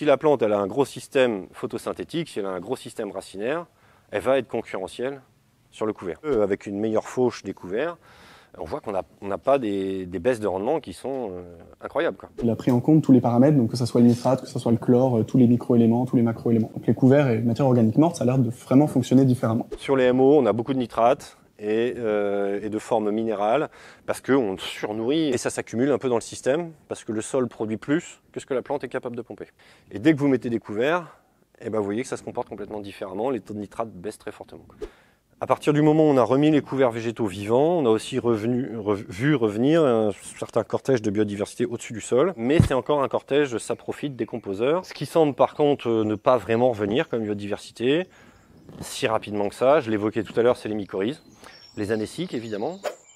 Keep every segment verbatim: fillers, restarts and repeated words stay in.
Si la plante elle a un gros système photosynthétique, si elle a un gros système racinaire, elle va être concurrentielle sur le couvert. Euh, avec une meilleure fauche des couverts, on voit qu'on n'a on pas des, des baisses de rendement qui sont euh, incroyables, quoi. Il a pris en compte tous les paramètres, donc que ce soit le nitrate, que ce soit le chlore, euh, tous les micro-éléments, tous les macro-éléments. Donc les couverts et matières organiques mortes, ça a l'air de vraiment fonctionner différemment. Sur les M O, on a beaucoup de nitrate et, euh, et de forme minérale parce qu'on surnourrit et ça s'accumule un peu dans le système parce que le sol produit plus que ce que la plante est capable de pomper. Et dès que vous mettez des couverts, eh ben vous voyez que ça se comporte complètement différemment, les taux de nitrate baissent très fortement, quoi. À partir du moment où on a remis les couverts végétaux vivants, on a aussi revenu, re, vu revenir un certain cortège de biodiversité au-dessus du sol, mais c'est encore un cortège saprophyte décomposeur, ce qui semble par contre ne pas vraiment revenir comme biodiversité si rapidement que ça. Je l'évoquais tout à l'heure, c'est les mycorhizes, les anéciques évidemment.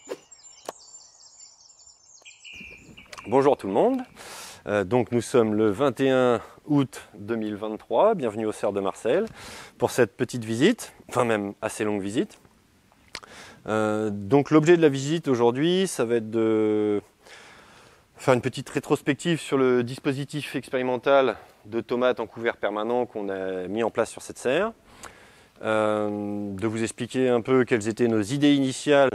Bonjour tout le monde, euh, donc nous sommes le vingt et un août deux mille vingt-trois, bienvenue au Cerf de Marcel pour cette petite visite, enfin même assez longue visite. Euh, donc l'objet de la visite aujourd'hui, ça va être de faire une petite rétrospective sur le dispositif expérimental de tomates en couvert permanent qu'on a mis en place sur cette serre, euh, de vous expliquer un peu quelles étaient nos idées initiales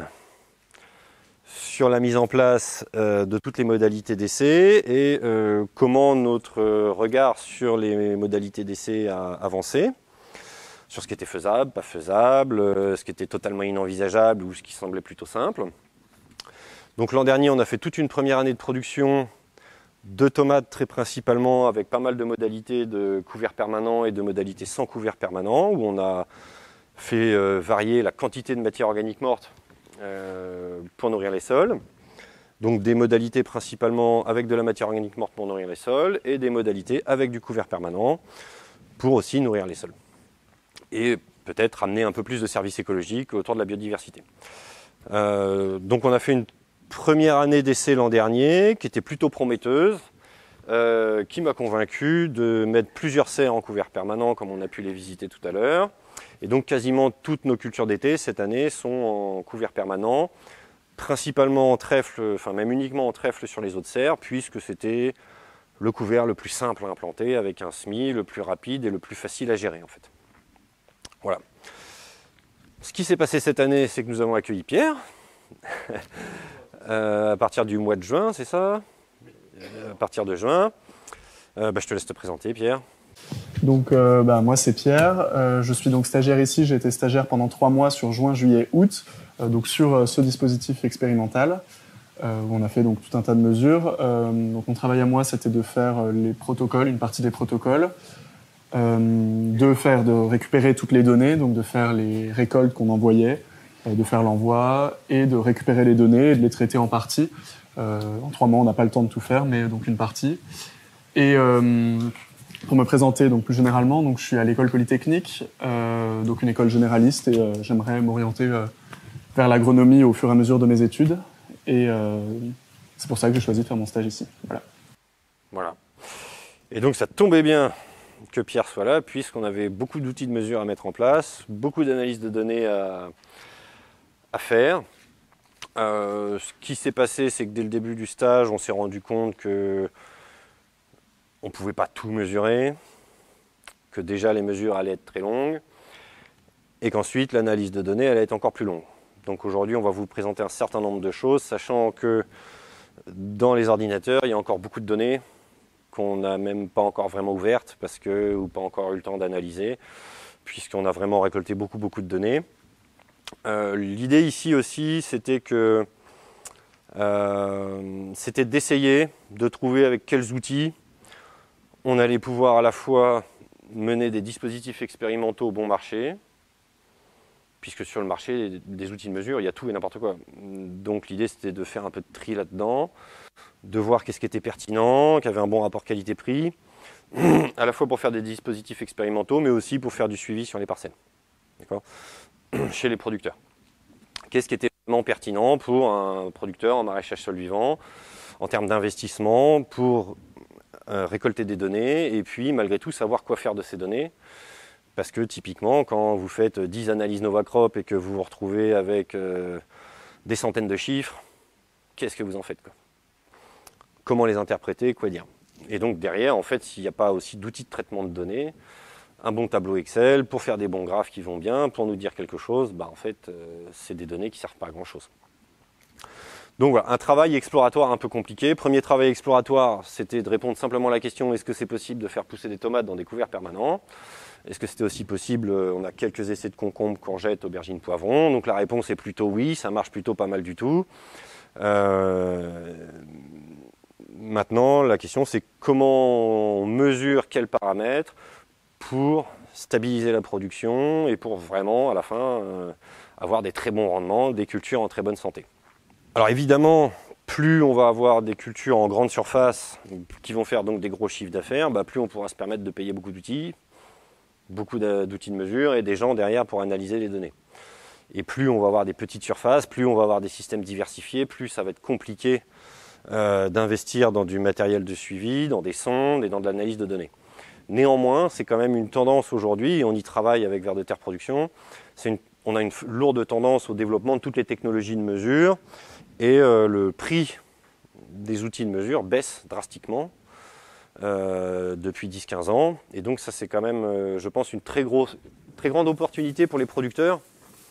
sur la mise en place euh, de toutes les modalités d'essai et euh, comment notre regard sur les modalités d'essai a avancé, sur ce qui était faisable, pas faisable, euh, ce qui était totalement inenvisageable ou ce qui semblait plutôt simple. Donc l'an dernier, on a fait toute une première année de production de tomates très principalement avec pas mal de modalités de couvert permanent et de modalités sans couvert permanent où on a fait euh, varier la quantité de matière organique morte Euh, pour nourrir les sols. Donc des modalités principalement avec de la matière organique morte pour nourrir les sols et des modalités avec du couvert permanent pour aussi nourrir les sols. Et peut-être amener un peu plus de services écologiques autour de la biodiversité. Euh, donc on a fait une première année d'essai l'an dernier qui était plutôt prometteuse, euh, qui m'a convaincu de mettre plusieurs serres en couvert permanent comme on a pu les visiter tout à l'heure. Et donc quasiment toutes nos cultures d'été cette année sont en couvert permanent, principalement en trèfle, enfin même uniquement en trèfle sur les autres serres, puisque c'était le couvert le plus simple à implanter avec un semis le plus rapide et le plus facile à gérer en fait. Voilà. Ce qui s'est passé cette année, c'est que nous avons accueilli Pierre, euh, à partir du mois de juin, c'est ça ? À partir de juin. Euh, bah, je te laisse te présenter, Pierre. Donc euh, bah, moi c'est Pierre, euh, je suis donc stagiaire ici, j'ai été stagiaire pendant trois mois sur juin, juillet, août, euh, donc sur euh, ce dispositif expérimental euh, où on a fait donc tout un tas de mesures. Euh, donc mon travail à moi c'était de faire euh, les protocoles, une partie des protocoles, euh, de faire, de récupérer toutes les données, donc de faire les récoltes qu'on envoyait, euh, de faire l'envoi et de récupérer les données et de les traiter en partie. Euh, en trois mois on n'a pas le temps de tout faire, mais donc une partie. Et euh, pour me présenter donc plus généralement, donc je suis à l'école polytechnique, euh, donc une école généraliste et euh, j'aimerais m'orienter euh, vers l'agronomie au fur et à mesure de mes études et euh, c'est pour ça que j'ai choisi de faire mon stage ici. Voilà. Voilà. Et donc ça tombait bien que Pierre soit là puisqu'on avait beaucoup d'outils de mesure à mettre en place, beaucoup d'analyses de données à, à faire. Euh, ce qui s'est passé, c'est que dès le début du stage, on s'est rendu compte que on ne pouvait pas tout mesurer, que déjà les mesures allaient être très longues, et qu'ensuite l'analyse de données allait être encore plus longue. Donc aujourd'hui, on va vous présenter un certain nombre de choses, sachant que dans les ordinateurs, il y a encore beaucoup de données qu'on n'a même pas encore vraiment ouvertes, parce que, ou pas encore eu le temps d'analyser, puisqu'on a vraiment récolté beaucoup, beaucoup de données. Euh, l'idée ici aussi, c'était que euh, c'était d'essayer de trouver avec quels outils on allait pouvoir à la fois mener des dispositifs expérimentaux bon marché, puisque sur le marché des outils de mesure, il y a tout et n'importe quoi. Donc l'idée c'était de faire un peu de tri là-dedans, de voir qu'est-ce qui était pertinent, qui avait un bon rapport qualité-prix, à la fois pour faire des dispositifs expérimentaux, mais aussi pour faire du suivi sur les parcelles, d'accord, chez les producteurs. Qu'est-ce qui était vraiment pertinent pour un producteur en maraîchage sol vivant, en termes d'investissement, pour récolter des données et puis malgré tout savoir quoi faire de ces données parce que typiquement quand vous faites dix analyses Novacrop et que vous vous retrouvez avec euh, des centaines de chiffres, qu'est-ce que vous en faites quoi ? Comment les interpréter, quoi dire ? Et donc derrière, en fait, s'il n'y a pas aussi d'outils de traitement de données, un bon tableau Excel pour faire des bons graphes qui vont bien, pour nous dire quelque chose, bah en fait, euh, c'est des données qui ne servent pas à grand-chose. Donc voilà, un travail exploratoire un peu compliqué. Premier travail exploratoire, c'était de répondre simplement à la question, est-ce que c'est possible de faire pousser des tomates dans des couverts permanents? Est-ce que c'était aussi possible? On a quelques essais de concombres, courgettes, aubergines, poivrons. Donc la réponse est plutôt oui, ça marche plutôt pas mal du tout. Euh, maintenant, la question c'est comment on mesure quels paramètres pour stabiliser la production et pour vraiment, à la fin, euh, avoir des très bons rendements, des cultures en très bonne santé. Alors évidemment, plus on va avoir des cultures en grande surface qui vont faire donc des gros chiffres d'affaires, bah, plus on pourra se permettre de payer beaucoup d'outils, beaucoup d'outils de mesure et des gens derrière pour analyser les données. Et plus on va avoir des petites surfaces, plus on va avoir des systèmes diversifiés, plus ça va être compliqué euh, d'investir dans du matériel de suivi, dans des sondes et dans de l'analyse de données. Néanmoins, c'est quand même une tendance aujourd'hui, et on y travaille avec Vers de Terre Production, une, on a une lourde tendance au développement de toutes les technologies de mesure, et euh, le prix des outils de mesure baisse drastiquement euh, depuis dix à quinze ans, et donc ça c'est quand même, euh, je pense, une très, grosse, très grande opportunité pour les producteurs.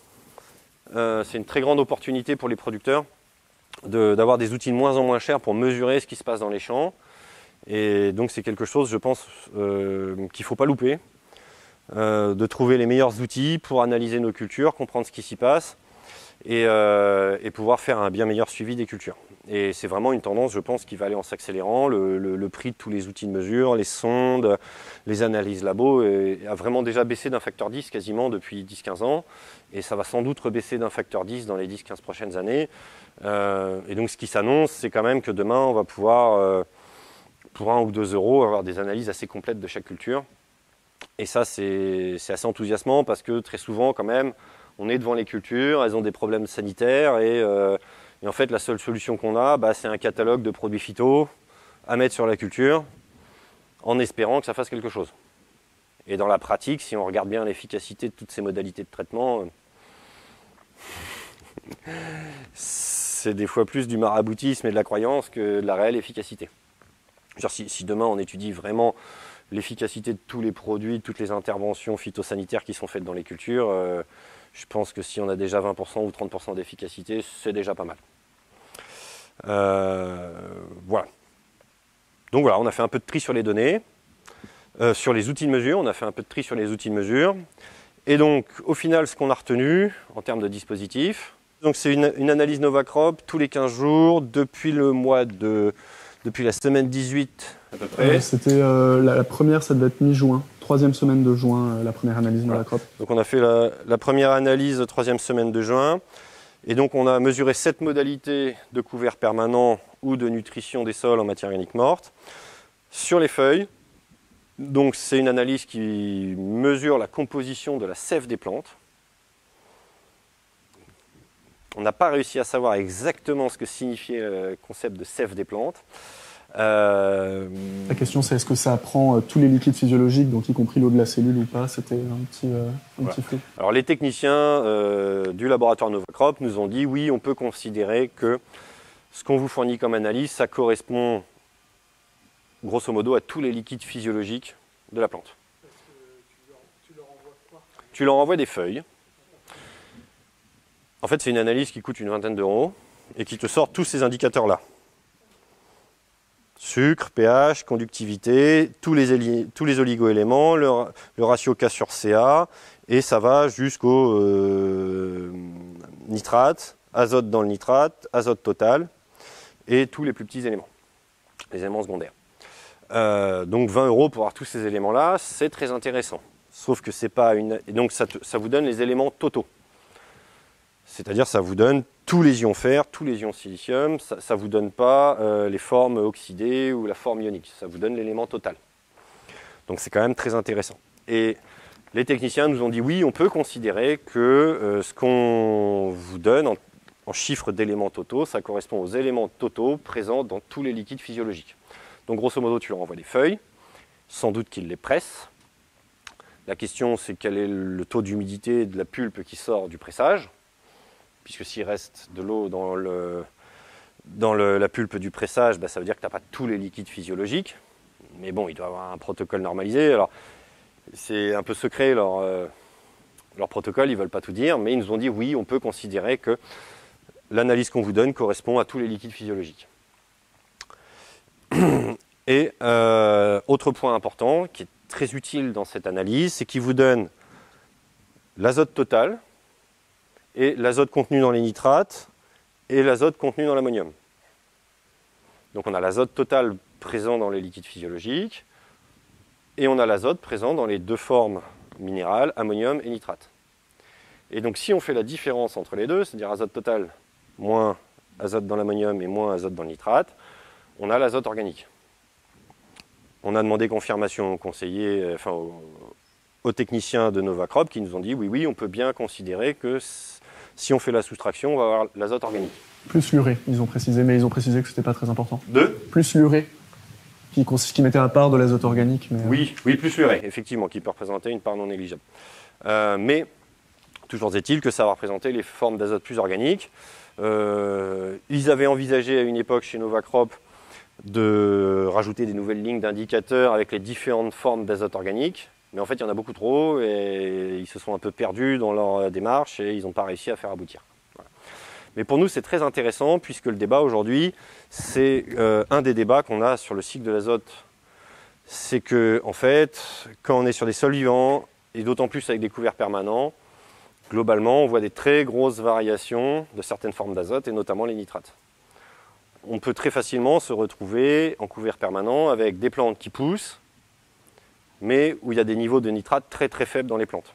Euh, c'est une très grande opportunité pour les producteurs de, d'avoir des outils de moins en moins chers pour mesurer ce qui se passe dans les champs. Et donc c'est quelque chose, je pense, euh, qu'il ne faut pas louper, euh, de trouver les meilleurs outils pour analyser nos cultures, comprendre ce qui s'y passe et, euh, et pouvoir faire un bien meilleur suivi des cultures. Et c'est vraiment une tendance, je pense, qui va aller en s'accélérant. Le, le, le prix de tous les outils de mesure, les sondes, les analyses labo est, a vraiment déjà baissé d'un facteur dix quasiment depuis dix à quinze ans. Et ça va sans doute rebaisser d'un facteur dix dans les dix à quinze prochaines années. Euh, et donc ce qui s'annonce, c'est quand même que demain, on va pouvoir... Euh, pour un ou deux euros, avoir des analyses assez complètes de chaque culture. Et ça, c'est assez enthousiasmant parce que très souvent, quand même, on est devant les cultures, elles ont des problèmes sanitaires et, euh, et en fait, la seule solution qu'on a, bah, c'est un catalogue de produits phyto à mettre sur la culture en espérant que ça fasse quelque chose. Et dans la pratique, si on regarde bien l'efficacité de toutes ces modalités de traitement, c'est des fois plus du maraboutisme et de la croyance que de la réelle efficacité. Si, si demain on étudie vraiment l'efficacité de tous les produits, de toutes les interventions phytosanitaires qui sont faites dans les cultures, euh, je pense que si on a déjà vingt pour cent ou trente pour cent d'efficacité, c'est déjà pas mal. Euh, voilà. Donc voilà, on a fait un peu de tri sur les données, euh, sur les outils de mesure, on a fait un peu de tri sur les outils de mesure. Et donc au final, ce qu'on a retenu en termes de dispositifs, donc c'est une, une analyse Novacrop tous les quinze jours depuis le mois de... Depuis la semaine dix-huit à peu près. Euh, C'était euh, la, la première, ça devait être mi-juin, troisième semaine de juin, euh, la première analyse voilà. Novacrop. Donc on a fait la, la première analyse troisième semaine de juin. Et donc on a mesuré sept modalités de couvert permanent ou de nutrition des sols en matière organique morte sur les feuilles. Donc c'est une analyse qui mesure la composition de la sève des plantes. On n'a pas réussi à savoir exactement ce que signifiait le concept de sève des plantes. Euh... La question c'est est-ce que ça prend euh, tous les liquides physiologiques, donc y compris l'eau de la cellule ou pas? C'était un petit, euh, un voilà. petit flou. Alors les techniciens euh, du laboratoire Novacrop nous ont dit oui, on peut considérer que ce qu'on vous fournit comme analyse, ça correspond grosso modo à tous les liquides physiologiques de la plante. Parce que tu leur, tu leur envoies quoi? Tu leur envoies des feuilles. En fait, c'est une analyse qui coûte une vingtaine d'euros et qui te sort tous ces indicateurs-là. Sucre, pH, conductivité, tous les, tous les oligo-éléments, le, le ratio K sur C A, et ça va jusqu'au euh, nitrate, azote dans le nitrate, azote total, et tous les plus petits éléments, les éléments secondaires. Euh, donc vingt euros pour avoir tous ces éléments-là, c'est très intéressant. Sauf que c'est pas une... Et donc ça, te, ça vous donne les éléments totaux. C'est-à-dire ça vous donne tous les ions fer, tous les ions silicium, ça ne vous donne pas euh, les formes oxydées ou la forme ionique, ça vous donne l'élément total. Donc c'est quand même très intéressant. Et les techniciens nous ont dit oui, on peut considérer que euh, ce qu'on vous donne en, en chiffres d'éléments totaux, ça correspond aux éléments totaux présents dans tous les liquides physiologiques. Donc grosso modo, tu leur envoies des feuilles, sans doute qu'ils les pressent. La question c'est quel est le taux d'humidité de la pulpe qui sort du pressage. Puisque s'il reste de l'eau dans, le, dans le, la pulpe du pressage, bah, ça veut dire que tu n'as pas tous les liquides physiologiques. Mais bon, il doit y avoir un protocole normalisé. Alors, c'est un peu secret leur, euh, leur protocole, ils ne veulent pas tout dire, mais ils nous ont dit oui, on peut considérer que l'analyse qu'on vous donne correspond à tous les liquides physiologiques. Et euh, autre point important qui est très utile dans cette analyse, c'est qu'il vous donne l'azote total et l'azote contenu dans les nitrates et l'azote contenu dans l'ammonium. Donc on a l'azote total présent dans les liquides physiologiques et on a l'azote présent dans les deux formes minérales, ammonium et nitrate. Et donc si on fait la différence entre les deux, c'est-à-dire azote total moins azote dans l'ammonium et moins azote dans le nitrate, on a l'azote organique. On a demandé confirmation aux conseillers, enfin aux, aux techniciens de Novacrop qui nous ont dit oui, oui, on peut bien considérer que si on fait la soustraction, on va avoir l'azote organique. Plus l'urée, ils ont précisé, mais ils ont précisé que c'était pas très important. De Plus l'urée, qui, qui mettait un part de l'azote organique. Mais... Oui, oui, plus l'urée, effectivement, qui peut représenter une part non négligeable. Euh, mais toujours est-il que ça va représenter les formes d'azote plus organiques. Euh, ils avaient envisagé à une époque chez Novacrop de rajouter des nouvelles lignes d'indicateurs avec les différentes formes d'azote organique. Mais en fait, il y en a beaucoup trop et ils se sont un peu perdus dans leur démarche et ils n'ont pas réussi à faire aboutir. Voilà. Mais pour nous, c'est très intéressant puisque le débat aujourd'hui, c'est euh, un des débats qu'on a sur le cycle de l'azote. C'est que, en fait, quand on est sur des sols vivants, et d'autant plus avec des couverts permanents, globalement, on voit des très grosses variations de certaines formes d'azote et notamment les nitrates. On peut très facilement se retrouver en couvert permanent avec des plantes qui poussent, mais où il y a des niveaux de nitrate très très faibles dans les plantes.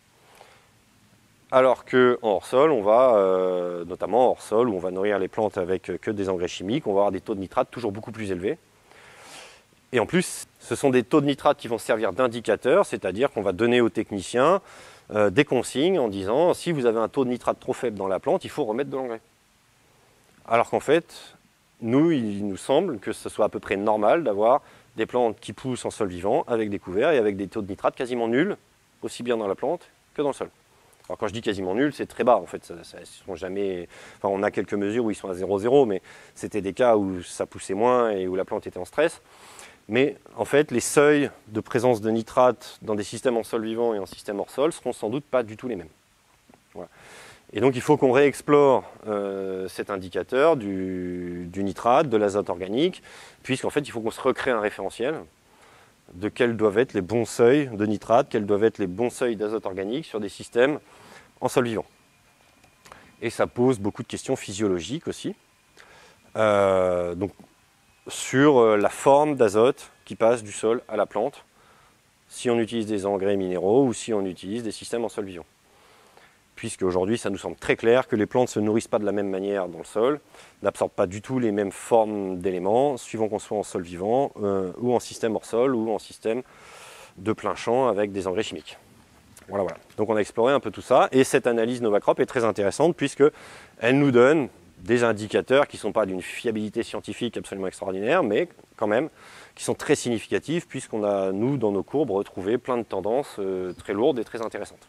Alors qu'en hors-sol, on va, euh, notamment en hors-sol, où on va nourrir les plantes avec que des engrais chimiques, on va avoir des taux de nitrate toujours beaucoup plus élevés. Et en plus, ce sont des taux de nitrate qui vont servir d'indicateurs, c'est-à-dire qu'on va donner aux techniciens euh, des consignes en disant si vous avez un taux de nitrate trop faible dans la plante, il faut remettre de l'engrais. Alors qu'en fait, nous, il nous semble que ce soit à peu près normal d'avoir des plantes qui poussent en sol vivant avec des couverts et avec des taux de nitrate quasiment nuls, aussi bien dans la plante que dans le sol. Alors quand je dis quasiment nuls, c'est très bas en fait. Ça, ça, sont jamais... enfin, on a quelques mesures où ils sont à zéro virgule zéro, mais c'était des cas où ça poussait moins et où la plante était en stress. Mais en fait, les seuils de présence de nitrate dans des systèmes en sol vivant et en système hors sol seront sans doute pas du tout les mêmes. Voilà. Et donc il faut qu'on réexplore euh, cet indicateur du, du nitrate, de l'azote organique, puisqu'en fait il faut qu'on se recrée un référentiel de quels doivent être les bons seuils de nitrate, quels doivent être les bons seuils d'azote organique sur des systèmes en sol vivant. Et ça pose beaucoup de questions physiologiques aussi, euh, donc, sur la forme d'azote qui passe du sol à la plante, si on utilise des engrais minéraux ou si on utilise des systèmes en sol vivant. Puisque aujourd'hui, ça nous semble très clair que les plantes ne se nourrissent pas de la même manière dans le sol, n'absorbent pas du tout les mêmes formes d'éléments, suivant qu'on soit en sol vivant, euh, ou en système hors sol, ou en système de plein champ avec des engrais chimiques. Voilà, voilà. Donc on a exploré un peu tout ça, et cette analyse Novacrop est très intéressante, puisqu'elle nous donne des indicateurs qui ne sont pas d'une fiabilité scientifique absolument extraordinaire, mais quand même, qui sont très significatifs, puisqu'on a, nous, dans nos courbes, retrouvé plein de tendances euh, très lourdes et très intéressantes.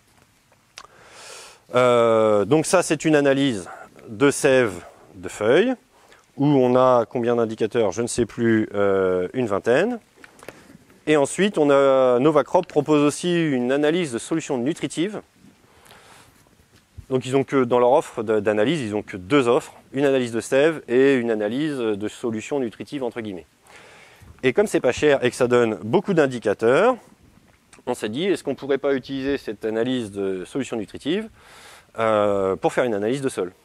Euh, donc ça, c'est une analyse de sève de feuilles, où on a combien d'indicateurs, je ne sais plus, euh, une vingtaine. Et ensuite, on a, Novacrop propose aussi une analyse de solutions nutritives. Donc ils ont que, dans leur offre d'analyse, ils n'ont que deux offres, une analyse de sève et une analyse de solutions nutritives entre guillemets. Et comme c'est pas cher et que ça donne beaucoup d'indicateurs, on s'est dit, est-ce qu'on ne pourrait pas utiliser cette analyse de solutions nutritives euh, pour faire une analyse de sol?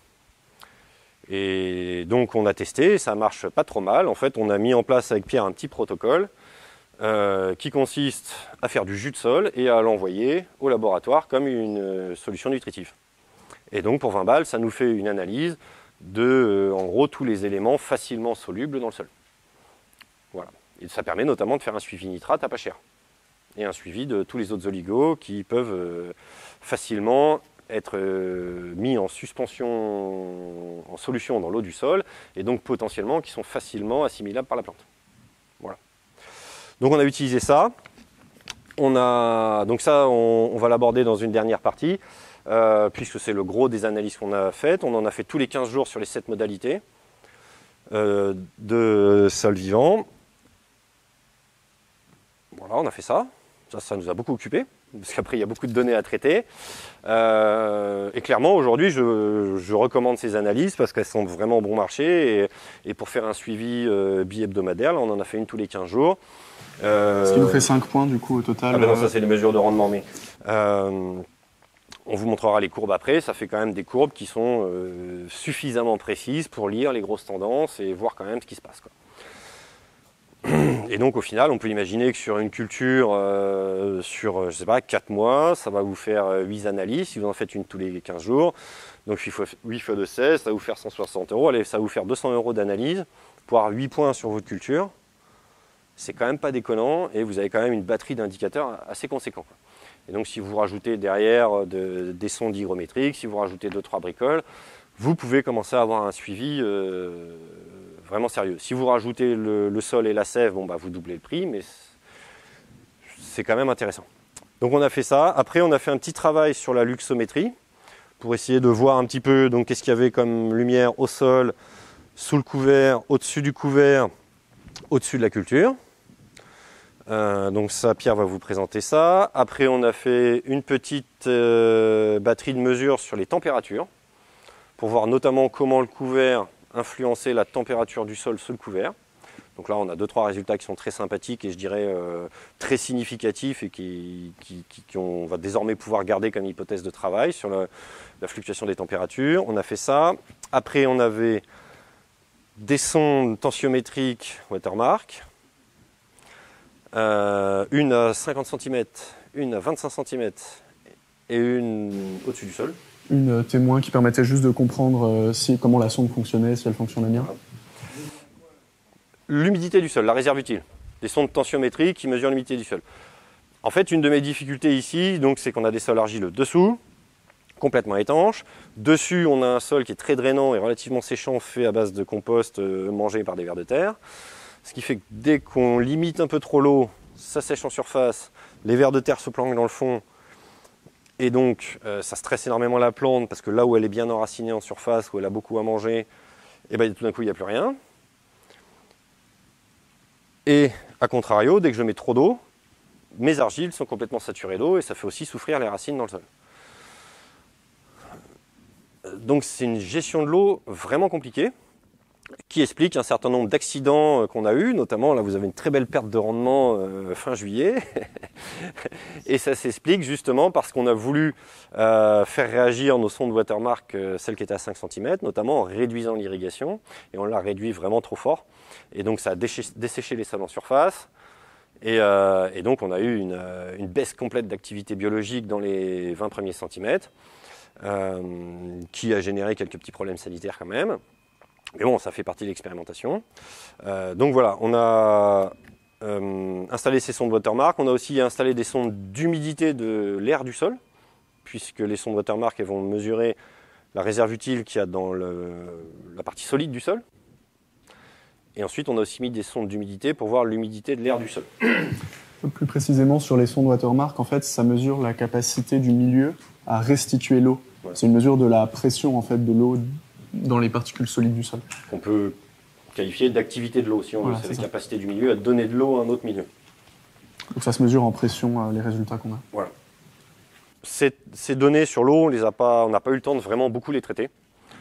Et donc on a testé, ça marche pas trop mal. En fait, on a mis en place avec Pierre un petit protocole euh, qui consiste à faire du jus de sol et à l'envoyer au laboratoire comme une euh, solution nutritive. Et donc pour vingt balles, ça nous fait une analyse de, euh, en gros, tous les éléments facilement solubles dans le sol. Voilà. Et ça permet notamment de faire un suivi nitrate à pas cher. Et un suivi de tous les autres oligos qui peuvent euh, facilement être euh, mis en suspension, en solution dans l'eau du sol, et donc potentiellement qui sont facilement assimilables par la plante. Voilà. Donc on a utilisé ça. On a, donc ça, on, on va l'aborder dans une dernière partie, euh, puisque c'est le gros des analyses qu'on a faites. On en a fait tous les quinze jours sur les sept modalités. modalités, euh, de sol vivant. Voilà, on a fait ça. Ça, ça nous a beaucoup occupé, parce qu'après, il y a beaucoup de données à traiter. Euh, et clairement, aujourd'hui, je, je recommande ces analyses parce qu'elles sont vraiment bon marché. Et, et pour faire un suivi euh, bi-hebdomadaire, là, on en a fait une tous les quinze jours. Euh, Ce qui nous fait cinq points, du coup, au total. Ah ben non, ça, c'est les mesures de rendement. Mais euh, on vous montrera les courbes après. Ça fait quand même des courbes qui sont euh, suffisamment précises pour lire les grosses tendances et voir quand même ce qui se passe, quoi. Et donc au final, on peut imaginer que sur une culture, euh, sur je sais pas, quatre mois, ça va vous faire huit analyses, si vous en faites une tous les quinze jours. Donc huit fois, huit fois deux, seize, ça va vous faire cent soixante euros. Allez, ça va vous faire deux cents euros d'analyse pour avoir huit points sur votre culture. C'est quand même pas déconnant et vous avez quand même une batterie d'indicateurs assez conséquent, quoi. Et donc si vous rajoutez derrière de, des sondes hygrométriques, si vous rajoutez deux trois bricoles, vous pouvez commencer à avoir un suivi euh, vraiment sérieux. Si vous rajoutez le, le sol et la sève, bon, bah, vous doublez le prix, mais c'est quand même intéressant. Donc on a fait ça. Après, on a fait un petit travail sur la luxométrie pour essayer de voir un petit peu donc qu'est-ce qu'il y avait comme lumière au sol, sous le couvert, au-dessus du couvert, au-dessus de la culture. Euh, donc ça, Pierre va vous présenter ça. Après, on a fait une petite euh, batterie de mesures sur les températures pour voir notamment comment le couvert influencer la température du sol sous le couvert. Donc là, on a deux trois résultats qui sont très sympathiques et je dirais euh, très significatifs et qui, qui, qui, qui on va désormais pouvoir garder comme hypothèse de travail sur le, la fluctuation des températures. On a fait ça. Après, on avait des sondes tensiométriques watermark, euh, une à cinquante centimètres, une à vingt-cinq centimètres et une au-dessus du sol. Une témoin qui permettait juste de comprendre euh, si, comment la sonde fonctionnait, si elle fonctionnait bien. L'humidité du sol, la réserve utile. Des sondes tensiométriques qui mesurent l'humidité du sol. En fait, une de mes difficultés ici, donc, c'est qu'on a des sols argileux dessous, complètement étanches. Dessus, on a un sol qui est très drainant et relativement séchant, fait à base de compost euh, mangé par des vers de terre. Ce qui fait que dès qu'on limite un peu trop l'eau, ça sèche en surface, les vers de terre se planquent dans le fond. Et donc, euh, ça stresse énormément la plante parce que là où elle est bien enracinée en surface, où elle a beaucoup à manger, et ben, tout d'un coup, il n'y a plus rien. Et à contrario, dès que je mets trop d'eau, mes argiles sont complètement saturées d'eau et ça fait aussi souffrir les racines dans le sol. Donc, c'est une gestion de l'eau vraiment compliquée qui explique un certain nombre d'accidents qu'on a eus, notamment là vous avez une très belle perte de rendement euh, fin juillet, et ça s'explique justement parce qu'on a voulu euh, faire réagir nos sondes watermark, euh, celles qui étaient à cinq centimètres, notamment en réduisant l'irrigation, et on l'a réduit vraiment trop fort, et donc ça a desséché les sols en surface, et, euh, et donc on a eu une, une baisse complète d'activité biologique dans les vingt premiers centimètres, euh, qui a généré quelques petits problèmes sanitaires quand même. Mais bon, ça fait partie de l'expérimentation. Euh, donc voilà, on a euh, installé ces sondes watermark. On a aussi installé des sondes d'humidité de l'air du sol, puisque les sondes watermark elles vont mesurer la réserve utile qu'il y a dans le, la partie solide du sol. Et ensuite, on a aussi mis des sondes d'humidité pour voir l'humidité de l'air du sol. Plus précisément, sur les sondes watermark, en fait, ça mesure la capacité du milieu à restituer l'eau. Ouais. C'est une mesure de la pression en fait, de l'eau dans les particules solides du sol. On peut qualifier d'activité de l'eau, si on voilà, veut, c'est la ça. Capacité du milieu à donner de l'eau à un autre milieu. Donc ça se mesure en pression, euh, les résultats qu'on a. Voilà. Ces, ces données sur l'eau, on les a pas, on n'a pas eu le temps de vraiment beaucoup les traiter.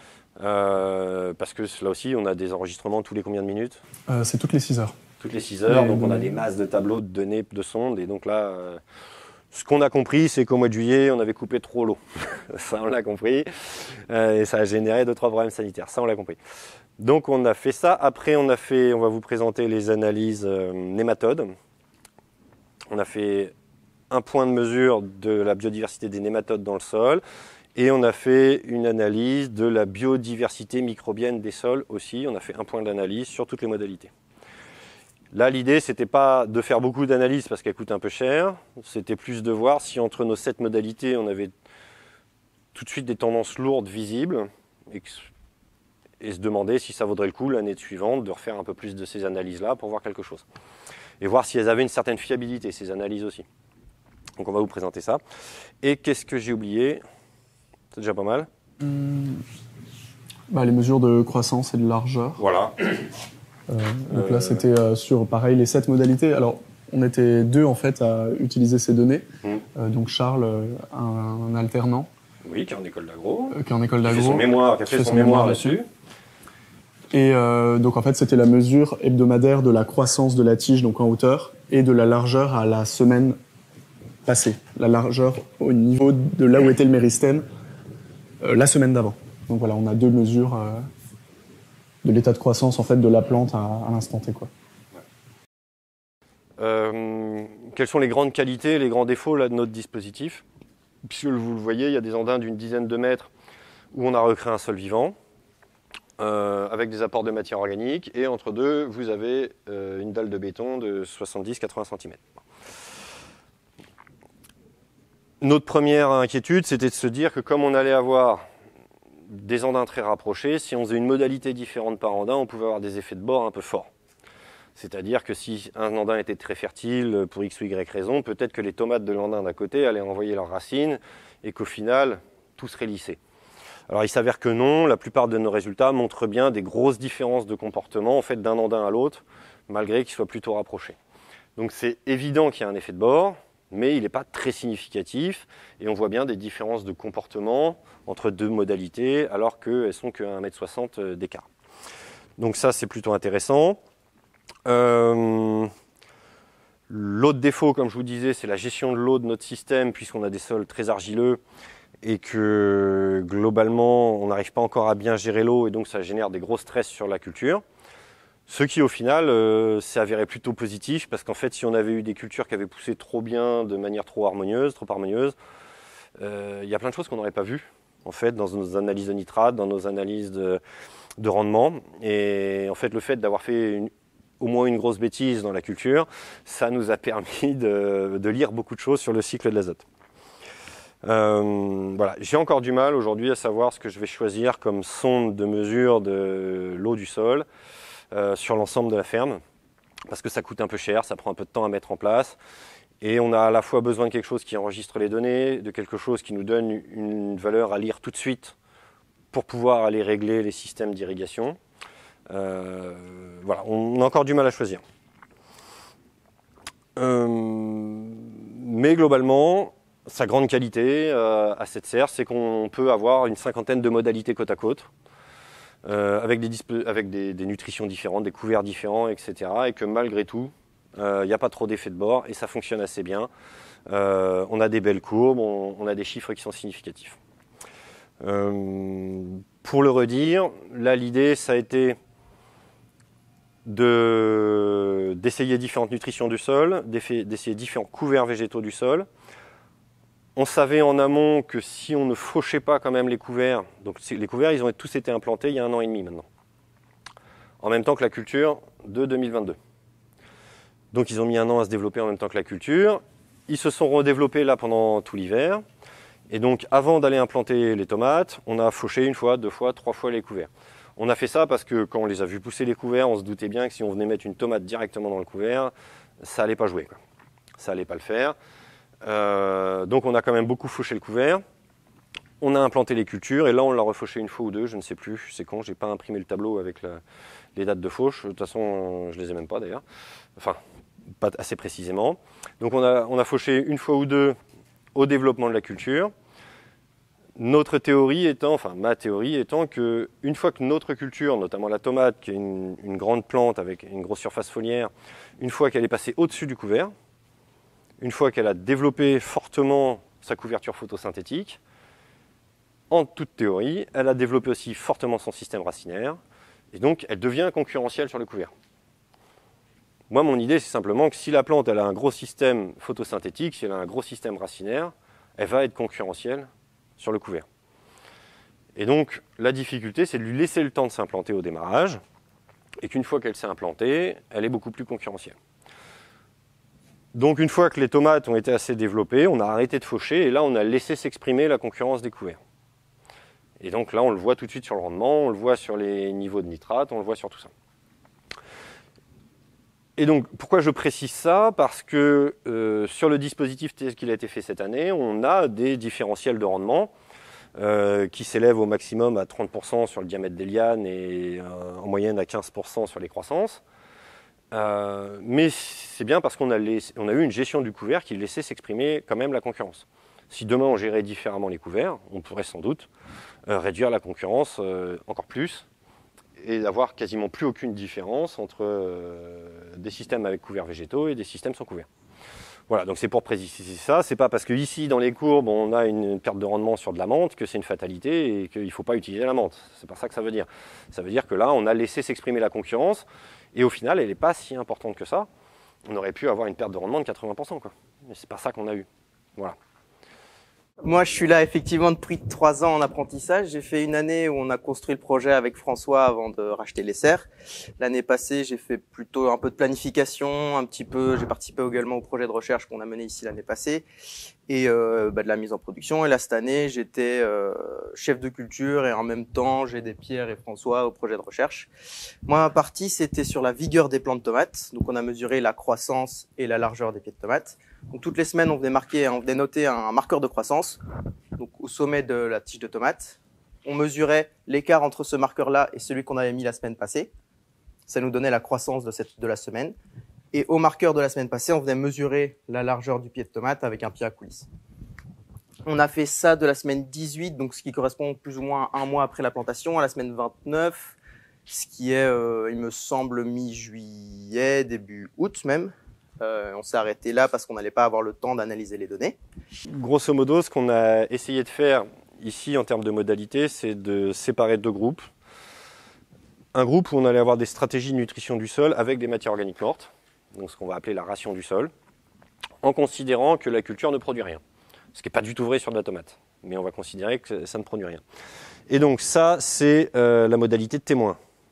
Euh, parce que là aussi, on a des enregistrements tous les combien de minutes euh, C'est toutes les six heures. Toutes les six heures, et donc de... on a des masses de tableaux de données de sondes, et donc là... Euh, ce qu'on a compris, c'est qu'au mois de juillet, on avait coupé trop l'eau. Ça, on l'a compris. Euh, et ça a généré deux, trois problèmes sanitaires. Ça, on l'a compris. Donc, on a fait ça. Après, on a fait, on va vous présenter les analyses euh, nématodes. On a fait un point de mesure de la biodiversité des nématodes dans le sol. Et on a fait une analyse de la biodiversité microbienne des sols aussi. On a fait un point d'analyse sur toutes les modalités. Là, l'idée, c'était pas de faire beaucoup d'analyses parce qu'elles coûtent un peu cher. C'était plus de voir si entre nos sept modalités, on avait tout de suite des tendances lourdes visibles et, que, et se demander si ça vaudrait le coup l'année suivante de refaire un peu plus de ces analyses-là pour voir quelque chose. Et voir si elles avaient une certaine fiabilité, ces analyses aussi. Donc, on va vous présenter ça. Et qu'est-ce que j'ai oublié? C'est déjà pas mal. Mmh. Bah, les mesures de croissance et de largeur. Voilà. Euh, donc là, c'était euh, sur, pareil, les sept modalités. Alors, On était deux en fait à utiliser ces données. Mmh. Euh, donc Charles, un, un alternant. Oui, qui est en école d'agro. Euh, qui est en école Qui d'agro. fait son mémoire, qui a fait son, son mémoire là-dessus. Et euh, donc en fait c'était la mesure hebdomadaire de la croissance de la tige donc en hauteur et de la largeur à la semaine passée. La largeur au niveau de là où était le méristème euh, la semaine d'avant. Donc voilà, on a deux mesures euh, de l'état de croissance en fait de la plante à, à l'instant T, quoi. Euh, quelles sont les grandes qualités, les grands défauts là, de notre dispositif? Puisque vous le voyez, il y a des andins d'une dizaine de mètres où on a recréé un sol vivant. Euh, avec des apports de matière organique, et entre deux, vous avez euh, une dalle de béton de soixante-dix à quatre-vingts centimètres. Notre première inquiétude, c'était de se dire que comme on allait avoir des andins très rapprochés, si on faisait une modalité différente par andin, on pouvait avoir des effets de bord un peu forts. C'est-à-dire que si un andin était très fertile pour X ou Y raison, peut-être que les tomates de l'andin d'à côté allaient envoyer leurs racines, et qu'au final, tout serait lissé. Alors il s'avère que non, la plupart de nos résultats montrent bien des grosses différences de comportement en fait, d'un andin à l'autre, malgré qu'ils soient plutôt rapprochés. Donc c'est évident qu'il y a un effet de bord, mais il n'est pas très significatif, et on voit bien des différences de comportement entre deux modalités, alors qu'elles sont qu'à un mètre soixante d'écart. Donc ça c'est plutôt intéressant. Euh, L'autre défaut, comme je vous disais, c'est la gestion de l'eau de notre système, puisqu'on a des sols très argileux, et que globalement on n'arrive pas encore à bien gérer l'eau et donc ça génère des gros stress sur la culture. Ce qui au final euh, s'est avéré plutôt positif parce qu'en fait si on avait eu des cultures qui avaient poussé trop bien de manière trop harmonieuse, trop harmonieuse, euh, il y a plein de choses qu'on n'aurait pas vues en fait dans nos analyses de nitrate, dans nos analyses de, de rendement. Et en fait le fait d'avoir fait une, au moins une grosse bêtise dans la culture, ça nous a permis de, de lire beaucoup de choses sur le cycle de l'azote. Euh, voilà. J'ai encore du mal aujourd'hui à savoir ce que je vais choisir comme sonde de mesure de l'eau du sol euh, sur l'ensemble de la ferme, parce que ça coûte un peu cher, ça prend un peu de temps à mettre en place, et on a à la fois besoin de quelque chose qui enregistre les données, de quelque chose qui nous donne une valeur à lire tout de suite pour pouvoir aller régler les systèmes d'irrigation. Euh, voilà, on a encore du mal à choisir. Euh, mais globalement, sa grande qualité euh, à cette serre, c'est qu'on peut avoir une cinquantaine de modalités côte à côte, euh, avec, des, avec des, des nutritions différentes, des couverts différents, et cetera. Et que malgré tout, il euh, n'y a pas trop d'effet de bord et ça fonctionne assez bien. Euh, on a des belles courbes, on, on a des chiffres qui sont significatifs. Euh, pour le redire, là l'idée ça a été de, d'essayer différentes nutritions du sol, d'essayer différents couverts végétaux du sol. On savait en amont que si on ne fauchait pas quand même les couverts, donc les couverts ils ont tous été implantés il y a un an et demi maintenant, en même temps que la culture de deux mille vingt-deux. Donc ils ont mis un an à se développer en même temps que la culture. Ils se sont redéveloppés là pendant tout l'hiver. Et donc avant d'aller implanter les tomates, on a fauché une fois, deux fois, trois fois les couverts. On a fait ça parce que quand on les a vus pousser les couverts, on se doutait bien que si on venait mettre une tomate directement dans le couvert, ça allait pas jouer, quoi. Ça allait pas le faire. Euh, donc on a quand même beaucoup fauché le couvert. On a implanté les cultures et là on l'a refauché une fois ou deux, je ne sais plus, c'est quand, j'ai pas imprimé le tableau avec la, les dates de fauche, de toute façon je les ai même pas d'ailleurs, enfin pas assez précisément. Donc on a, on a fauché une fois ou deux au développement de la culture. Notre théorie étant, enfin ma théorie étant que une fois que notre culture, notamment la tomate, qui est une, une grande plante avec une grosse surface foliaire, une fois qu'elle est passée au-dessus du couvert, une fois qu'elle a développé fortement sa couverture photosynthétique, en toute théorie, elle a développé aussi fortement son système racinaire, et donc elle devient concurrentielle sur le couvert. Moi, mon idée, c'est simplement que si la plante elle a un gros système photosynthétique, si elle a un gros système racinaire, elle va être concurrentielle sur le couvert. Et donc, la difficulté, c'est de lui laisser le temps de s'implanter au démarrage, et qu'une fois qu'elle s'est implantée, elle est beaucoup plus concurrentielle. Donc, une fois que les tomates ont été assez développées, on a arrêté de faucher, et là, on a laissé s'exprimer la concurrence des couverts. Et donc là, on le voit tout de suite sur le rendement, on le voit sur les niveaux de nitrate, on le voit sur tout ça. Et donc, pourquoi je précise ça? Parce que euh, sur le dispositif tel qu'il a été fait cette année, on a des différentiels de rendement euh, qui s'élèvent au maximum à trente pour cent sur le diamètre des lianes et euh, en moyenne à quinze pour cent sur les croissances. Euh, mais c'est bien parce qu'on a, on a eu une gestion du couvert qui laissait s'exprimer quand même la concurrence. Si demain on gérait différemment les couverts, on pourrait sans doute euh, réduire la concurrence euh, encore plus et d'avoir quasiment plus aucune différence entre euh, des systèmes avec couverts végétaux et des systèmes sans couverts. Voilà, donc c'est pour préciser ça. C'est pas parce que ici dans les courbes on a une perte de rendement sur de la menthe que c'est une fatalité et qu'il ne faut pas utiliser la menthe. C'est pas ça que ça veut dire. Ça veut dire que là on a laissé s'exprimer la concurrence et au final elle n'est pas si importante que ça. On aurait pu avoir une perte de rendement de quatre-vingts pour cent, quoi. Mais c'est pas ça qu'on a eu. Voilà. Moi, je suis là effectivement depuis trois ans en apprentissage. J'ai fait une année où on a construit le projet avec François avant de racheter les serres. L'année passée, j'ai fait plutôt un peu de planification, un petit peu. J'ai participé également au projet de recherche qu'on a mené ici l'année passée et euh, bah, de la mise en production. Et là, cette année, j'étais euh, chef de culture et en même temps, j'ai des Pierre et François au projet de recherche. Moi, ma partie, c'était sur la vigueur des plants de tomates. Donc, on a mesuré la croissance et la largeur des pieds de tomates. Donc toutes les semaines, on venait marquer, on venait noter un marqueur de croissance, donc au sommet de la tige de tomate. On mesurait l'écart entre ce marqueur-là et celui qu'on avait mis la semaine passée. Ça nous donnait la croissance de, cette, de la semaine. Et au marqueur de la semaine passée, on venait mesurer la largeur du pied de tomate avec un pied à coulisses. On a fait ça de la semaine dix-huit, donc ce qui correspond plus ou moins à un mois après la plantation, à la semaine vingt-neuf, ce qui est, euh, il me semble, mi-juillet, début août même. Euh, on s'est arrêté là parce qu'on n'allait pas avoir le temps d'analyser les données. Grosso modo, ce qu'on a essayé de faire ici en termes de modalités, c'est de séparer deux groupes. Un groupe où on allait avoir des stratégies de nutrition du sol avec des matières organiques mortes, donc ce qu'on va appeler la ration du sol, en considérant que la culture ne produit rien. Ce qui n'est pas du tout vrai sur de la tomate, mais on va considérer que ça ne produit rien. Et donc ça, c'est euh, la modalité de témoin,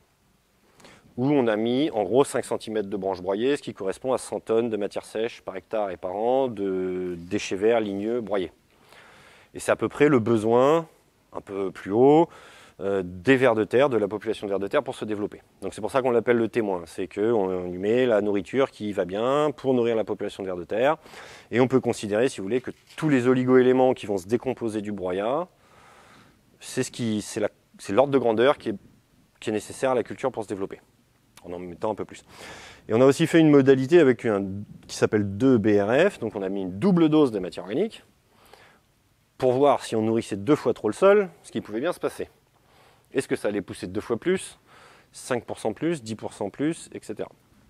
où on a mis en gros cinq centimètres de branches broyées, ce qui correspond à cent tonnes de matière sèche par hectare et par an de déchets verts ligneux broyés. Et c'est à peu près le besoin, un peu plus haut, euh, des vers de terre, de la population de vers de terre pour se développer. Donc c'est pour ça qu'on l'appelle le témoin, c'est qu'on lui met la nourriture qui va bien pour nourrir la population de vers de terre. Et on peut considérer, si vous voulez, que tous les oligo-éléments qui vont se décomposer du broyat, c'est ce qui, c'est la, c'est l'ordre de grandeur qui est, qui est nécessaire à la culture pour se développer, en en mettant un peu plus. Et on a aussi fait une modalité avec un, qui s'appelle deux B R F, donc on a mis une double dose de matière organique, pour voir si on nourrissait deux fois trop le sol, ce qui pouvait bien se passer. Est-ce que ça allait pousser deux fois plus, cinq pour cent plus, dix pour cent plus, et cetera.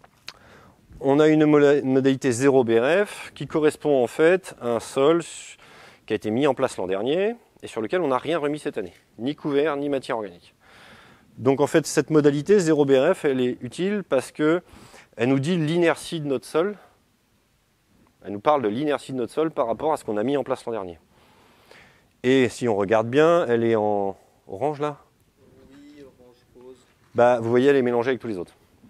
On a une modalité zéro B R F qui correspond en fait à un sol qui a été mis en place l'an dernier et sur lequel on n'a rien remis cette année, ni couvert, ni matière organique. Donc en fait, cette modalité zéro B R F, elle est utile parce qu'elle nous dit l'inertie de notre sol. Elle nous parle de l'inertie de notre sol par rapport à ce qu'on a mis en place l'an dernier. Et si on regarde bien, elle est en orange là. Oui, orange, rose. Bah, vous voyez, elle est mélangée avec tous les autres.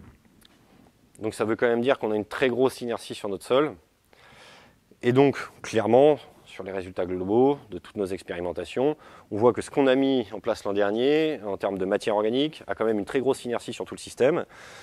Donc ça veut quand même dire qu'on a une très grosse inertie sur notre sol. Et donc, clairement, sur les résultats globaux de toutes nos expérimentations, on voit que ce qu'on a mis en place l'an dernier, en termes de matière organique, a quand même une très grosse inertie sur tout le système.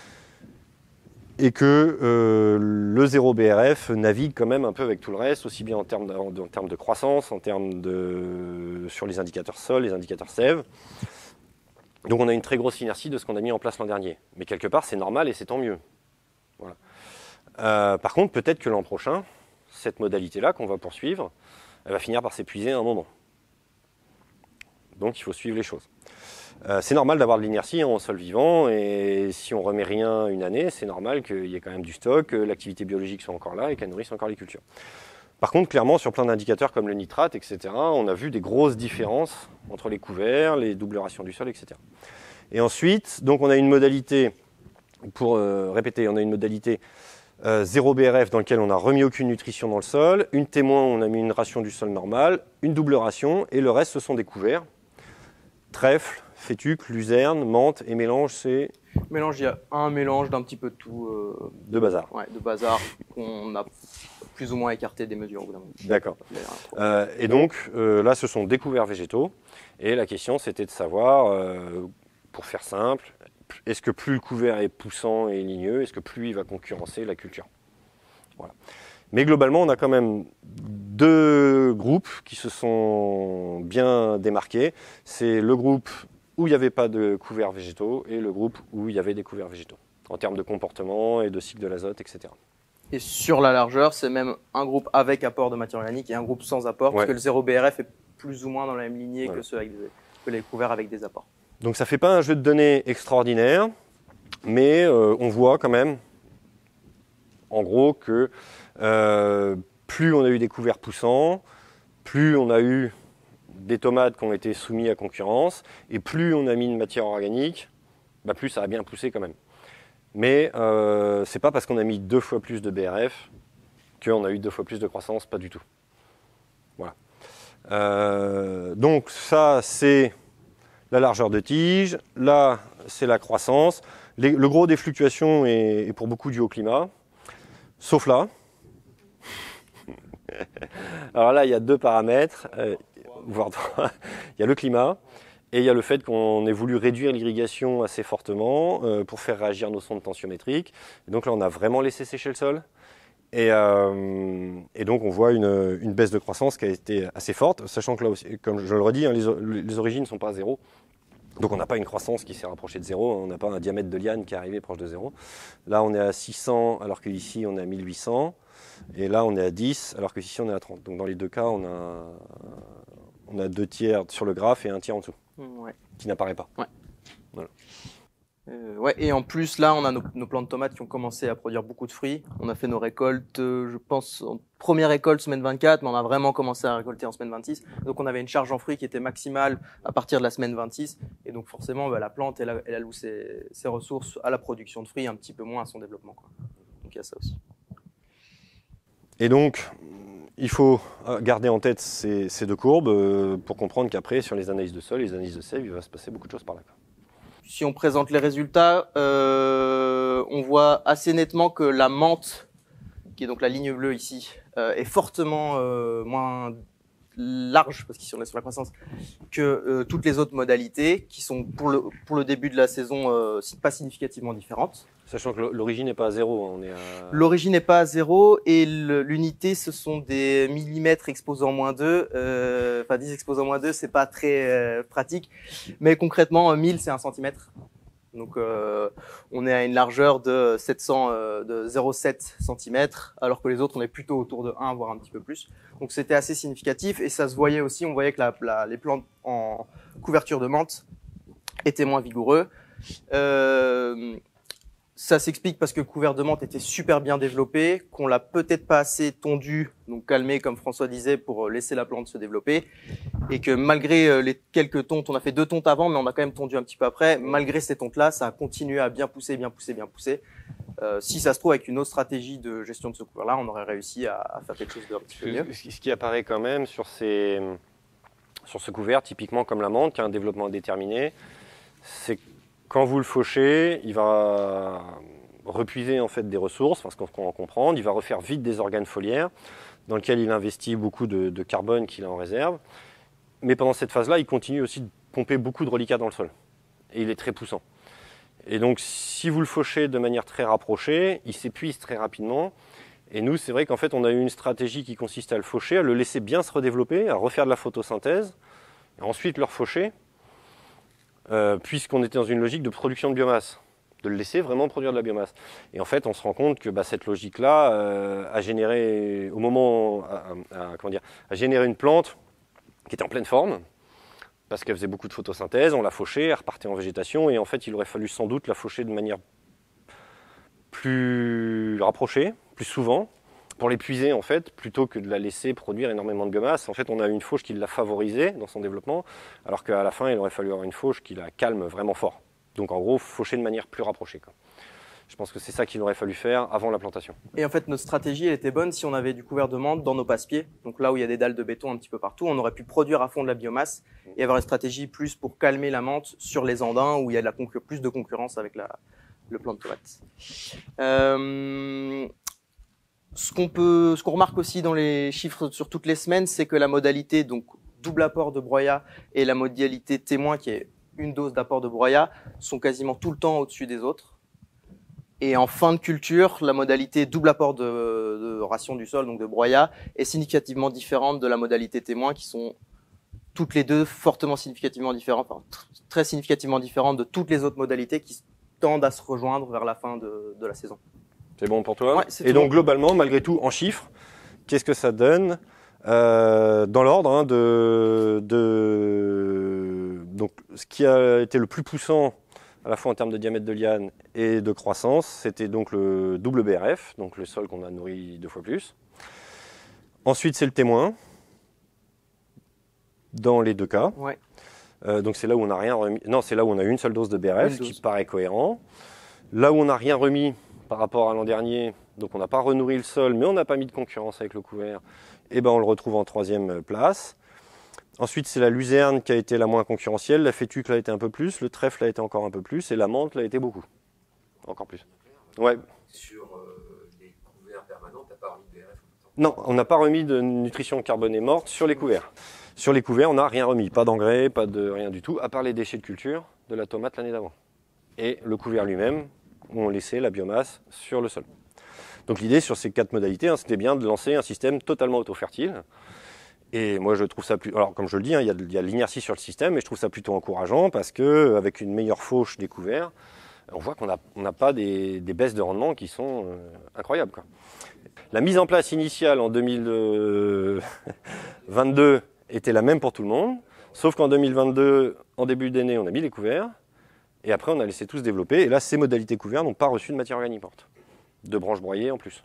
Et que euh, le zéro B R F navigue quand même un peu avec tout le reste, aussi bien en termes de, en termes de croissance, en termes de, sur les indicateurs sol, les indicateurs sève. Donc on a une très grosse inertie de ce qu'on a mis en place l'an dernier. Mais quelque part, c'est normal et c'est tant mieux. Voilà. Euh, par contre, peut-être que l'an prochain, cette modalité-là qu'on va poursuivre, elle va finir par s'épuiser à un moment. Donc il faut suivre les choses. Euh, c'est normal d'avoir de l'inertie hein, en sol vivant, et si on remet rien une année, c'est normal qu'il y ait quand même du stock, que l'activité biologique soit encore là et qu'elle nourrisse encore les cultures. Par contre, clairement, sur plein d'indicateurs comme le nitrate, et cetera, on a vu des grosses différences entre les couverts, les doubles rations du sol, et cetera. Et ensuite, donc on a une modalité, pour euh, répéter, on a une modalité euh, zéro B R F dans laquelle on n'a remis aucune nutrition dans le sol, une témoin, on a mis une ration du sol normale, une double ration, et le reste, ce sont des couverts. Trèfle, fétuque, luzerne, menthe et mélange, c'est... Mélange, il y a un mélange d'un petit peu de tout. Euh, de bazar. Ouais, de bazar qu'on a plus ou moins écarté des mesures au bout d'un moment. D'accord. Euh, et donc, euh, là, ce sont des couverts végétaux. Et la question, c'était de savoir, euh, pour faire simple, est-ce que plus le couvert est poussant et ligneux, est-ce que plus il va concurrencer la culture? Voilà. Mais globalement, on a quand même deux groupes qui se sont bien démarqués. C'est le groupe où il n'y avait pas de couverts végétaux et le groupe où il y avait des couverts végétaux. en termes de comportement et de cycle de l'azote, et cetera. Et sur la largeur, c'est même un groupe avec apport de matière organique et un groupe sans apport, parce ouais. que le zéro B R F est plus ou moins dans la même lignée voilà. que, ceux avec des, que les couverts avec des apports. Donc ça ne fait pas un jeu de données extraordinaire, mais euh, on voit quand même, en gros, que euh, plus on a eu des couverts poussants, plus on a eu des tomates qui ont été soumises à concurrence, et plus on a mis une matière organique, bah plus ça a bien poussé quand même. Mais euh, c'est pas parce qu'on a mis deux fois plus de B R F qu'on a eu deux fois plus de croissance, pas du tout. Voilà. Euh, donc ça, c'est la largeur de tige. Là, c'est la croissance. Les, le gros des fluctuations est, est pour beaucoup dû au climat, sauf là. Alors là, il y a deux paramètres, euh, voire trois. Il y a le climat. Et il y a le fait qu'on ait voulu réduire l'irrigation assez fortement euh, pour faire réagir nos sondes tensiométriques. Et donc là, on a vraiment laissé sécher le sol. Et, euh, et donc, on voit une, une baisse de croissance qui a été assez forte, sachant que là aussi, comme je le redis, hein, les, les origines ne sont pas à zéro. Donc on n'a pas une croissance qui s'est rapprochée de zéro, on n'a pas un diamètre de liane qui est arrivé proche de zéro. Là, on est à six cents, alors qu'ici, on est à mille huit cents. Et là, on est à dix, alors qu'ici, on est à trente. Donc dans les deux cas, on a, on a deux tiers sur le graphe et un tiers en dessous. Ouais. Qui n'apparaît pas. Ouais. Voilà. Euh, ouais. Et en plus, là, on a nos, nos plants de tomates qui ont commencé à produire beaucoup de fruits. On a fait nos récoltes, euh, je pense, en première récolte semaine vingt-quatre, mais on a vraiment commencé à récolter en semaine vingt-six. Donc, on avait une charge en fruits qui était maximale à partir de la semaine vingt-six. Et donc, forcément, bah, la plante, elle, a, elle alloue ses, ses ressources à la production de fruits, un petit peu moins à son développement, quoi. Donc, il y a ça aussi. Et donc, il faut garder en tête ces, ces deux courbes pour comprendre qu'après, sur les analyses de sol, les analyses de sève, il va se passer beaucoup de choses par là. Si on présente les résultats, euh, on voit assez nettement que la menthe, qui est donc la ligne bleue ici, euh, est fortement euh, moins large, parce qu'ici on est sur la croissance, que euh, toutes les autres modalités, qui sont pour le, pour le début de la saison euh, pas significativement différentes. Sachant que l'origine n'est pas à zéro. On est à... L'origine n'est pas à zéro et l'unité, ce sont des millimètres exposant moins deux. Euh, enfin, dix exposant moins deux, c'est pas très euh, pratique. Mais concrètement, mille, c'est un centimètre. Donc, euh, on est à une largeur de sept cents, euh, de zéro virgule sept centimètres, alors que les autres, on est plutôt autour de un, voire un petit peu plus. Donc, c'était assez significatif et ça se voyait aussi. On voyait que la, la, les plantes en couverture de menthe étaient moins vigoureux. Euh, Ça s'explique parce que le couvert de menthe était super bien développé, qu'on l'a peut-être pas assez tondu, donc calmé comme François disait, pour laisser la plante se développer, et que malgré les quelques tontes, on a fait deux tontes avant, mais on a quand même tondu un petit peu après, malgré ces tontes-là, ça a continué à bien pousser, bien pousser, bien pousser. Euh, si ça se trouve, avec une autre stratégie de gestion de ce couvert-là, on aurait réussi à, à faire quelque chose d'un petit peu mieux. Ce qui apparaît quand même sur, ces, sur ce couvert, typiquement comme la menthe, qui a un développement déterminé, c'est quand vous le fauchez, il va repuiser en fait des ressources, parce qu'on va en comprendre, il va refaire vite des organes foliaires, dans lesquels il investit beaucoup de, de carbone qu'il a en réserve. Mais pendant cette phase-là, il continue aussi de pomper beaucoup de reliquats dans le sol. Et il est très poussant. Et donc, si vous le fauchez de manière très rapprochée, il s'épuise très rapidement. Et nous, c'est vrai qu'en fait, on a eu une stratégie qui consiste à le faucher, à le laisser bien se redévelopper, à refaire de la photosynthèse, et ensuite le refaucher. Euh, puisqu'on était dans une logique de production de biomasse, de le laisser vraiment produire de la biomasse. Et en fait, on se rend compte que bah, cette logique-là euh, a généré, au moment, a, a, comment dire, a généré une plante qui était en pleine forme, parce qu'elle faisait beaucoup de photosynthèse, on l'a fauchée, elle repartait en végétation, et en fait, il aurait fallu sans doute la faucher de manière plus rapprochée, plus souvent, pour l'épuiser en fait, plutôt que de la laisser produire énormément de biomasse. En fait, on a une fauche qui l'a favorisée dans son développement, alors qu'à la fin, il aurait fallu avoir une fauche qui la calme vraiment fort. Donc en gros, faucher de manière plus rapprochée, quoi. Je pense que c'est ça qu'il aurait fallu faire avant la plantation. Et en fait, notre stratégie, elle était bonne si on avait du couvert de menthe dans nos passe-pieds. Donc là où il y a des dalles de béton un petit peu partout, on aurait pu produire à fond de la biomasse et avoir une stratégie plus pour calmer la menthe sur les andins où il y a de la concur- plus de concurrence avec la, le plant de tomate. Euh... Ce qu'on peut, ce qu'on remarque aussi dans les chiffres sur toutes les semaines, c'est que la modalité, donc double apport de broyat, et la modalité témoin, qui est une dose d'apport de broyat, sont quasiment tout le temps au-dessus des autres. Et en fin de culture, la modalité double apport de, de ration du sol, donc de broyat, est significativement différente de la modalité témoin, qui sont toutes les deux fortement significativement différentes, enfin, très significativement différentes de toutes les autres modalités qui tendent à se rejoindre vers la fin de, de la saison. C'est bon pour toi? Ouais, c'est Et donc bon. globalement, malgré tout, en chiffres, qu'est-ce que ça donne euh, dans l'ordre hein, de, de donc ce qui a été le plus poussant à la fois en termes de diamètre de liane et de croissance, c'était donc le double B R F, donc le sol qu'on a nourri deux fois plus. Ensuite, c'est le témoin, dans les deux cas. Ouais. Euh, donc c'est là où on n'a rien remis. Non, c'est là où on a une seule dose de B R F, Une ce qui dose. paraît cohérent. Là où on n'a rien remis par rapport à l'an dernier, donc on n'a pas renourri le sol, mais on n'a pas mis de concurrence avec le couvert, et ben on le retrouve en troisième place. Ensuite, c'est la luzerne qui a été la moins concurrentielle, la fétuque l'a été un peu plus, le trèfle l'a été encore un peu plus, et la menthe l'a été beaucoup. Encore plus. Ouais. Sur euh, les couverts permanents, tu n'as pas remis de B R F en même temps? Non, on n'a pas remis de nutrition carbonée morte sur les couverts. Sur les couverts, on n'a rien remis, pas d'engrais, pas de rien du tout, à part les déchets de culture de la tomate l'année d'avant. Et le couvert lui-même, où on laissait la biomasse sur le sol. Donc l'idée sur ces quatre modalités, hein, c'était bien de lancer un système totalement auto-fertile. Et moi je trouve ça plus. Alors comme je le dis, hein, il y a de, il y a de l'inertie sur le système, mais je trouve ça plutôt encourageant parce que avec une meilleure fauche des couverts, on voit qu'on n'a on n'a pas des, des baisses de rendement qui sont euh, incroyables, quoi. La mise en place initiale en deux mille vingt-deux était la même pour tout le monde, sauf qu'en deux mille vingt-deux, en début d'année, on a mis les couverts, et après on a laissé tout se développer, et là ces modalités couverts n'ont pas reçu de matière organique morte, de branches broyées en plus.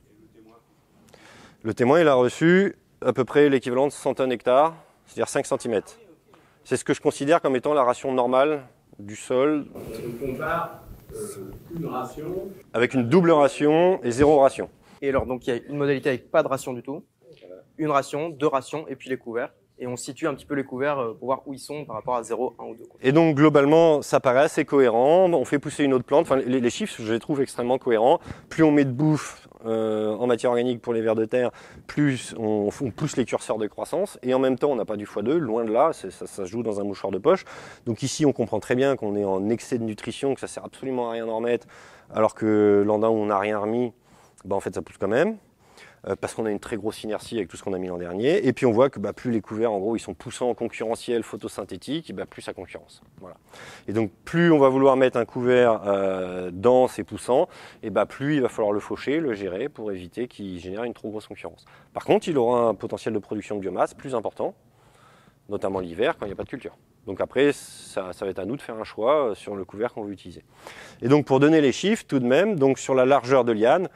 Le témoin, il a reçu à peu près l'équivalent de cent tonnes hectares, c'est-à-dire cinq centimètres. C'est ce que je considère comme étant la ration normale du sol. On compare euh, une ration. Avec une double ration et zéro ration. Et alors, donc, il y a une modalité avec pas de ration du tout, une ration, deux rations, et puis les couverts. Et on situe un petit peu les couverts euh, pour voir où ils sont par rapport à zéro, un ou deux. Quoi. Et donc, globalement, ça paraît assez cohérent. On fait pousser une autre plante. Enfin, les, les chiffres, je les trouve extrêmement cohérents. Plus on met de bouffe euh, en matière organique pour les vers de terre, plus on, on pousse les curseurs de croissance. Et en même temps, on n'a pas du fois deux. Loin de là, ça, ça se joue dans un mouchoir de poche. Donc ici, on comprend très bien qu'on est en excès de nutrition, que ça sert absolument à rien d'en remettre. Alors que l'an d'un où on n'a rien remis, bah, en fait, ça pousse quand même. Parce qu'on a une très grosse inertie avec tout ce qu'on a mis l'an dernier. Et puis on voit que bah, plus les couverts, en gros, ils sont poussants, concurrentiels, photosynthétiques, et bah, plus ça concurrence. Voilà. Et donc plus on va vouloir mettre un couvert euh, dense et poussant, et bah, plus il va falloir le faucher, le gérer pour éviter qu'il génère une trop grosse concurrence. Par contre, il aura un potentiel de production de biomasse plus important, notamment l'hiver quand il n'y a pas de culture. Donc après, ça, ça va être à nous de faire un choix sur le couvert qu'on veut utiliser. Et donc pour donner les chiffres, tout de même, donc sur la largeur de liane,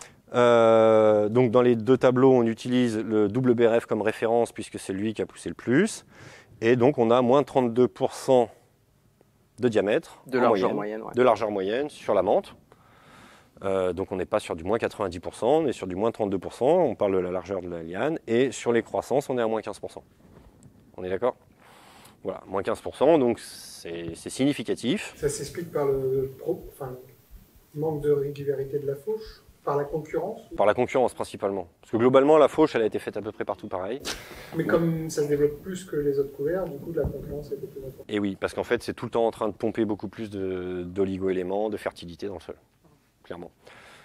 Euh, donc dans les deux tableaux, on utilise le double B R F comme référence puisque c'est lui qui a poussé le plus. Et donc on a moins trente-deux pour cent de diamètre, De en largeur moyenne, moyenne, ouais. de largeur moyenne sur la menthe. Euh, donc on n'est pas sur du moins quatre-vingt-dix pour cent, on est sur du moins trente-deux pour cent, on parle de la largeur de la liane. Et sur les croissances, on est à moins quinze pour cent. On est d'accord? Voilà, moins quinze pour cent, donc c'est significatif. Ça s'explique par le pro, enfin, manque de régularité de la fauche, par la concurrence. Par la concurrence principalement. Parce que globalement, la fauche, elle a été faite à peu près partout pareil. Mais comme ça se développe plus que les autres couverts, du coup, la concurrence est plus importante. Et oui, parce qu'en fait, c'est tout le temps en train de pomper beaucoup plus d'oligo-éléments, de, de fertilité dans le sol, clairement.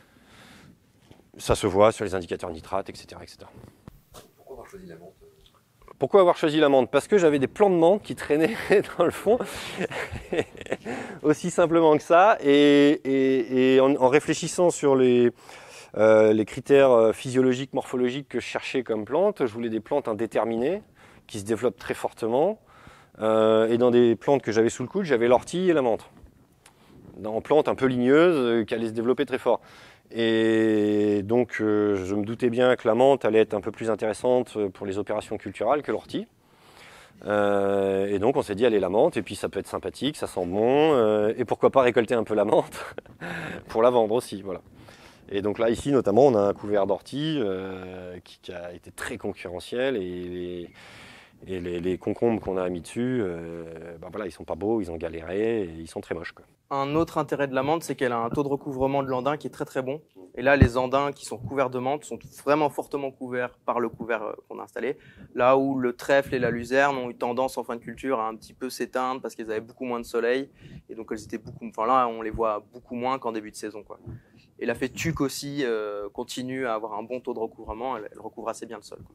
Ça se voit sur les indicateurs nitrates, et cetera, et cetera. Pourquoi avoir choisi la menthe? Pourquoi avoir choisi la menthe? Parce que j'avais des plants de menthe qui traînaient dans le fond, aussi simplement que ça. Et, et, et en, en réfléchissant sur les, euh, les critères physiologiques, morphologiques que je cherchais comme plantes, je voulais des plantes indéterminées, qui se développent très fortement. Euh, et dans des plantes que j'avais sous le coude, j'avais l'ortie et la menthe. Dans plantes un peu ligneuses, euh, qui allaient se développer très fort. Et donc, euh, je me doutais bien que la menthe allait être un peu plus intéressante pour les opérations culturales que l'ortie. Euh, et donc, on s'est dit, allez, la menthe, et puis ça peut être sympathique, ça sent bon, euh, et pourquoi pas récolter un peu la menthe pour la vendre aussi, voilà. Et donc là, ici, notamment, on a un couvert d'ortie euh, qui, qui a été très concurrentiel, et les, et les, les concombres qu'on a mis dessus, euh, ben voilà, ils sont pas beaux, ils ont galéré, et ils sont très moches, quoi. Un autre intérêt de la menthe, c'est qu'elle a un taux de recouvrement de l'andin qui est très très bon. Et là, les andins qui sont couverts de menthe sont vraiment fortement couverts par le couvert qu'on a installé. Là où le trèfle et la luzerne ont eu tendance en fin de culture à un petit peu s'éteindre parce qu'elles avaient beaucoup moins de soleil. Et donc elles étaient beaucoup, enfin là, on les voit beaucoup moins qu'en début de saison, quoi. Et la fétuque aussi euh, continue à avoir un bon taux de recouvrement. Elle, elle recouvre assez bien le sol, quoi.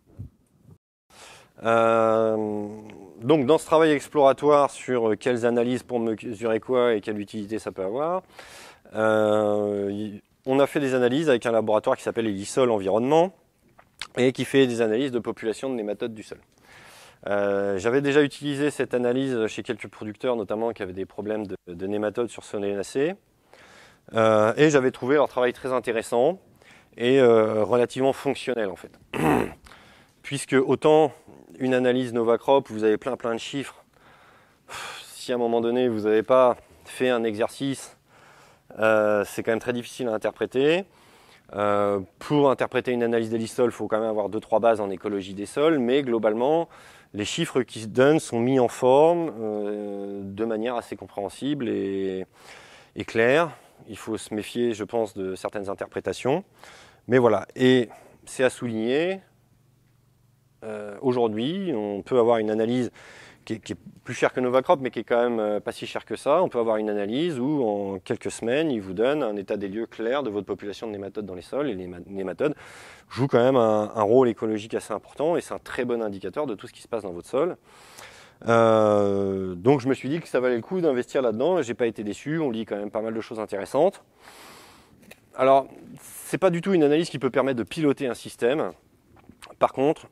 Euh, donc dans ce travail exploratoire sur quelles analyses pour mesurer quoi et quelle utilité ça peut avoir, Euh, on a fait des analyses avec un laboratoire qui s'appelle Elisol Environnement et qui fait des analyses de population de nématodes du sol. Euh, J'avais déjà utilisé cette analyse chez quelques producteurs, notamment qui avaient des problèmes de, de nématodes sur solanacées. Euh, et j'avais trouvé leur travail très intéressant et euh, relativement fonctionnel en fait. Puisque autant une analyse Novacrop, vous avez plein plein de chiffres, si à un moment donné vous n'avez pas fait un exercice, euh, c'est quand même très difficile à interpréter. Euh, pour interpréter une analyse d'Elisol, il faut quand même avoir deux trois bases en écologie des sols, mais globalement, les chiffres qui se donnent sont mis en forme euh, de manière assez compréhensible et, et claire. Il faut se méfier, je pense, de certaines interprétations. Mais voilà, et c'est à souligner, euh, aujourd'hui, on peut avoir une analyse qui est, qui est plus chère que Novacrop, mais qui est quand même euh, pas si chère que ça. On peut avoir une analyse où, en quelques semaines, il vous donne un état des lieux clair de votre population de nématodes dans les sols. Et les nématodes jouent quand même un, un rôle écologique assez important, et c'est un très bon indicateur de tout ce qui se passe dans votre sol. Euh, donc je me suis dit que ça valait le coup d'investir là-dedans, et j'ai pas été déçu, on lit quand même pas mal de choses intéressantes. Alors, c'est pas du tout une analyse qui peut permettre de piloter un système. Par contre,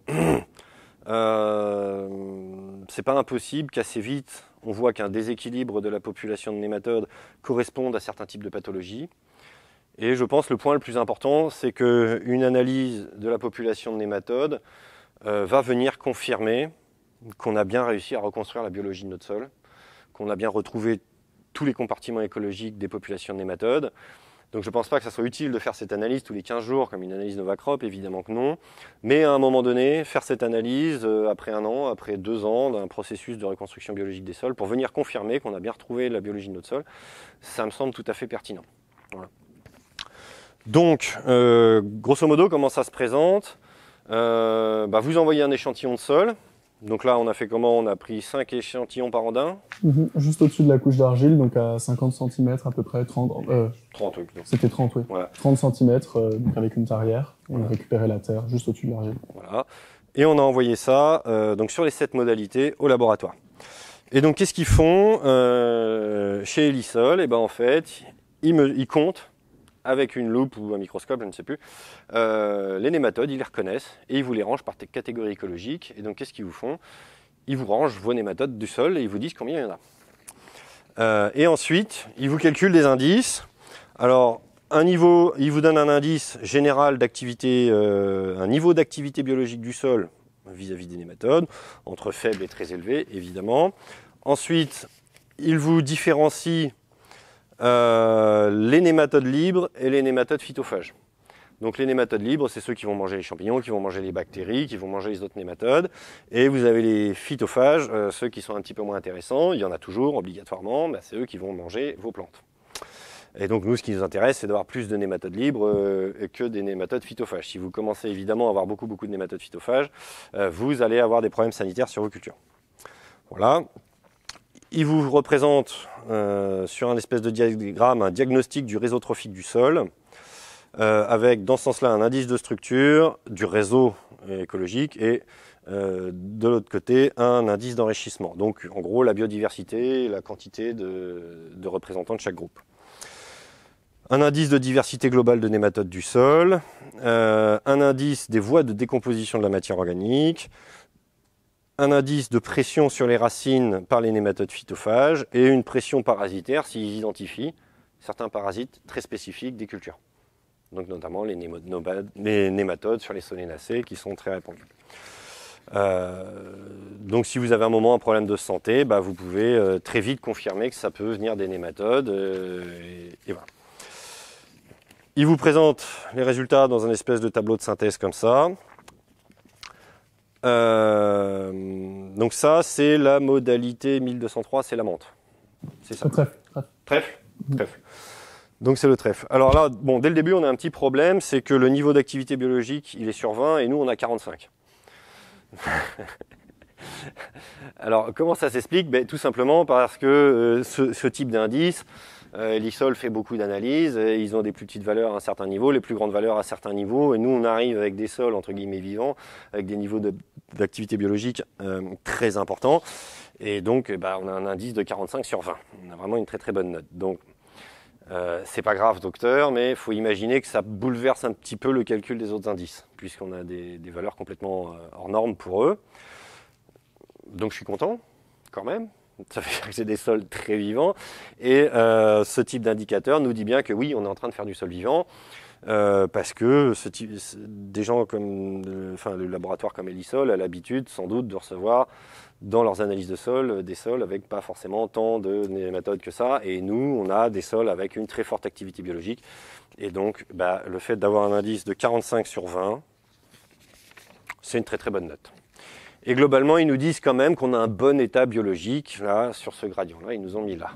euh, c'est pas impossible qu'assez vite, on voit qu'un déséquilibre de la population de nématodes corresponde à certains types de pathologies. Et je pense que le point le plus important, c'est qu'une analyse de la population de nématodes euh, va venir confirmer qu'on a bien réussi à reconstruire la biologie de notre sol, qu'on a bien retrouvé tous les compartiments écologiques des populations de nématodes. Donc je ne pense pas que ça soit utile de faire cette analyse tous les quinze jours comme une analyse Novacrop, évidemment que non. Mais à un moment donné, faire cette analyse euh, après un an, après deux ans d'un processus de reconstruction biologique des sols pour venir confirmer qu'on a bien retrouvé la biologie de notre sol, ça me semble tout à fait pertinent. Voilà. Donc, euh, grosso modo, comment ça se présente ? euh, bah, Vous envoyez un échantillon de sol. Donc là, on a fait comment? On a pris cinq échantillons par andin. Mmh, juste au-dessus de la couche d'argile, donc à cinquante centimètres à peu près, trente. Euh, trente, oui. C'était trente, oui. Voilà. trente centimètres, euh, donc avec une tarière. On Voilà. a récupéré la terre juste au-dessus de l'argile. Voilà. Et on a envoyé ça euh, donc sur les sept modalités au laboratoire. Et donc, qu'est-ce qu'ils font euh, chez Elisol? Et ben en fait, ils, me, ils comptent avec une loupe ou un microscope, je ne sais plus, euh, les nématodes, ils les reconnaissent et ils vous les rangent par catégorie écologique. Et donc, qu'est-ce qu'ils vous font? Ils vous rangent vos nématodes du sol et ils vous disent combien il y en a. Euh, et ensuite, ils vous calculent des indices. Alors, un niveau, ils vous donnent un indice général d'activité, euh, un niveau d'activité biologique du sol vis-à-vis des nématodes, entre faible et très élevé, évidemment. Ensuite, ils vous différencient Euh, les nématodes libres et les nématodes phytophages. Donc les nématodes libres, c'est ceux qui vont manger les champignons, qui vont manger les bactéries, qui vont manger les autres nématodes. Et vous avez les phytophages, euh, ceux qui sont un petit peu moins intéressants. Il y en a toujours, obligatoirement, bah, c'est eux qui vont manger vos plantes. Et donc nous, ce qui nous intéresse, c'est d'avoir plus de nématodes libres euh, que des nématodes phytophages. Si vous commencez évidemment à avoir beaucoup, beaucoup de nématodes phytophages, euh, vous allez avoir des problèmes sanitaires sur vos cultures. Voilà. Il vous représente euh, sur un espèce de diagramme un diagnostic du réseau trophique du sol, euh, avec dans ce sens-là un indice de structure du réseau écologique et euh, de l'autre côté un indice d'enrichissement. Donc en gros la biodiversité et la quantité de, de représentants de chaque groupe. Un indice de diversité globale de nématodes du sol, euh, un indice des voies de décomposition de la matière organique, un indice de pression sur les racines par les nématodes phytophages et une pression parasitaire s'ils identifient certains parasites très spécifiques des cultures. Donc notamment les, les nématodes sur les solanacées qui sont très répandus. Euh, donc si vous avez un moment un problème de santé, bah, vous pouvez euh, très vite confirmer que ça peut venir des nématodes. Euh, et, et voilà. Il vous présente les résultats dans un espèce de tableau de synthèse comme ça. Euh, donc ça, c'est la modalité mille deux cent trois, c'est la menthe. C'est ça. Le trèfle. Trèfle. Trèfle. Donc c'est le trèfle. Alors là, bon, dès le début, on a un petit problème, c'est que le niveau d'activité biologique, il est sur vingt et nous, on a quarante-cinq. Alors, comment ça s'explique? Ben, tout simplement parce que euh, ce, ce type d'indice, euh, Elisol fait beaucoup d'analyses, et ils ont des plus petites valeurs à un certain niveau, les plus grandes valeurs à certains niveaux, et nous on arrive avec des sols entre guillemets vivants, avec des niveaux de, d'activité biologique euh, très importants, et donc bah, on a un indice de quarante-cinq sur vingt. On a vraiment une très très bonne note. Donc Euh, c'est pas grave, docteur, mais il faut imaginer que ça bouleverse un petit peu le calcul des autres indices, puisqu'on a des, des valeurs complètement euh, hors normes pour eux. Donc je suis content, quand même. Ça veut dire que j'ai des sols très vivants. Et euh, ce type d'indicateur nous dit bien que oui, on est en train de faire du sol vivant, euh, parce que ce type, des gens comme le, enfin, le laboratoire comme Elisol a l'habitude, sans doute, de recevoir dans leurs analyses de sol des sols avec pas forcément tant de nématodes que ça. Et nous, on a des sols avec une très forte activité biologique. Et donc, bah, le fait d'avoir un indice de quarante-cinq sur vingt, c'est une très très bonne note. Et globalement, ils nous disent quand même qu'on a un bon état biologique, là, sur ce gradient-là, ils nous ont mis là.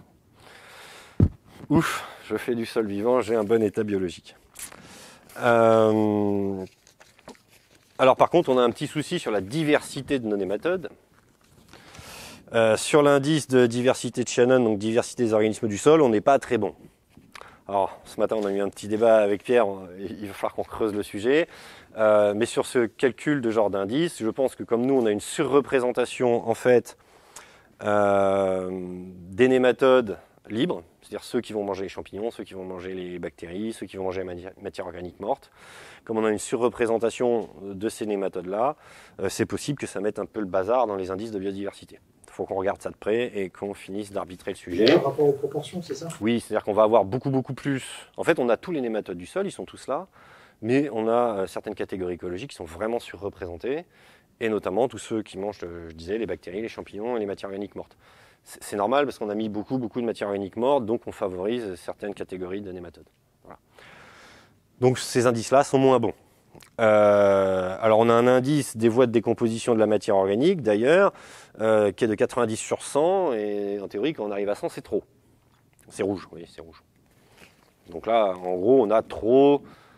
Ouf, je fais du sol vivant, j'ai un bon état biologique. Euh... Alors par contre, on a un petit souci sur la diversité de nos nématodes. Euh, sur l'indice de diversité de Shannon, donc diversité des organismes du sol, on n'est pas très bon. Alors, ce matin, on a eu un petit débat avec Pierre, il va falloir qu'on creuse le sujet. Euh, mais sur ce calcul de genre d'indice, je pense que comme nous, on a une surreprésentation, en fait, euh, des nématodes libres, c'est-à-dire ceux qui vont manger les champignons, ceux qui vont manger les bactéries, ceux qui vont manger la matière organique morte. Comme on a une surreprésentation de ces nématodes-là, euh, c'est possible que ça mette un peu le bazar dans les indices de biodiversité. Il faut qu'on regarde ça de près et qu'on finisse d'arbitrer le sujet. Par rapport aux proportions, c'est ça? Oui, c'est-à-dire qu'on va avoir beaucoup, beaucoup plus... En fait, on a tous les nématodes du sol, ils sont tous là, mais on a euh, certaines catégories écologiques qui sont vraiment surreprésentées, et notamment tous ceux qui mangent, euh, je disais, les bactéries, les champignons et les matières organiques mortes. C'est normal parce qu'on a mis beaucoup, beaucoup de matières organiques mortes, donc on favorise certaines catégories de nématodes. Voilà. Donc ces indices-là sont moins bons. Euh, alors on a un indice des voies de décomposition de la matière organique d'ailleurs euh, qui est de quatre-vingt-dix sur cent, et en théorie quand on arrive à cent c'est trop. C'est rouge, oui c'est rouge. Donc là en gros on a trop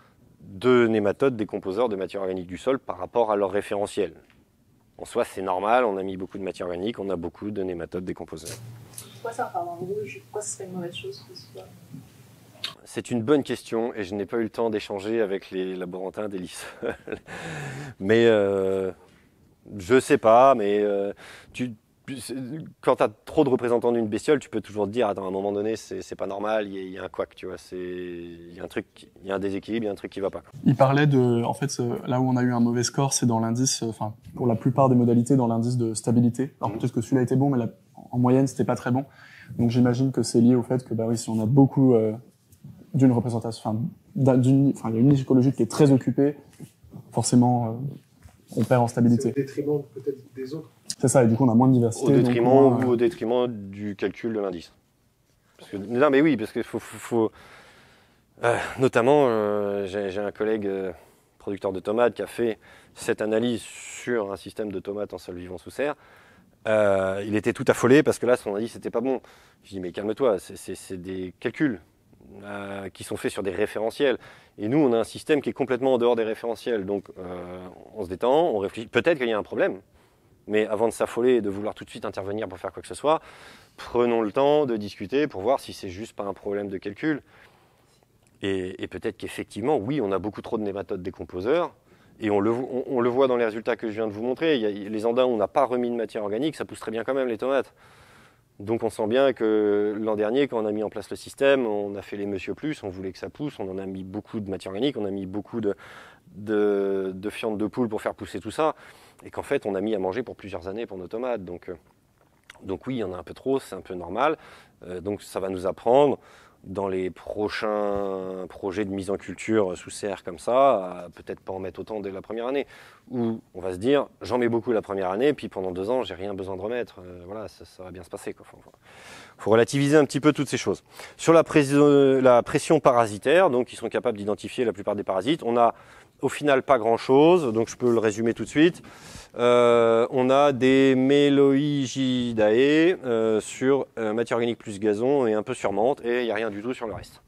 de nématodes décomposeurs de matière organique du sol par rapport à leur référentiel. En soi c'est normal, on a mis beaucoup de matière organique, on a beaucoup de nématodes décomposeurs. Pourquoi ça repart dans le rouge? Pourquoi ce serait une mauvaise chose que ce soit... C'est une bonne question et je n'ai pas eu le temps d'échanger avec les laborantins d'Elisol. mais euh, je sais pas, mais euh, tu, quand tu as trop de représentants d'une bestiole, tu peux toujours te dire, attends, à un moment donné, c'est pas normal, il y, y a un couac, tu vois, il y a un truc, il y a un déséquilibre, il y a un truc qui va pas. Il parlait de, en fait, là où on a eu un mauvais score, c'est dans l'indice, enfin, pour la plupart des modalités, dans l'indice de stabilité. Alors peut-être que celui-là était bon, mais la, en moyenne, c'était pas très bon. Donc j'imagine que c'est lié au fait que, bah oui, si on a beaucoup euh, d'une représentation, enfin, d'une, enfin, il y a une niche écologique qui est très occupée, forcément, euh, on perd en stabilité. C'est au détriment peut-être des autres. C'est ça, et du coup on a moins de diversité. Au détriment donc, ou euh... au détriment du calcul de l'indice. Non mais oui, parce qu'il faut... faut, faut euh, notamment, euh, j'ai un collègue euh, producteur de tomates qui a fait cette analyse sur un système de tomates en sol vivant sous serre. Euh, il était tout affolé parce que là son indice n'était pas bon. Je dis mais calme-toi, c'est des calculs euh, qui sont faits sur des référentiels. Et nous on a un système qui est complètement en dehors des référentiels. Donc euh, on se détend, on réfléchit. Peut-être qu'il y a un problème. Mais avant de s'affoler et de vouloir tout de suite intervenir pour faire quoi que ce soit, prenons le temps de discuter pour voir si c'est juste pas un problème de calcul. Et, et peut-être qu'effectivement, oui, on a beaucoup trop de nématodes décomposeurs. Et on le, on, on le voit dans les résultats que je viens de vous montrer. Il y a, les andins où on n'a pas remis de matière organique, ça pousse très bien quand même les tomates. Donc on sent bien que l'an dernier, quand on a mis en place le système, on a fait les Monsieur Plus, on voulait que ça pousse, on en a mis beaucoup de matière organique, on a mis beaucoup de, de, de fientes de poule pour faire pousser tout ça. Et qu'en fait, on a mis à manger pour plusieurs années pour nos tomates. Donc, euh, donc oui, il y en a un peu trop, c'est un peu normal. Euh, donc ça va nous apprendre, dans les prochains projets de mise en culture sous serre comme ça, à peut-être pas en mettre autant dès la première année. Où on va se dire, j'en mets beaucoup la première année, puis pendant deux ans, j'ai rien besoin de remettre. Euh, voilà, ça, ça va bien se passer. Il faut, faut relativiser un petit peu toutes ces choses. Sur la, pression, la pression parasitaire, donc ils sont capables d'identifier la plupart des parasites, on a au final pas grand-chose, donc je peux le résumer tout de suite. Euh, on a des Meloigidae euh, sur euh, matière organique plus gazon et un peu sur menthe, et il n'y a rien du tout sur le reste.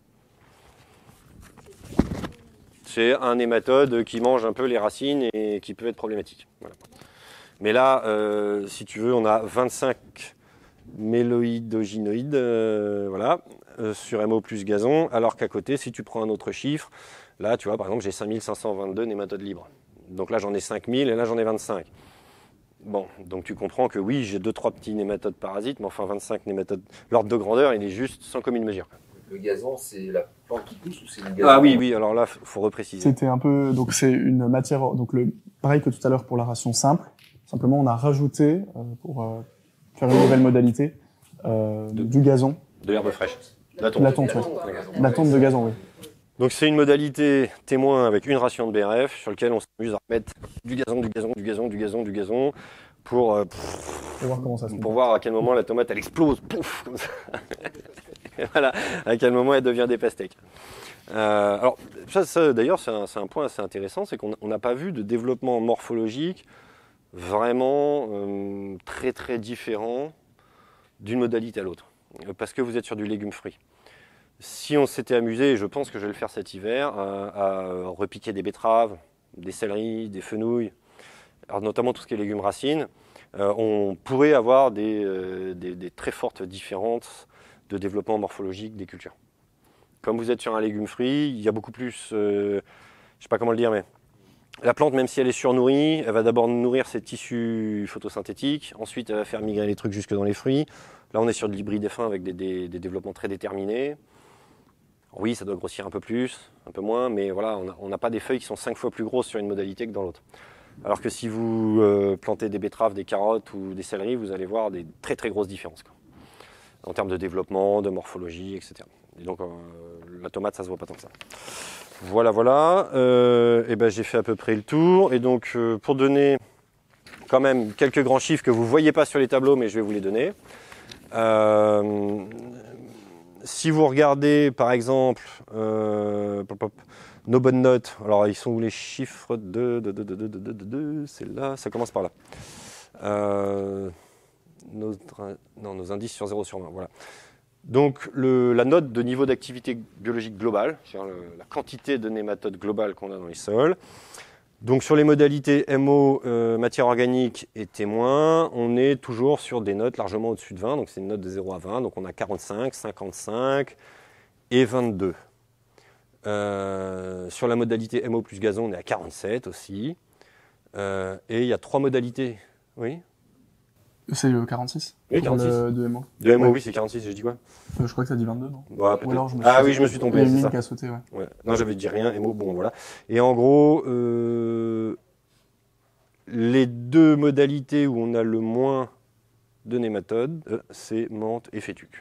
C'est un nématode qui mange un peu les racines et qui peut être problématique. Voilà. Mais là, euh, si tu veux, on a vingt-cinq méloïdoginoïdes euh, voilà, euh, sur M O plus gazon, alors qu'à côté, si tu prends un autre chiffre, là, tu vois, par exemple, j'ai cinq mille cinq cent vingt-deux nématodes libres. Donc là, j'en ai cinq mille et là, j'en ai vingt-cinq. Bon, donc tu comprends que oui, j'ai deux trois petits nématodes parasites, mais enfin vingt-cinq nématodes. L'ordre de grandeur, il est juste sans commune mesure. Le gazon, c'est la plante qui pousse ou c'est le gazon? Ah oui, oui, alors là, il faut repréciser. C'était un peu, donc c'est une matière, donc le, pareil que tout à l'heure pour la ration simple. Simplement, on a rajouté, euh, pour euh, faire une nouvelle modalité, euh, De- du gazon. De l'herbe fraîche. La tonte. La tonte, La ouais. tonte, le gazon. La tonte de gazon, oui. Donc c'est une modalité témoin avec une ration de B R F sur laquelle on s'amuse à mettre du gazon, du gazon, du gazon, du gazon, du gazon pour, euh, Pour voir comment ça se pour fait. voir à quel moment la tomate elle explose, pouf, comme ça. Et voilà, à quel moment elle devient des pastèques. Euh, alors ça, ça d'ailleurs c'est un, c'est un point assez intéressant, c'est qu'on on n'a pas vu de développement morphologique vraiment euh, très très différent d'une modalité à l'autre, parce que vous êtes sur du légume fruit. Si on s'était amusé, et je pense que je vais le faire cet hiver, à, à repiquer des betteraves, des céleris, des fenouils, alors notamment tout ce qui est légumes racines, euh, on pourrait avoir des, euh, des, des très fortes différences de développement morphologique des cultures. Comme vous êtes sur un légume fruit, il y a beaucoup plus, euh, je ne sais pas comment le dire, mais la plante, même si elle est surnourrie, elle va d'abord nourrir ses tissus photosynthétiques, ensuite elle va faire migrer les trucs jusque dans les fruits. Là on est sur de l'hybride F un avec des, des, des développements très déterminés. Oui, ça doit grossir un peu plus, un peu moins, mais voilà, on n'a pas des feuilles qui sont cinq fois plus grosses sur une modalité que dans l'autre. Alors que si vous euh, plantez des betteraves, des carottes ou des céleris, vous allez voir des très très grosses différences, quoi, en termes de développement, de morphologie, et cetera. Et donc euh, la tomate, ça se voit pas tant que ça. Voilà, voilà. Euh, et ben j'ai fait à peu près le tour. Et donc euh, pour donner quand même quelques grands chiffres que vous voyez pas sur les tableaux, mais je vais vous les donner. Euh, Si vous regardez par exemple euh, pop, pop, nos bonnes notes, alors ils sont où les chiffres de, de, de, de, de, de, de, de c'est là, ça commence par là. Euh, nos, non, nos indices sur zéro sur vingt, voilà. Donc le, la note de niveau d'activité biologique globale, c'est-à-dire le, la quantité de nématodes globale qu'on a dans les sols. Donc sur les modalités M O, euh, matière organique et témoin, on est toujours sur des notes largement au-dessus de vingt, donc c'est une note de zéro à vingt, donc on a quarante-cinq, cinquante-cinq et vingt-deux. Euh, sur la modalité M O plus gazon, on est à quarante-sept aussi. Euh, et il y a trois modalités. Oui C'est le quarante-six? Oui, Pour quarante-six. Le, de M O. De M O, Ouais. oui, c'est quarante-six, j'ai dit quoi? Euh, je crois que t'as dit vingt-deux, non? Bah, peut-être. Ou alors je me Ah suis- oui, je me suis Il y trompé, a une c'est ligne ça. qui a sauté, ouais. Ouais. Non, j'avais dit rien, M O, bon voilà. Et en gros, euh, les deux modalités où on a le moins de nématodes, euh, c'est menthe et fétuque.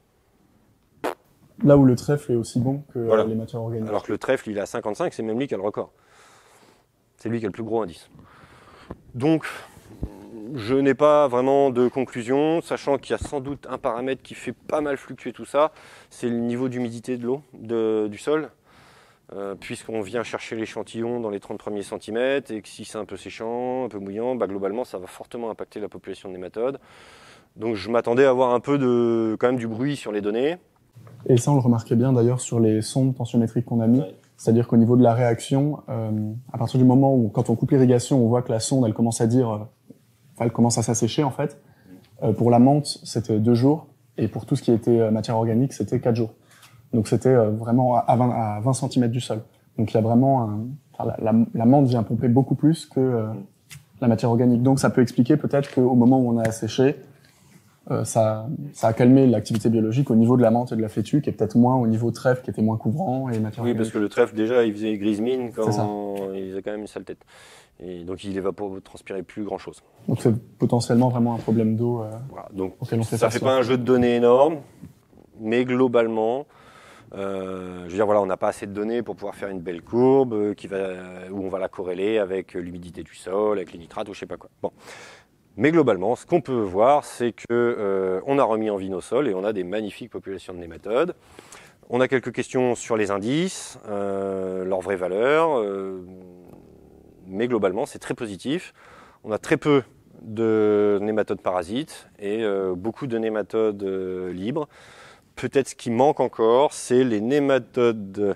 Là où le trèfle est aussi bon que euh, Voilà. les matières organiques. Alors que le trèfle, il est à cinquante-cinq, c'est même lui qui a le record. C'est lui qui a le plus gros indice. Donc, je n'ai pas vraiment de conclusion, sachant qu'il y a sans doute un paramètre qui fait pas mal fluctuer tout ça, c'est le niveau d'humidité de l'eau, de, du sol. Euh, puisqu'on vient chercher l'échantillon dans les trente premiers centimètres, et que si c'est un peu séchant, un peu mouillant, bah globalement ça va fortement impacter la population de nématodes. Donc je m'attendais à avoir un peu de, quand même du bruit sur les données. Et ça, on le remarquait bien d'ailleurs sur les sondes tensiométriques qu'on a mis. Ouais. C'est-à-dire qu'au niveau de la réaction, euh, à partir du moment où, quand on coupe l'irrigation, on voit que la sonde, elle commence à dire, euh, enfin, elle commence à s'assécher en fait. Euh, pour la menthe, c'était deux jours, et pour tout ce qui était euh, matière organique, c'était quatre jours. Donc c'était euh, vraiment à vingt, à vingt centimètres du sol. Donc il y a vraiment, un, enfin, la, la, la menthe vient pomper beaucoup plus que euh, la matière organique. Donc ça peut expliquer peut-être qu'au moment où on a asséché, Euh, ça, ça a calmé l'activité biologique au niveau de la menthe et de la fétuque, et peut-être moins au niveau trèfle qui était moins couvrant et matière Oui, organique. parce que le trèfle déjà, il faisait grise mine C'est ça. quand il faisait quand même une sale tête. Et donc il évapotranspirait plus grand-chose. Donc c'est potentiellement vraiment un problème d'eau. Euh, Voilà. Donc auquel on fait ça face, fait ouais. pas un jeu de données énorme, mais globalement, euh, je veux dire voilà, on n'a pas assez de données pour pouvoir faire une belle courbe euh, qui va, où on va la corréler avec l'humidité du sol, avec les nitrates ou je sais pas quoi. Bon. Mais globalement, ce qu'on peut voir, c'est que euh, on a remis en vie nos sols et on a des magnifiques populations de nématodes. On a quelques questions sur les indices, euh, leur vraie valeur, euh, mais globalement, c'est très positif. On a très peu de nématodes parasites et euh, beaucoup de nématodes euh, libres. Peut-être ce qui manque encore, c'est les nématodes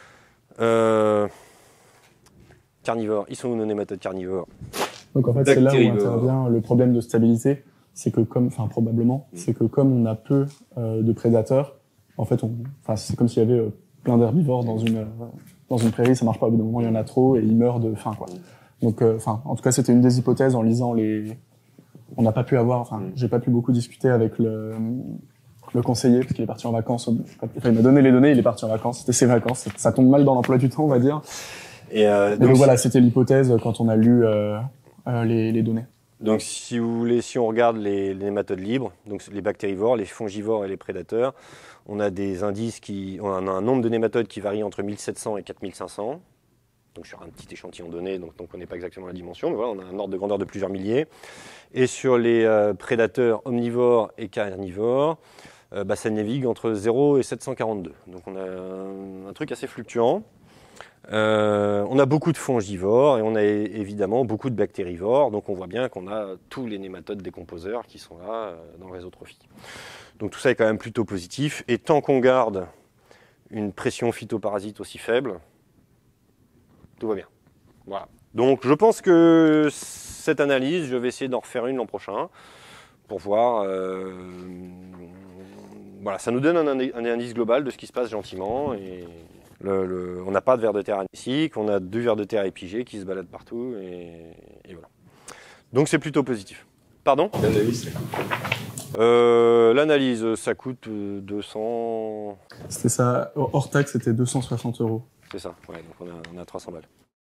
euh, carnivores. Ils sont où nos nématodes carnivores? Donc en fait, c'est là où Bactérivores. intervient le problème de stabilité. C'est que comme, enfin probablement, c'est que comme on a peu euh, de prédateurs, en fait, on, enfin c'est comme s'il y avait euh, plein d'herbivores dans une euh, dans une prairie, ça marche pas. Au bout d'un moment, il y en a trop et ils meurent de faim, quoi. Donc, enfin, euh, en tout cas, c'était une des hypothèses en lisant les. On n'a pas pu avoir, enfin, j'ai pas pu beaucoup discuter avec le le conseiller, parce qu'il est parti en vacances. Enfin, il m'a donné les données, il est parti en vacances. C'était ses vacances. Ça tombe mal dans l'emploi du temps, on va dire. Et euh, Mais donc, donc voilà, c'était l'hypothèse quand on a lu euh, euh, les, les données. Donc si vous voulez, si on regarde les, les nématodes libres, donc les bactérivores, les fongivores et les prédateurs, on a des indices qui, on a un nombre de nématodes qui varie entre mille sept cents et quatre mille cinq cents. Donc sur un petit échantillon donné, donc on ne connaît pas exactement la dimension, mais voilà, on a un ordre de grandeur de plusieurs milliers. Et sur les euh, prédateurs omnivores et carnivores, euh, bah, ça navigue entre zéro et sept cent quarante-deux. Donc on a un, un truc assez fluctuant. Euh, on a beaucoup de fongivores et on a évidemment beaucoup de bactérivores, donc on voit bien qu'on a tous les nématodes décomposeurs qui sont là euh, dans le réseau trophique. Donc tout ça est quand même plutôt positif, et tant qu'on garde une pression phytoparasite aussi faible, tout va bien. Voilà. Donc je pense que cette analyse, je vais essayer d'en refaire une l'an prochain pour voir. Euh, voilà, ça nous donne un, un indice global de ce qui se passe gentiment. Et le, le, on n'a pas de vers de terre anécique, on a deux vers de terre épigés qui se baladent partout. Et, et voilà. Donc c'est plutôt positif. Pardon ? L'analyse, ça coûte euh, L'analyse, ça coûte deux cents. C'était ça, hors taxe, c'était deux cent soixante euros. C'est ça, ouais, donc on a, on a trois cents balles.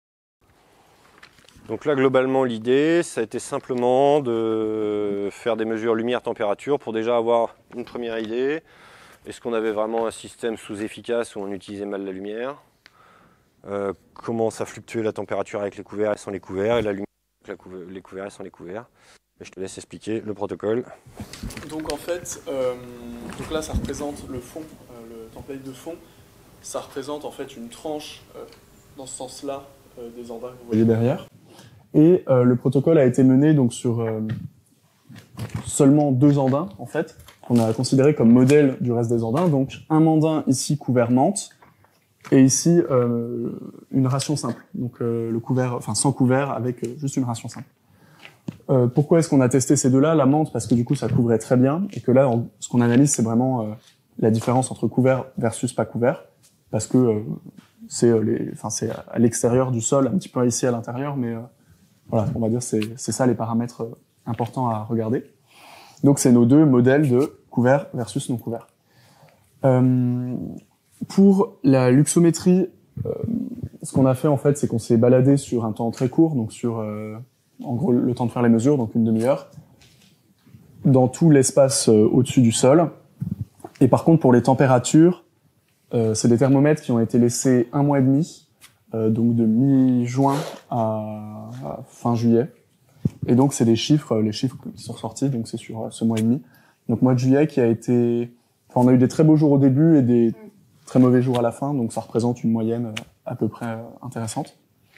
Donc là, globalement, l'idée, ça a été simplement de faire des mesures lumière-température pour déjà avoir une première idée. Est-ce qu'on avait vraiment un système sous-efficace où on utilisait mal la lumière ? euh, Comment ça fluctuait la température avec les couverts et sans les couverts, et la lumière avec la couver- les couverts et sans les couverts. Et je te laisse expliquer le protocole. Donc en fait, euh, donc là ça représente le fond, euh, le template de fond. Ça représente en fait une tranche euh, dans ce sens-là euh, des andins que vous voyez derrière. Et euh, le protocole a été mené donc sur euh, seulement deux andins en fait, qu'on a considéré comme modèle du reste des andins. Donc un andin ici couvert menthe et ici euh, une ration simple. Donc euh, le couvert, enfin sans couvert avec euh, juste une ration simple. Euh, pourquoi est-ce qu'on a testé ces deux-là ? La menthe parce que du coup ça couvrait très bien et que là on, ce qu'on analyse c'est vraiment euh, la différence entre couvert versus pas couvert. Parce que euh, c'est les, enfin c'est à l'extérieur du sol, un petit peu ici à l'intérieur, mais euh, voilà, on va dire c'est c'est ça les paramètres euh, importants à regarder. Donc c'est nos deux modèles de couvert versus non couvert. Euh, pour la luxométrie, euh, ce qu'on a fait en fait, c'est qu'on s'est baladé sur un temps très court, donc sur euh, en gros le temps de faire les mesures, donc une demi-heure, dans tout l'espace euh, au-dessus du sol. Et par contre pour les températures, Euh, c'est des thermomètres qui ont été laissés un mois et demi, euh, donc de mi-juin à, à fin juillet. Et donc c'est des chiffres, les chiffres qui sont sortis, donc c'est sur euh, ce mois et demi. Donc mois de juillet qui a été, enfin on a eu des très beaux jours au début et des très mauvais jours à la fin, donc ça représente une moyenne euh, à peu près euh, intéressante.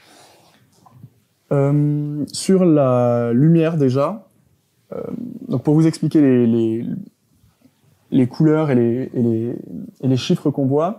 Euh, sur la lumière déjà, euh, donc pour vous expliquer les, les les couleurs et les, et les, et les chiffres qu'on voit.